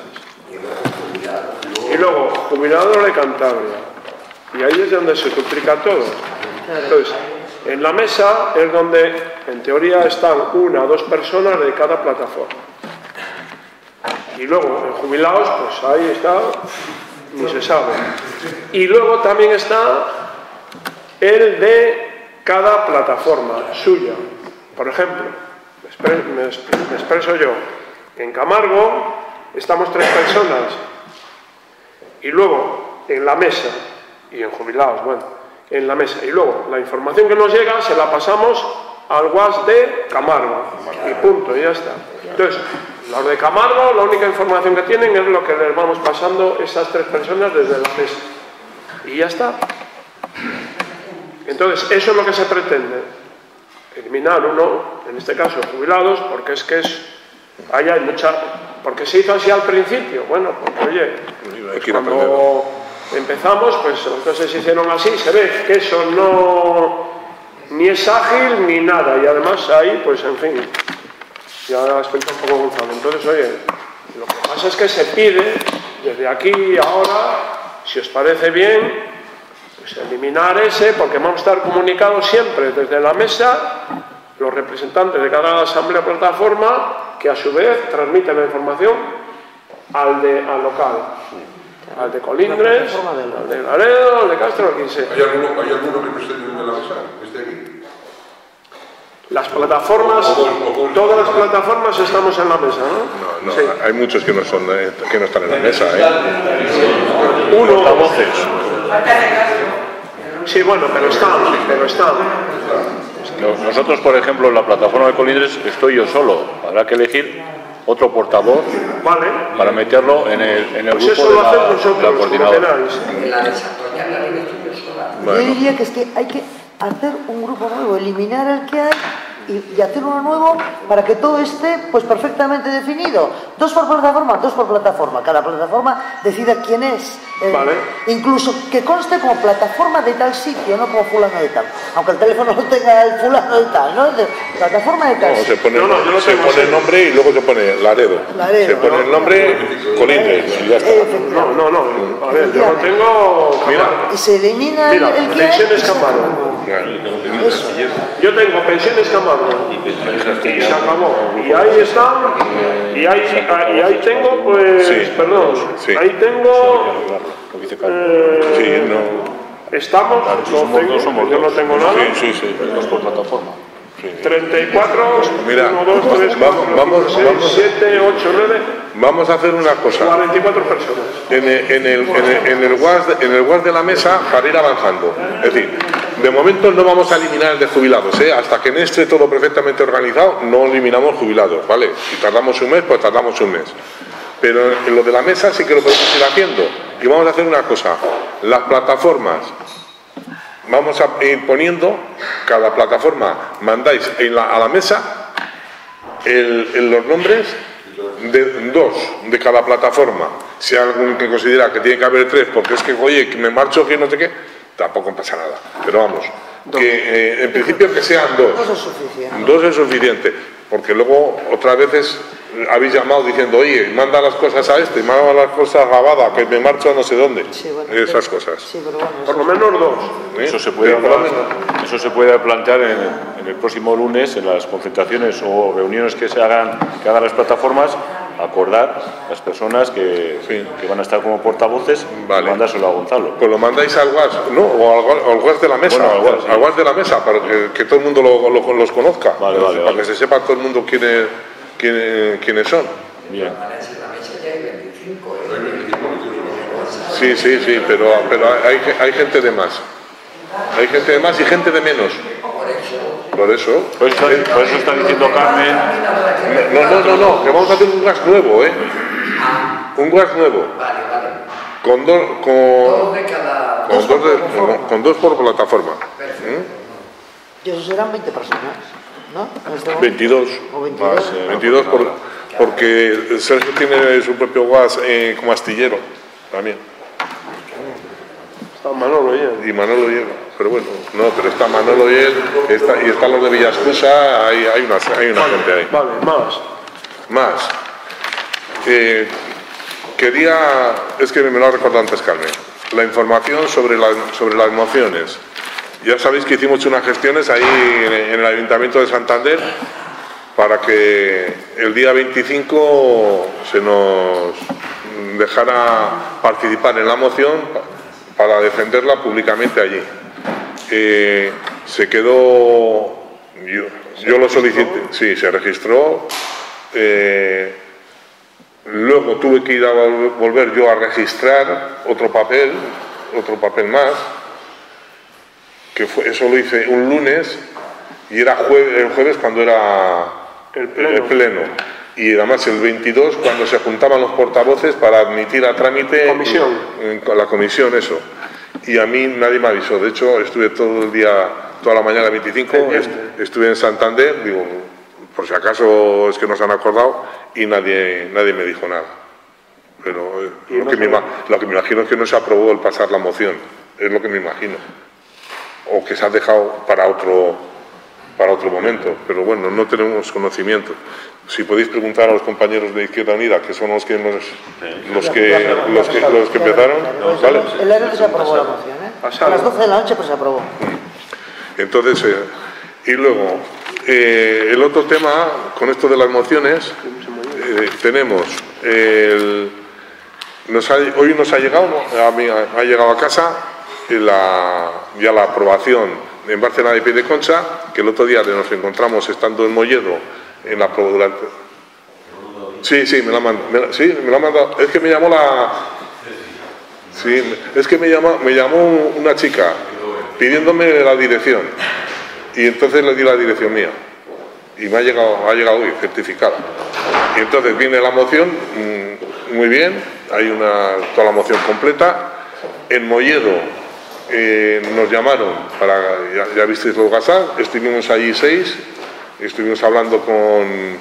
Y luego, jubilador de Cantabria. Y ahí es donde se duplica todo. Entonces, en la mesa es donde, en teoría, están 1 o 2 personas de cada plataforma. Y luego, en jubilados, pues ahí está, ni se sabe. Y luego también está el de cada plataforma suya. Por ejemplo, me expreso yo. En Camargo estamos 3 personas. Y luego, en la mesa, y en jubilados, bueno, en la mesa. Y luego, la información que nos llega se la pasamos al WhatsApp de Camargo. Y punto, y ya está. Entonces, los de Camargo, la única información que tienen es lo que les vamos pasando esas 3 personas desde la mesa. Y ya está. Entonces, eso es lo que se pretende. Eliminar uno, en este caso, jubilados, porque es que ahí hay mucha... ¿Por qué se hizo así al principio? Bueno, porque oye, pues cuando empezamos, pues las cosas se hicieron así, se ve que eso no ni es ágil ni nada, y además ahí, pues en fin, ya explica un poco Gonzalo. Entonces, oye, lo que pasa es que se pide desde aquí ahora, si os parece bien, pues eliminar ese, porque vamos a estar comunicados siempre desde la mesa, los representantes de cada asamblea plataforma, que a su vez transmiten la información al local, al de Colindres, al de Laredo, al de Castro, al quien sea. ¿Hay alguno que no esté en la mesa? ¿Esté aquí? Las plataformas, todas las plataformas estamos en la mesa, ¿no? No, sí. Hay muchos que no están en la mesa, Uno a voces. Sí, bueno, pero están. Nosotros, por ejemplo, en la plataforma de Colindres estoy yo solo. Habrá que elegir otro portavoz para meterlo en el pues grupo eso de lo hacemos nosotros, la coordinadora. Yo diría que es que hay que hacer un grupo nuevo, eliminar el que hay y hacer uno nuevo para que todo esté pues perfectamente definido. 2 por plataforma, 2 por plataforma. Cada plataforma decida quién es. Vale. Incluso que conste como plataforma de tal sitio, no como fulano de tal. Aunque el teléfono no tenga el fulano de tal, ¿no? De plataforma de tal No, sitio. se pone, se pone el nombre y luego se pone Laredo. Se pone el nombre Colindres y ya está. No. A ver, yo no tengo... Mira. Y se elimina Mira, el quién pensiones es. Camargo. Yo tengo pensiones Camargo. Y se acabó. Y ahí está. Y ahí tengo, pues... Sí. Perdón. Sí. Ahí tengo... Sí, no. Estamos, yo no tengo nada. Sí. 2 por plataforma. 34, Mira, 1, 2, 3, 4, 5, 6, 7, 8, 9. Vamos a hacer una cosa. 44 personas. En el WhatsApp de la mesa para ir avanzando. Es decir, de momento no vamos a eliminar el de jubilados, ¿eh? Hasta que no esté todo perfectamente organizado, no eliminamos jubilados, ¿vale? Si tardamos un mes, pues tardamos un mes. Pero en lo de la mesa sí que lo podemos ir haciendo. Y vamos a hacer una cosa. Las plataformas, vamos a ir poniendo, cada plataforma mandáis a la mesa los nombres de 2 de cada plataforma. Si hay algún que considera que tiene que haber 3, porque es que, oye, que me marcho, que no sé qué, tampoco pasa nada. Pero vamos, que en principio que sean 2. 2 es suficiente. 2 es suficiente, porque luego otras veces habéis llamado diciendo, oye, manda las cosas a este, manda las cosas a Gabada, que me marcho a no sé dónde. Sí, bueno, esas cosas. Sí, pero bueno, por lo menos 2. Eso se puede plantear en el próximo lunes, en las concentraciones o reuniones que hagan las plataformas, acordar las personas que van a estar como portavoces, y mandárselo a Gonzalo. Pues lo mandáis al WhatsApp, ¿no? O al WhatsApp de la mesa, bueno, al WhatsApp de la mesa, para que todo el mundo los conozca, para que se sepa todo el mundo quiénes son. Bien. Sí, pero hay gente de más. Hay gente de más y gente de menos. Por eso está diciendo Carmen. No, que vamos a hacer un gas nuevo, ¿eh? Un gas nuevo. Con 2 por plataforma. Y eso serán 20 personas, ¿no? 22. O 22. 22 porque Sergio tiene su propio gas como astillero también. Está Manolo y él. Y Manolo y él. Pero bueno, no, pero está Manolo y él, y están los de Villascusa, hay una gente ahí. Vale, más. Es que me lo ha recordado antes Carmen, la información sobre las mociones. Ya sabéis que hicimos unas gestiones ahí en el Ayuntamiento de Santander para que el día 25 se nos dejara participar en la moción para defenderla públicamente allí. Se quedó, yo lo solicité, sí, se registró, luego tuve que ir a volver yo a registrar otro papel más, eso lo hice un lunes y era el jueves cuando era el pleno. Y además el 22 cuando se juntaban los portavoces para admitir a trámite la comisión, eso. Y a mí nadie me avisó. De hecho, estuve todo el día, toda la mañana del 25, estuve en Santander, digo, por si acaso es que nos han acordado, y nadie me dijo nada. Pero lo que me imagino es que no se aprobó el pasar la moción, es lo que me imagino. O que se ha dejado para otro momento, pero bueno, no tenemos conocimiento. Si podéis preguntar a los compañeros de Izquierda Unida, que son los que empezaron, ¿vale? El año se aprobó la moción, ¿eh? A las 12 de la noche pues se aprobó. Entonces, y luego, el otro tema, con esto de las mociones, tenemos, hoy nos ha llegado, ha llegado a casa ya la aprobación en Bárcena de Piedeconcha, que el otro día nos encontramos estando en Molledo, en la durante... Sí, me la ha mandado. Es que me llamó me llamó una chica pidiéndome la dirección y entonces le di la dirección mía y ha llegado hoy certificada. Y entonces viene la moción, muy bien, hay toda la moción completa. En Molledo nos llamaron ya visteis los gasas, estuvimos allí 6 estuvimos hablando con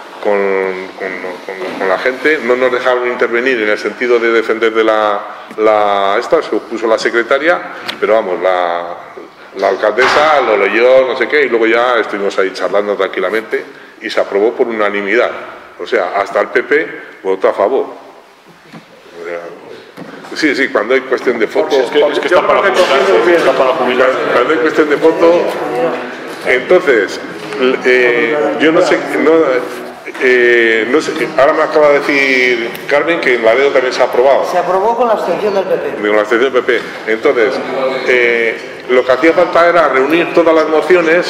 la gente, no nos dejaron intervenir en el sentido de defender de esta, se opuso la secretaria, pero vamos, la alcaldesa lo leyó, no sé qué, y luego ya estuvimos ahí charlando tranquilamente y se aprobó por unanimidad. O sea, hasta el PP votó a favor. Sí, sí, cuando hay cuestión de foto... Es que está para jubilar. Cuando hay cuestión de foto... Entonces, yo no sé... no sé, ahora me acaba de decir Carmen que en Laredo también se ha aprobado. Se aprobó con la abstención del PP. Con la abstención del PP. Entonces, lo que hacía falta era reunir todas las mociones,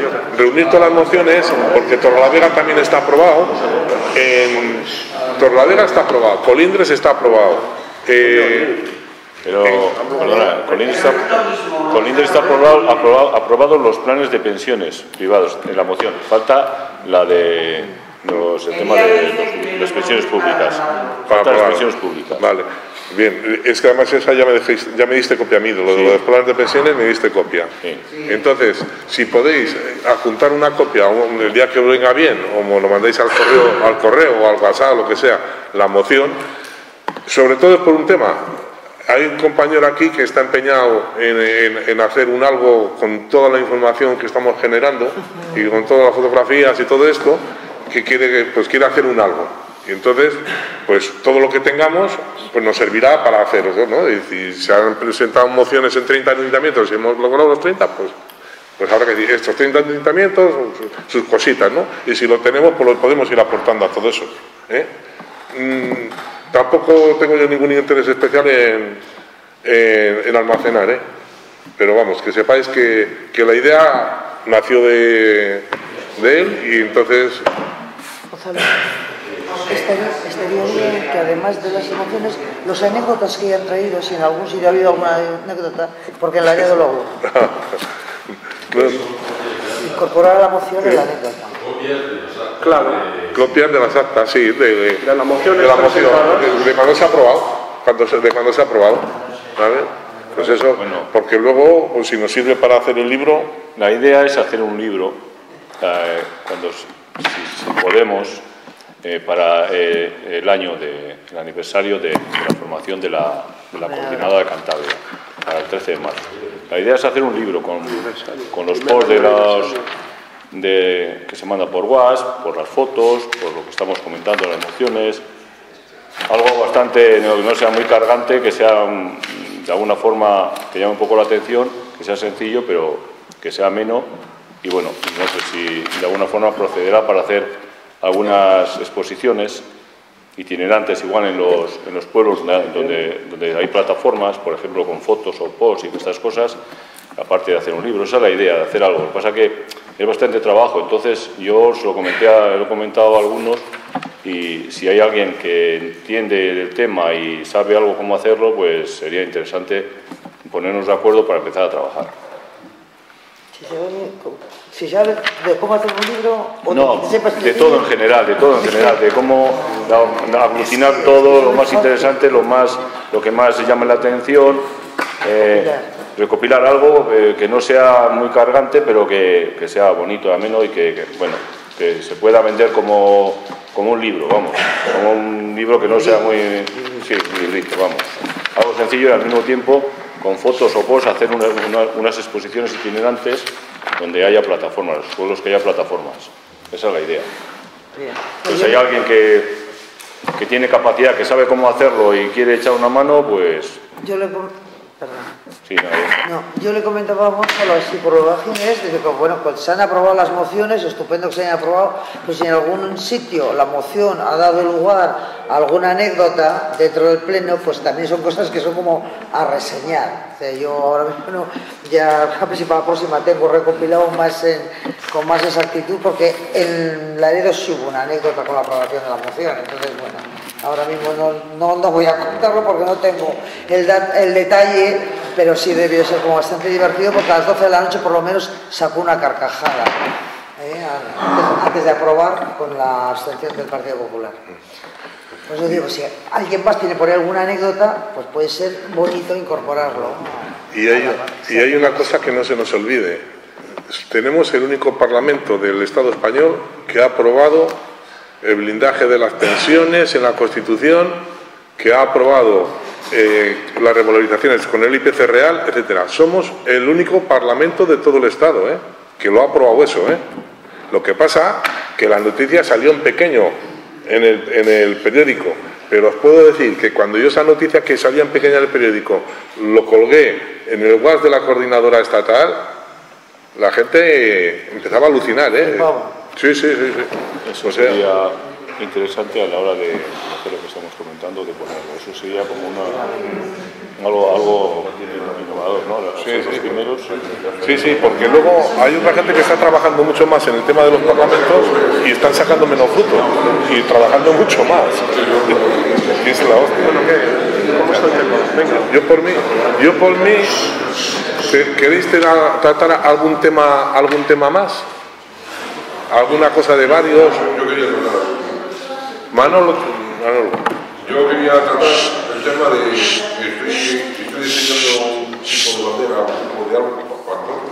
porque Torrelavega también está aprobado. Torrelavega está aprobado, Colindres está aprobado. Pero, perdona, Colindres está aprobado los planes de pensiones privados en la moción. Falta la de el tema de las pensiones públicas. Falta las pensiones públicas. Vale. Bien, es que además esa ya me diste copia a mí, lo de los planes de pensiones me diste copia. Sí. Entonces, si podéis adjuntar una copia el día que os venga bien, o me lo mandáis al correo o al WhatsApp, lo que sea, la moción, sobre todo es por un tema. Hay un compañero aquí que está empeñado en hacer un algo con toda la información que estamos generando y con todas las fotografías y todo esto, que quiere hacer un algo. Y entonces, pues todo lo que tengamos pues nos servirá para hacerlo, ¿no? Y si se han presentado mociones en 30 ayuntamientos y hemos logrado los 30, pues habrá que decir, estos 30 ayuntamientos, sus cositas, ¿no? Y si lo tenemos, pues lo podemos ir aportando a todo eso, ¿eh? Tampoco tengo yo ningún interés especial en almacenar, ¿eh? Pero vamos, que sepáis que la idea nació de él y entonces... Estaría bien que además de las emociones, los anécdotas que hayan traído, si en algún sitio ha habido alguna anécdota, porque en la área de luego incorporar a la moción la anécdota. Claro, copias de las actas, sí, de la moción, de cuando se ha aprobado, de cuando se ha aprobado, ¿vale? Pues eso, porque luego, pues si nos sirve para hacer el libro... La idea es hacer un libro, si podemos, para el año el aniversario de la formación de la Coordinadora de Cantabria, para el 13 de marzo. La idea es hacer un libro con los posts que se manda por WhatsApp, por las fotos, por lo que estamos comentando, las emociones, algo bastante, no sea muy cargante, que sea de alguna forma que llame un poco la atención, que sea sencillo, pero que sea ameno, y bueno, no sé si de alguna forma procederá para hacer algunas exposiciones itinerantes igual en los pueblos donde hay plataformas, por ejemplo con fotos o posts y estas cosas, aparte de hacer un libro. Esa es la idea, de hacer algo. Lo que pasa es que es bastante trabajo, entonces yo os lo he comentado a algunos, y si hay alguien que entiende del tema y sabe algo cómo hacerlo, pues sería interesante ponernos de acuerdo para empezar a trabajar. Si sabes de cómo hacer un libro... No, de todo en general, de cómo aglutinar todo, lo más interesante, lo que más llame la atención, recopilar algo que no sea muy cargante, pero que sea bonito, ameno y que se pueda vender como un libro, vamos, como un libro que no sea muy rico, vamos. Algo sencillo y al mismo tiempo, con fotos o posts, hacer unas exposiciones itinerantes donde haya plataformas, los pueblos que haya plataformas. Esa es la idea. Pues si hay alguien que tiene capacidad, que sabe cómo hacerlo y quiere echar una mano, pues... Yo le comentaba a Gonzalo así por imágenes, de que bueno, pues se han aprobado las mociones, estupendo que se hayan aprobado, pues si en algún sitio la moción ha dado lugar a alguna anécdota dentro del pleno, pues también son cosas que son como a reseñar. O sea, yo ahora mismo ya a ver si para la próxima tengo recopilado con más exactitud, porque en Laredo sí hubo una anécdota con la aprobación de la moción, entonces bueno, ahora mismo no voy a contarlo porque no tengo el detalle, pero sí debió ser como bastante divertido, porque a las 12 de la noche por lo menos sacó una carcajada antes de aprobar con la abstención del Partido Popular. Pues yo digo, si alguien más tiene por ahí alguna anécdota, pues puede ser bonito incorporarlo. Y hay una cosa que no se nos olvide. tenemos el único parlamento del Estado español que ha aprobado el blindaje de las pensiones en la Constitución, que ha aprobado las revalorizaciones con el IPC real, etcétera. Somos el único parlamento de todo el Estado que lo ha aprobado eso. Lo que pasa que la noticia salió en pequeño en el periódico, pero os puedo decir que cuando yo esa noticia que salía en pequeño en el periódico lo colgué en el WhatsApp de la coordinadora estatal, la gente empezaba a alucinar, Sí. Eso sería interesante a la hora de hacer lo que estamos comentando, de ponerlo. Eso sería como algo innovador, ¿no? Los primeros. Sí, porque luego hay otra gente que está trabajando mucho más en el tema de los parlamentos y están sacando menos fruto y trabajando mucho más. Y es la hostia. ¿Cómo está el tema? Venga. Yo por mí, ¿queréis tratar algún tema más? ¿Alguna cosa de varios? Yo quería tratar. Manolo. Yo quería tratar el tema de que estoy diseñando un tipo de bandera, un tipo de algo para nosotros.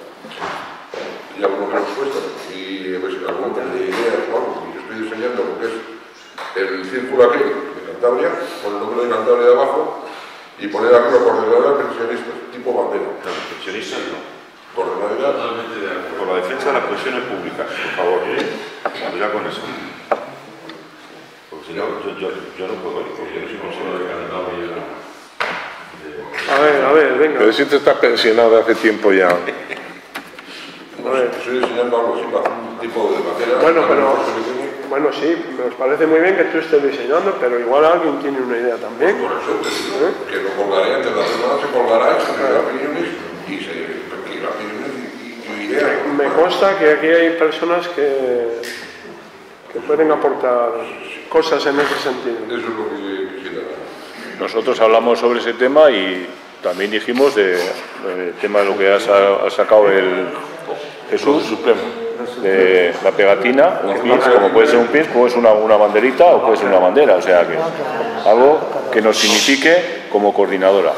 Y algo que nos cuesta. Y a ver si algún de ideas o algo. Y estoy diseñando lo que es el círculo aquel de Cantabria, con el nombre de Cantabria de abajo, y poner arriba coordinadora de pensionistas, tipo bandera. Claro, pensionistas no. Coordinadora. Totalmente de acuerdo. Por la defensa de las pensiones públicas, por favor. Pues ya con eso. Porque si no, yo no puedo ir, porque yo no soy pensionado de Cantabria. A ver, venga. Pero si te estás pensionado de hace tiempo ya. Estoy diseñando algo así, un tipo de bandera. Bueno, sí, nos parece muy bien que tú estés diseñando, pero igual alguien tiene una idea también. Por eso te digo, que lo colgaré antes de la semana, se colgará, se tendrá opiniones y ideas. Me consta que aquí hay personas que pueden aportar cosas en ese sentido. Eso es lo que quisiera. Nosotros hablamos sobre ese tema y también dijimos del tema de lo que ha sacado el Jesús Supremo, de la pegatina, un pins, como puede ser un pins, puede ser una banderita o puede ser una bandera, o sea que algo que nos signifique como coordinadora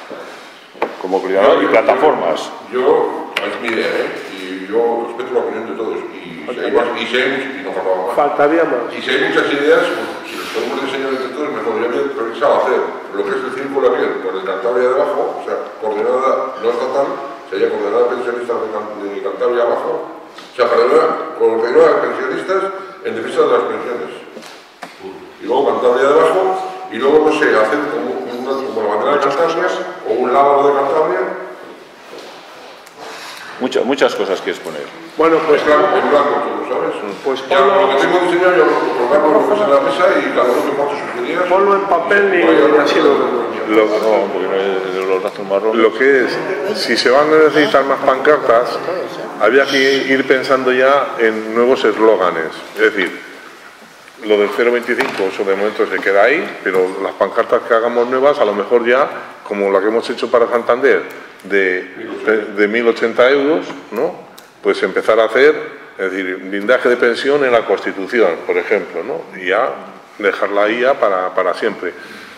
y plataformas. Yo, es mi idea, y yo respeto la opinión de todos, y si hay más, y no faltaba más. Faltaría más. Y si hay muchas ideas, pues, si los podemos diseñar entre todos, me podría haber pensado hacer lo que es el círculo aquel, con el Cantabria de abajo, o sea, coordinada no estatal, sería coordinada pensionistas de Cantabria abajo, o sea, coordinada pensionistas en defensa de las pensiones. Y luego Cantabria de abajo, y luego, no sé, hacer como la bandera de Cantabria, o un lábaro de Cantabria. Muchas cosas que exponer. Bueno, pues claro, en blanco todo, ¿sabes? Pues ya, lo que tengo diseñado, yo lo colocarlo en la mesa y cada uno que ponga sus ideas. Ponlo en papel y así lo que es, si se van a necesitar más pancartas, había que ir pensando ya en nuevos eslóganes. Es decir, lo del 0,25, eso de momento se queda ahí, pero las pancartas que hagamos nuevas, a lo mejor ya, como la que hemos hecho para Santander, de 1.080 euros, ¿no? Pues empezar a hacer, es decir, blindaje de pensión en la Constitución, por ejemplo, ¿no? Y ya dejarla ahí ya para siempre.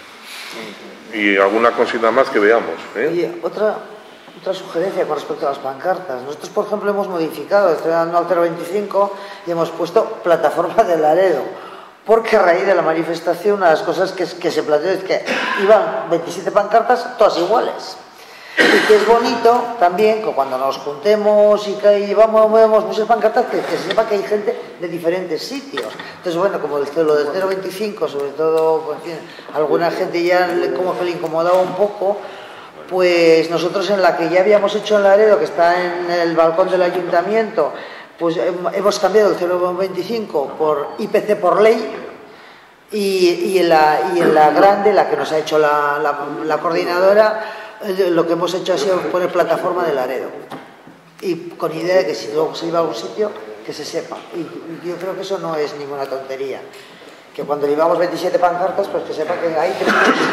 Y alguna cosita más que veamos. Y otra sugerencia con respecto a las pancartas. Nosotros, por ejemplo, hemos modificado, estoy dando al 0,25 y hemos puesto plataforma de Laredo, porque a raíz de la manifestación una de las cosas que se planteó es que iban 27 pancartas todas iguales. Y que es bonito también que cuando nos juntemos y que movemos muchas pancartas, que se sepa que hay gente de diferentes sitios. Entonces, bueno, como lo del 0,25, sobre todo, pues, alguna gente ya como que le incomodaba un poco, pues nosotros en la que ya habíamos hecho en Laredo, que está en el balcón del ayuntamiento, pues hemos cambiado el 0,25 por IPC por ley, y en la grande, la que nos ha hecho la coordinadora, lo que hemos hecho ha sido poner plataforma de Laredo, y con idea de que si luego se iba a un sitio, que se sepa. Y yo creo que eso no es ninguna tontería, que cuando llevamos 27 pancartas, pues que sepa que hay 3.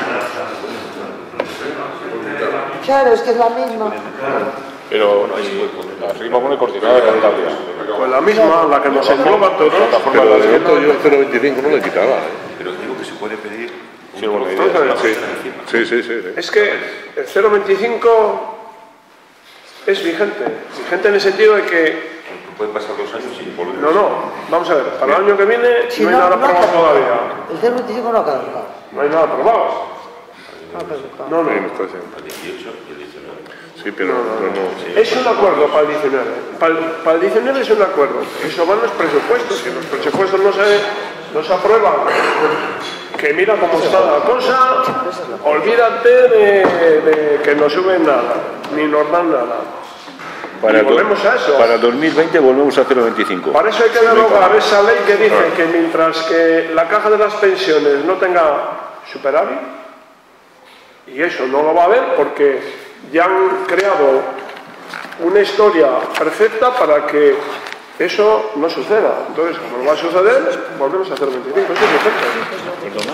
Claro, es que es la misma. Pero arriba pone coordinada de Cantabria. Pues la misma, la que nos engloba todos. Pero de momento yo el 0,25 no le quitaba. Pero digo que se puede pedir. Sí, buena idea. Sí. Es que el 0,25 es vigente. Vigente en el sentido de que... Pueden pasar 2 años sin volver. No, vamos a ver, para el año que viene Si no hay nada aprobado todavía. El 025 no ha caducado. No hay nada aprobado. No. El 18 y el 19. Sí, pero no. Es un acuerdo para el 19. Para el 19 es un acuerdo. Eso van los presupuestos. Si los presupuestos no se aprueban, que mira cómo está la cosa, olvídate de que no suben nada, ni nos dan nada. Y volvemos a eso. Para 2020 volvemos a 0,25. Para eso hay que derogar esa ley que dice que mientras que la caja de las pensiones no tenga superávit, y eso no lo va a haber porque ya han creado una historia perfecta para que eso no suceda. Entonces, como no va a suceder, volvemos a 0,25. Eso es perfecto.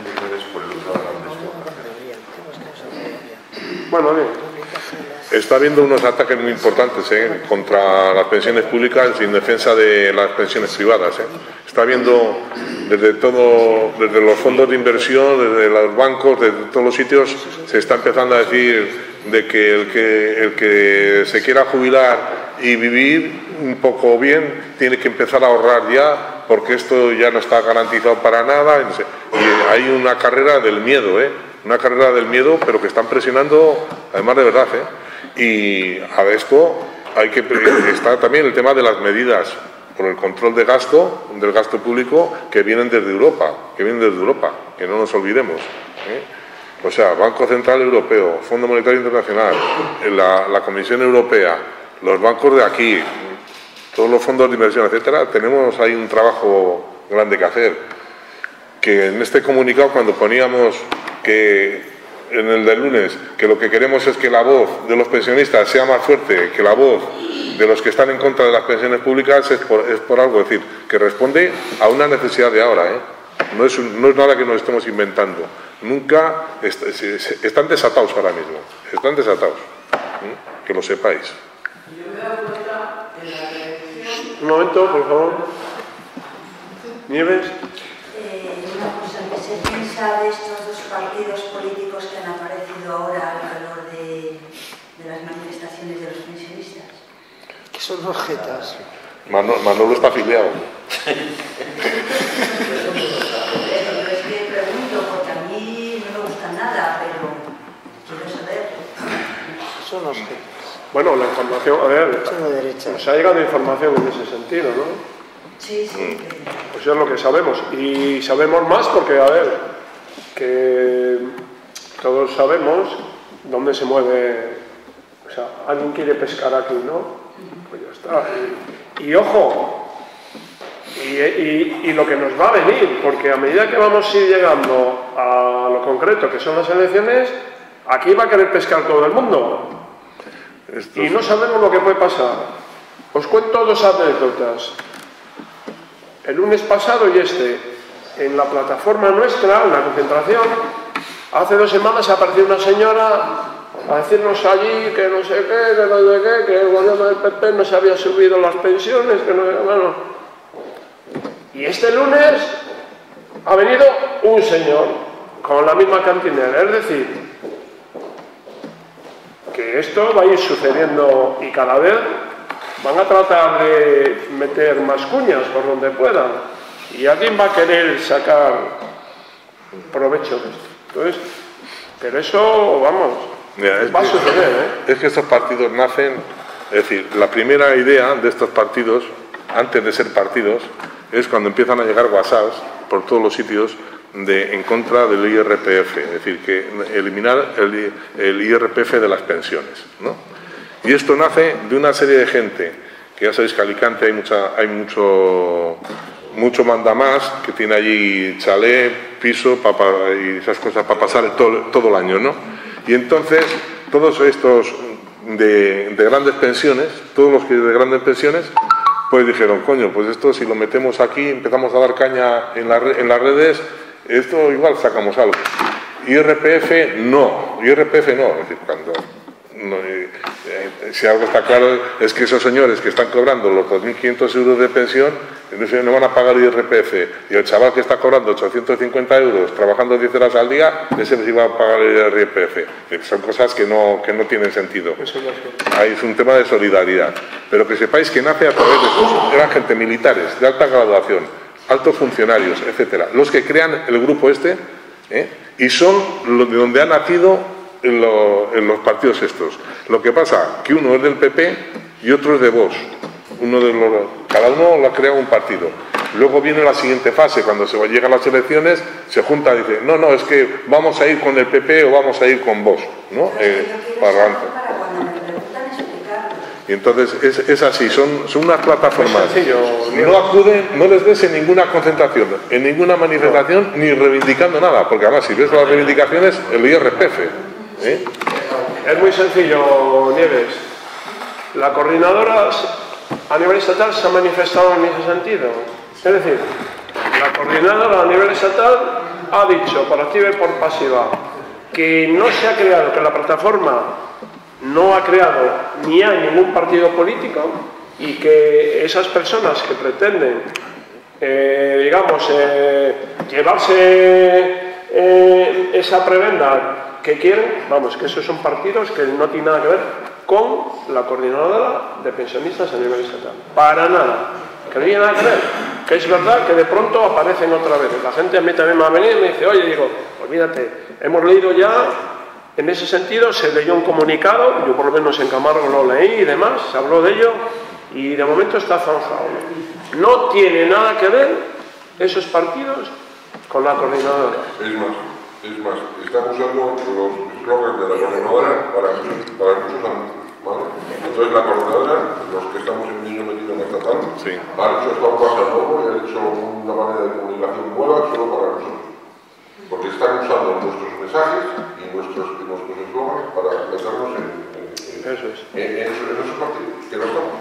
Bueno, bien. Está habiendo unos ataques muy importantes contra las pensiones públicas y en defensa de las pensiones privadas. Está habiendo desde los fondos de inversión, desde los bancos, desde todos los sitios, se está empezando a decir de que el que se quiera jubilar y vivir un poco bien tiene que empezar a ahorrar ya, porque esto ya no está garantizado para nada. Y hay una carrera del miedo, una carrera del miedo, pero que están presionando, además de verdad. Y a esto está también el tema de las medidas por el control de gasto, del gasto público, que vienen desde Europa, que no nos olvidemos. O sea, Banco Central Europeo, Fondo Monetario Internacional, la Comisión Europea, los bancos de aquí, todos los fondos de inversión, etcétera, tenemos ahí un trabajo grande que hacer. Que en este comunicado, cuando poníamos que en el del lunes, que lo que queremos es que la voz de los pensionistas sea más fuerte que la voz de los que están en contra de las pensiones públicas, es por algo, es decir, que responde a una necesidad de ahora, no es nada que nos estemos inventando. Nunca están desatados ahora mismo, están desatados, que lo sepáis. Un momento, por favor. Nieves. Una cosa que se piensa de estos dos partidos políticos que han aparecido ahora al calor de las manifestaciones de los pensionistas. Que son dos jetas. Manolo está afiliado. Yo es que pregunto, porque a mí no me gusta nada, pero quiero saber. Son dos jetas. Bueno, la información, a ver, nos ha llegado información en ese sentido, ¿no? Sí. Pues es lo que sabemos. Y sabemos más porque, a ver, que todos sabemos dónde se mueve. O sea, alguien quiere pescar aquí, ¿no? Pues ya está. Y ojo, y lo que nos va a venir, porque a medida que vamos a ir llegando a lo concreto, que son las elecciones, aquí va a querer pescar todo el mundo. Y no sabemos lo que puede pasar. Os cuento dos anécdotas. El lunes pasado y en la plataforma nuestra, en la concentración, hace 2 semanas apareció una señora a decirnos allí que no sé qué, que no sé qué, que el gobierno del PP no se había subido las pensiones, que no, bueno. Y este lunes ha venido un señor con la misma cantinera, es decir, que esto va a ir sucediendo y cada vez van a tratar de meter más cuñas por donde puedan y alguien va a querer sacar provecho de esto. Entonces, pero eso, vamos, va a suceder, Es que estos partidos nacen, es decir, la primera idea de estos partidos, antes de ser partidos, es cuando empiezan a llegar WhatsApps por todos los sitios en contra del IRPF, es decir, que eliminar el IRPF de las pensiones, ¿no? Y esto nace de una serie de gente, que ya sabéis que en Alicante hay mucho mandamás, que tiene allí chalet, piso y esas cosas para pasar todo el año, ¿no? Y entonces, todos estos de grandes pensiones, pues dijeron, coño, pues esto si lo metemos aquí, empezamos a dar caña en las redes, esto igual sacamos algo. IRPF no, es decir, cuando si algo está claro es que esos señores que están cobrando los 2.500 euros de pensión no van a pagar IRPF, y el chaval que está cobrando 850 euros trabajando 10 horas al día, ese sí va a pagar el IRPF. Son cosas que no tienen sentido. Ahí es un tema de solidaridad, pero que sepáis que nace a través de estos, eran gente militares de alta graduación, altos funcionarios, etcétera, los que crean el grupo este, y son de donde ha nacido en los partidos estos. Lo que pasa que uno es del PP y otro es de Vox. Cada uno lo ha creado un partido. Luego viene la siguiente fase, cuando se llegan las elecciones, se junta y dice, no, es que vamos a ir con el PP o vamos a ir con Vox, ¿no? Y entonces es así, son unas plataformas. No acuden, no les ves en ninguna concentración, en ninguna manifestación, ni reivindicando nada, porque además si ves las reivindicaciones, el IRPF. Es muy sencillo, Nieves. La coordinadora a nivel estatal se ha manifestado en ese sentido. Es decir, la coordinadora a nivel estatal ha dicho, por activa y por pasiva, que no se ha creado, que la plataforma no ha creado ni hay ningún partido político, y que esas personas que pretenden, llevarse esa prebenda que quieren, que esos son partidos que no tienen nada que ver con la coordinadora de pensionistas a nivel estatal. Para nada. Que no tiene nada que ver. Que es verdad que de pronto aparecen otra vez. La gente a mí también me ha venido y me dice, oye, digo, olvídate, hemos leído ya, en ese sentido se leyó un comunicado, yo por lo menos en Camargo lo leí y demás, se habló de ello y de momento está zanjado. No tiene nada que ver esos partidos con la coordinadora. Es más, están usando los eslogans de la coordinadora para muchos anuncios, ¿vale? Entonces la coordinadora, los que estamos en niño metido en la estatal, ha hecho hasta un paso nuevo y ha hecho una manera de comunicación nueva solo para nosotros. Porque están usando nuestros mensajes y nuestros eslogans para meternos en esos partidos, que no estamos.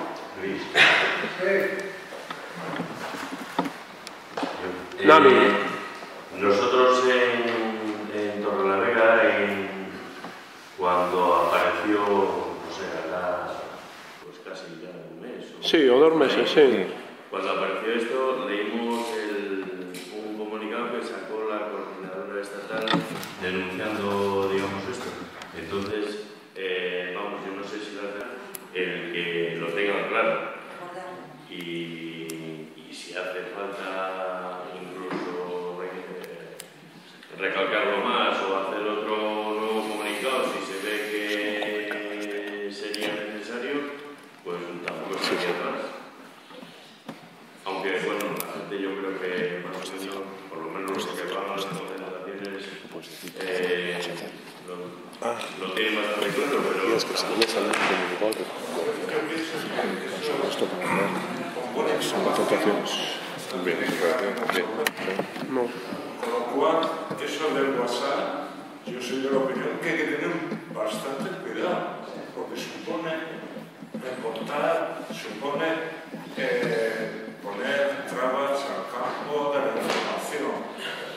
Nosotros en Torrelavega, cuando apareció, no sé, pues casi ya un mes. Sí, o 2 meses, sí. Cuando apareció esto, leímos un comunicado que sacó la coordinadora estatal denunciando, digamos, esto. Entonces, yo no sé si el que lo tengan claro. Y si hace falta incluso recalcarlo más o hacer otro nuevo comunicado si se ve que sería necesario, pues tampoco sería atrás. Aunque bueno, la gente yo creo que más o menos, por lo menos los que van a las concentraciones lo tienen bastante claro, pero son concentraciones. Bien. No. Con lo cual, eso del WhatsApp, yo soy de la opinión que hay que tener bastante cuidado, porque supone reportar, supone poner trabas al campo de la información.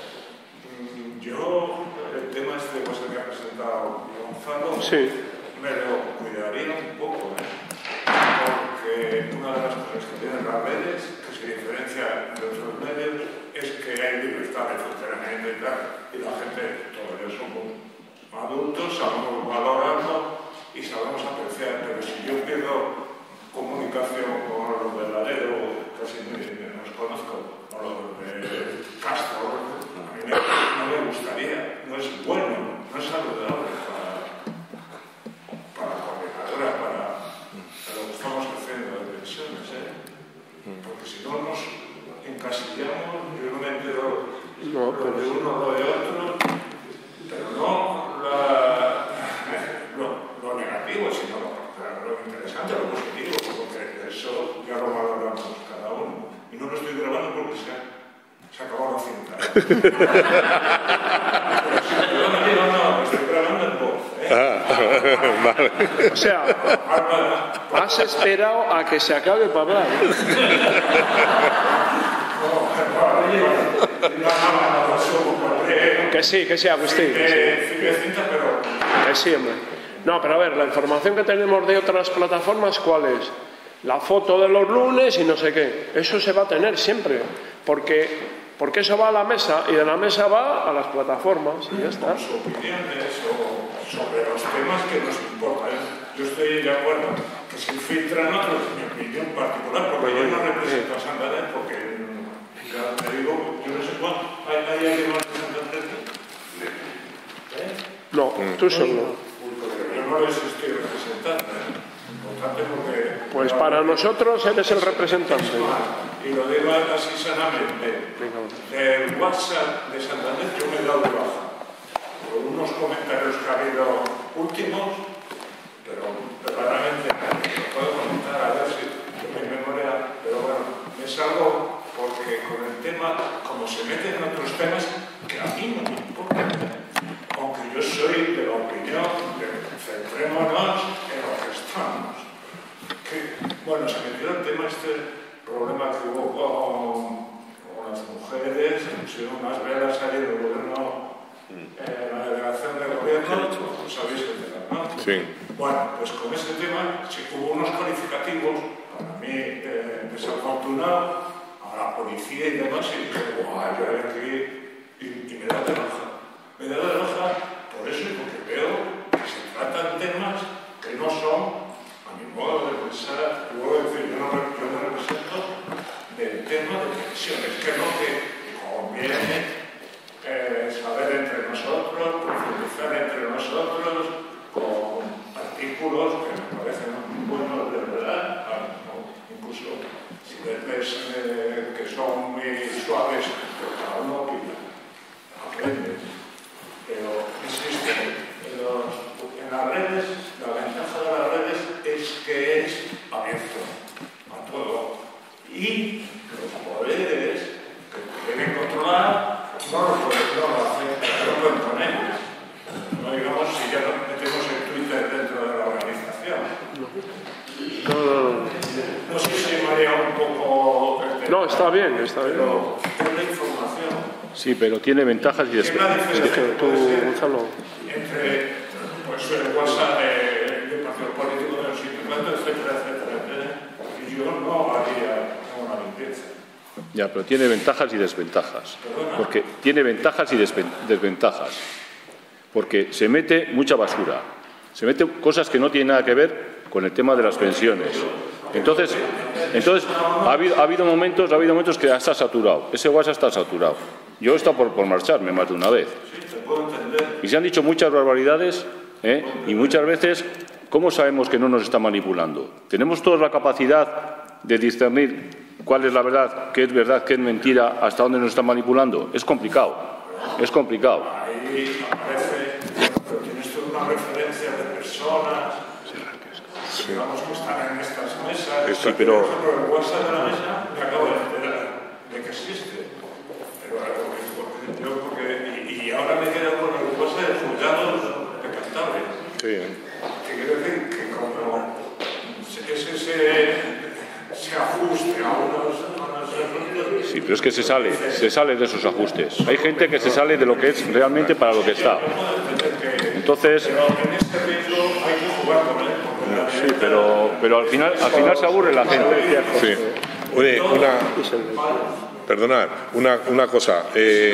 Yo, el tema este que ha presentado Gonzalo, me lo cuidaría un poco, porque una de las cosas que tienen las redes, que se diferencia de otros medios, es que hay libertad de funcionamiento y tal, y la gente, todavía somos adultos, sabemos valorarlo y sabemos apreciar, pero si yo pierdo comunicación con los verdaderos, casi no los conozco, con los de Castro, a mí no me gustaría, no es bueno, no es saludable para la coordinadora, para lo que estamos haciendo de pensiones, porque si no nos encasillamos, yo no me entero lo de uno o lo de otro, pero no lo negativo, sino lo interesante, lo positivo, porque eso ya lo valoramos cada uno. Y no lo estoy grabando porque se acabó la cinta. No, estoy grabando en voz. Vale. O sea, has esperado a que se acabe para hablar. Que sí, Agustín. Que sí, hombre. No, pero a ver, la información que tenemos de otras plataformas, ¿cuál es? La foto de los lunes y no sé qué. Eso se va a tener siempre, porque eso va a la mesa y de la mesa va a las plataformas y ya está. Su opinión sobre los temas que nos importan. Yo estoy de acuerdo que se filtran otros, mi opinión particular, porque yo no represento a Santander, porque ya te digo, yo no sé cuánto. ¿Hay alguien más de Santander? No, tú solo. Yo no les estoy representando. Pues para nosotros eres el representante. Y lo digo así sanamente. El WhatsApp de Santander yo me he dado de baja. Por unos comentarios que ha habido últimos, pero verdaderamente lo puedo comentar a ver si mi memoria. Pero bueno, me salgo porque con el tema, como se meten en otros temas, que a mí no me importa. Aunque yo soy de la opinión de centrémonos en lo que estamos. Bueno, se metió el tema problema que hubo con las mujeres, se pusieron unas velas ahí del gobierno, la delegación del gobierno, sabéis el tema, ¿no? Sí. Bueno, pues con ese tema sí hubo unos calificativos, para mí desafortunado, a la policía y demás, y dije, guau, yo aquí, y me da de baja. Me da de baja por eso y porque veo que se tratan temas que no son, a mi modo de pensar, luego decir, yo no represento del tema de pensiones, que no que conviene saber entre nosotros, profundizar entre nosotros, con artículos que me parecen muy buenos de verdad, incluso si ves que son muy suaves, pues cada uno opina, aprende. Pero, insisto, en las redes, la ventaja de las redes es que es abierto a todo. Y los poderes que quieren controlar no lo hacen, no pueden con ellos. No digamos si ya metemos el Twitter dentro de la organización. No sé si me haría un poco... No, está bien, está bien. Pero es la información. Sí, pero tiene ventajas y desventajas. Entre pues, el WhatsApp del partido político de los sindicatos, etcétera, etcétera. Y yo no haría una limpieza. Ya, pero tiene ventajas y desventajas. Porque tiene ventajas y desventajas. Porque se mete mucha basura. Se mete cosas que no tienen nada que ver con el tema de las pensiones. Entonces ha habido momentos que ya está saturado. Ese WhatsApp está saturado. Yo he estado por marcharme más de una vez. Y se han dicho muchas barbaridades, y muchas veces, ¿cómo sabemos que no nos está manipulando? ¿Tenemos todos la capacidad de discernir cuál es la verdad, qué es mentira, hasta dónde nos está manipulando? Es complicado, es complicado. Ahí aparece, pero tienes toda una referencia de personas, digamos que están en estas mesas. Sí, pero... Por ejemplo, el WhatsApp de la mesa me acabo de enterar de que existe. Y ahora me quedo con el WhatsApp del juzgado de Cantabria. Sí. Que quiero decir que como ese ajuste a unos... Sí, pero es que se sale de esos ajustes. Hay gente que se sale de lo que es realmente para lo que está. Entonces... Pero en este riesgo hay que jugar con él. Sí, pero al final se aburre la gente. Sí. Oye, perdonad, una cosa. Sí.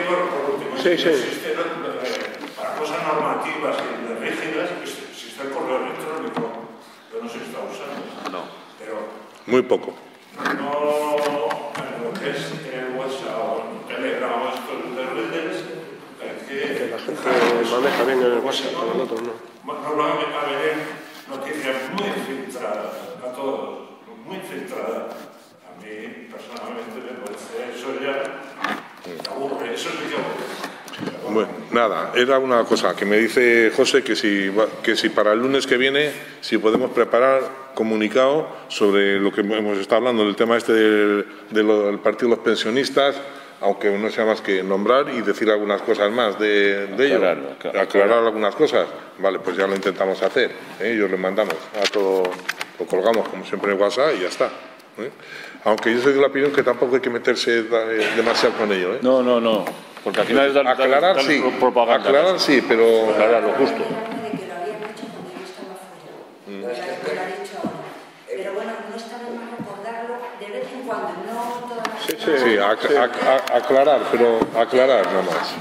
Para cosas normativas y rígidas existe el correo electrónico, pero no se está usando. No. Pero muy poco. No en lo que es el WhatsApp o el Telegram o estos de redes, que la gente maneja bien el WhatsApp, pero el otro no. No lo van a ver noticias muy filtradas a todos, muy filtradas. A mí personalmente me parece eso ya aburre, eso sí que aburre. Bueno, nada, era una cosa que me dice José que si para el lunes que viene, si podemos preparar comunicado sobre lo que hemos estado hablando, del tema este del partido de los pensionistas, aunque no sea más que nombrar y decir algunas cosas más de ello, aclarar algunas cosas. Vale, pues ya lo intentamos hacer, ellos le mandamos a todo, lo colgamos como siempre en WhatsApp y ya está. Aunque yo soy de la opinión que tampoco hay que meterse demasiado con ello. No, porque al final es aclarar sí, propaganda. Aclarar sí, pero... Aclarar lo justo. Sí, aclarar, pero aclarar nada más.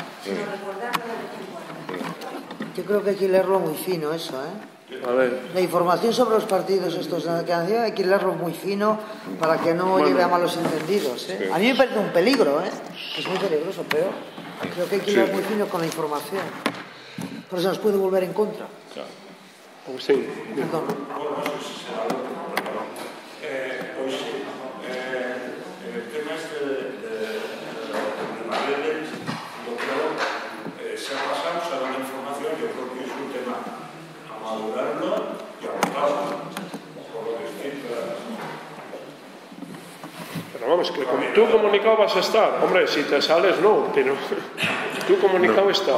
Yo creo que hay que leerlo muy fino eso, ¿eh? A ver. La información sobre los partidos estos de la canción hay que leerlo muy fino para que no lleve a malos entendidos, ¿eh? Sí. A mí me parece un peligro, ¿eh? Es muy peligroso, pero creo que hay que leer muy fino con la información. Por eso nos puede volver en contra. Claro. Sí. Perdón. Pues el tema este de las redes, yo creo, se ha pasado, se ha dado información, yo creo que es un tema a madurarlo y a votarlo por lo distintas. Pero vamos, que tú comunicado vas a estar. Hombre, si te sales, no, pero tú comunicado estás.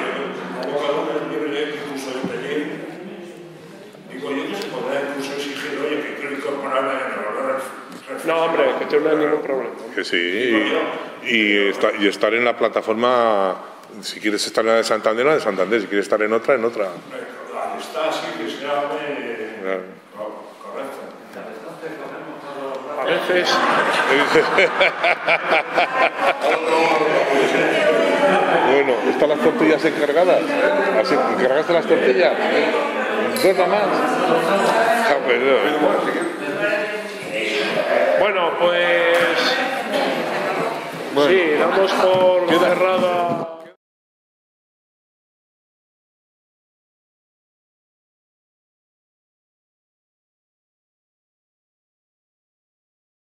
No, hombre, que no hay ningún problema. Que sí, y estar en la plataforma, si quieres estar en la de Santander, la de Santander, si quieres estar en otra, en otra. Está así que se llame correcto. A veces... Bueno, ¿están las tortillas encargadas? ¿Encargaste las tortillas? ¿Dos nada más? Bueno, pues... Sí, damos por cerrada...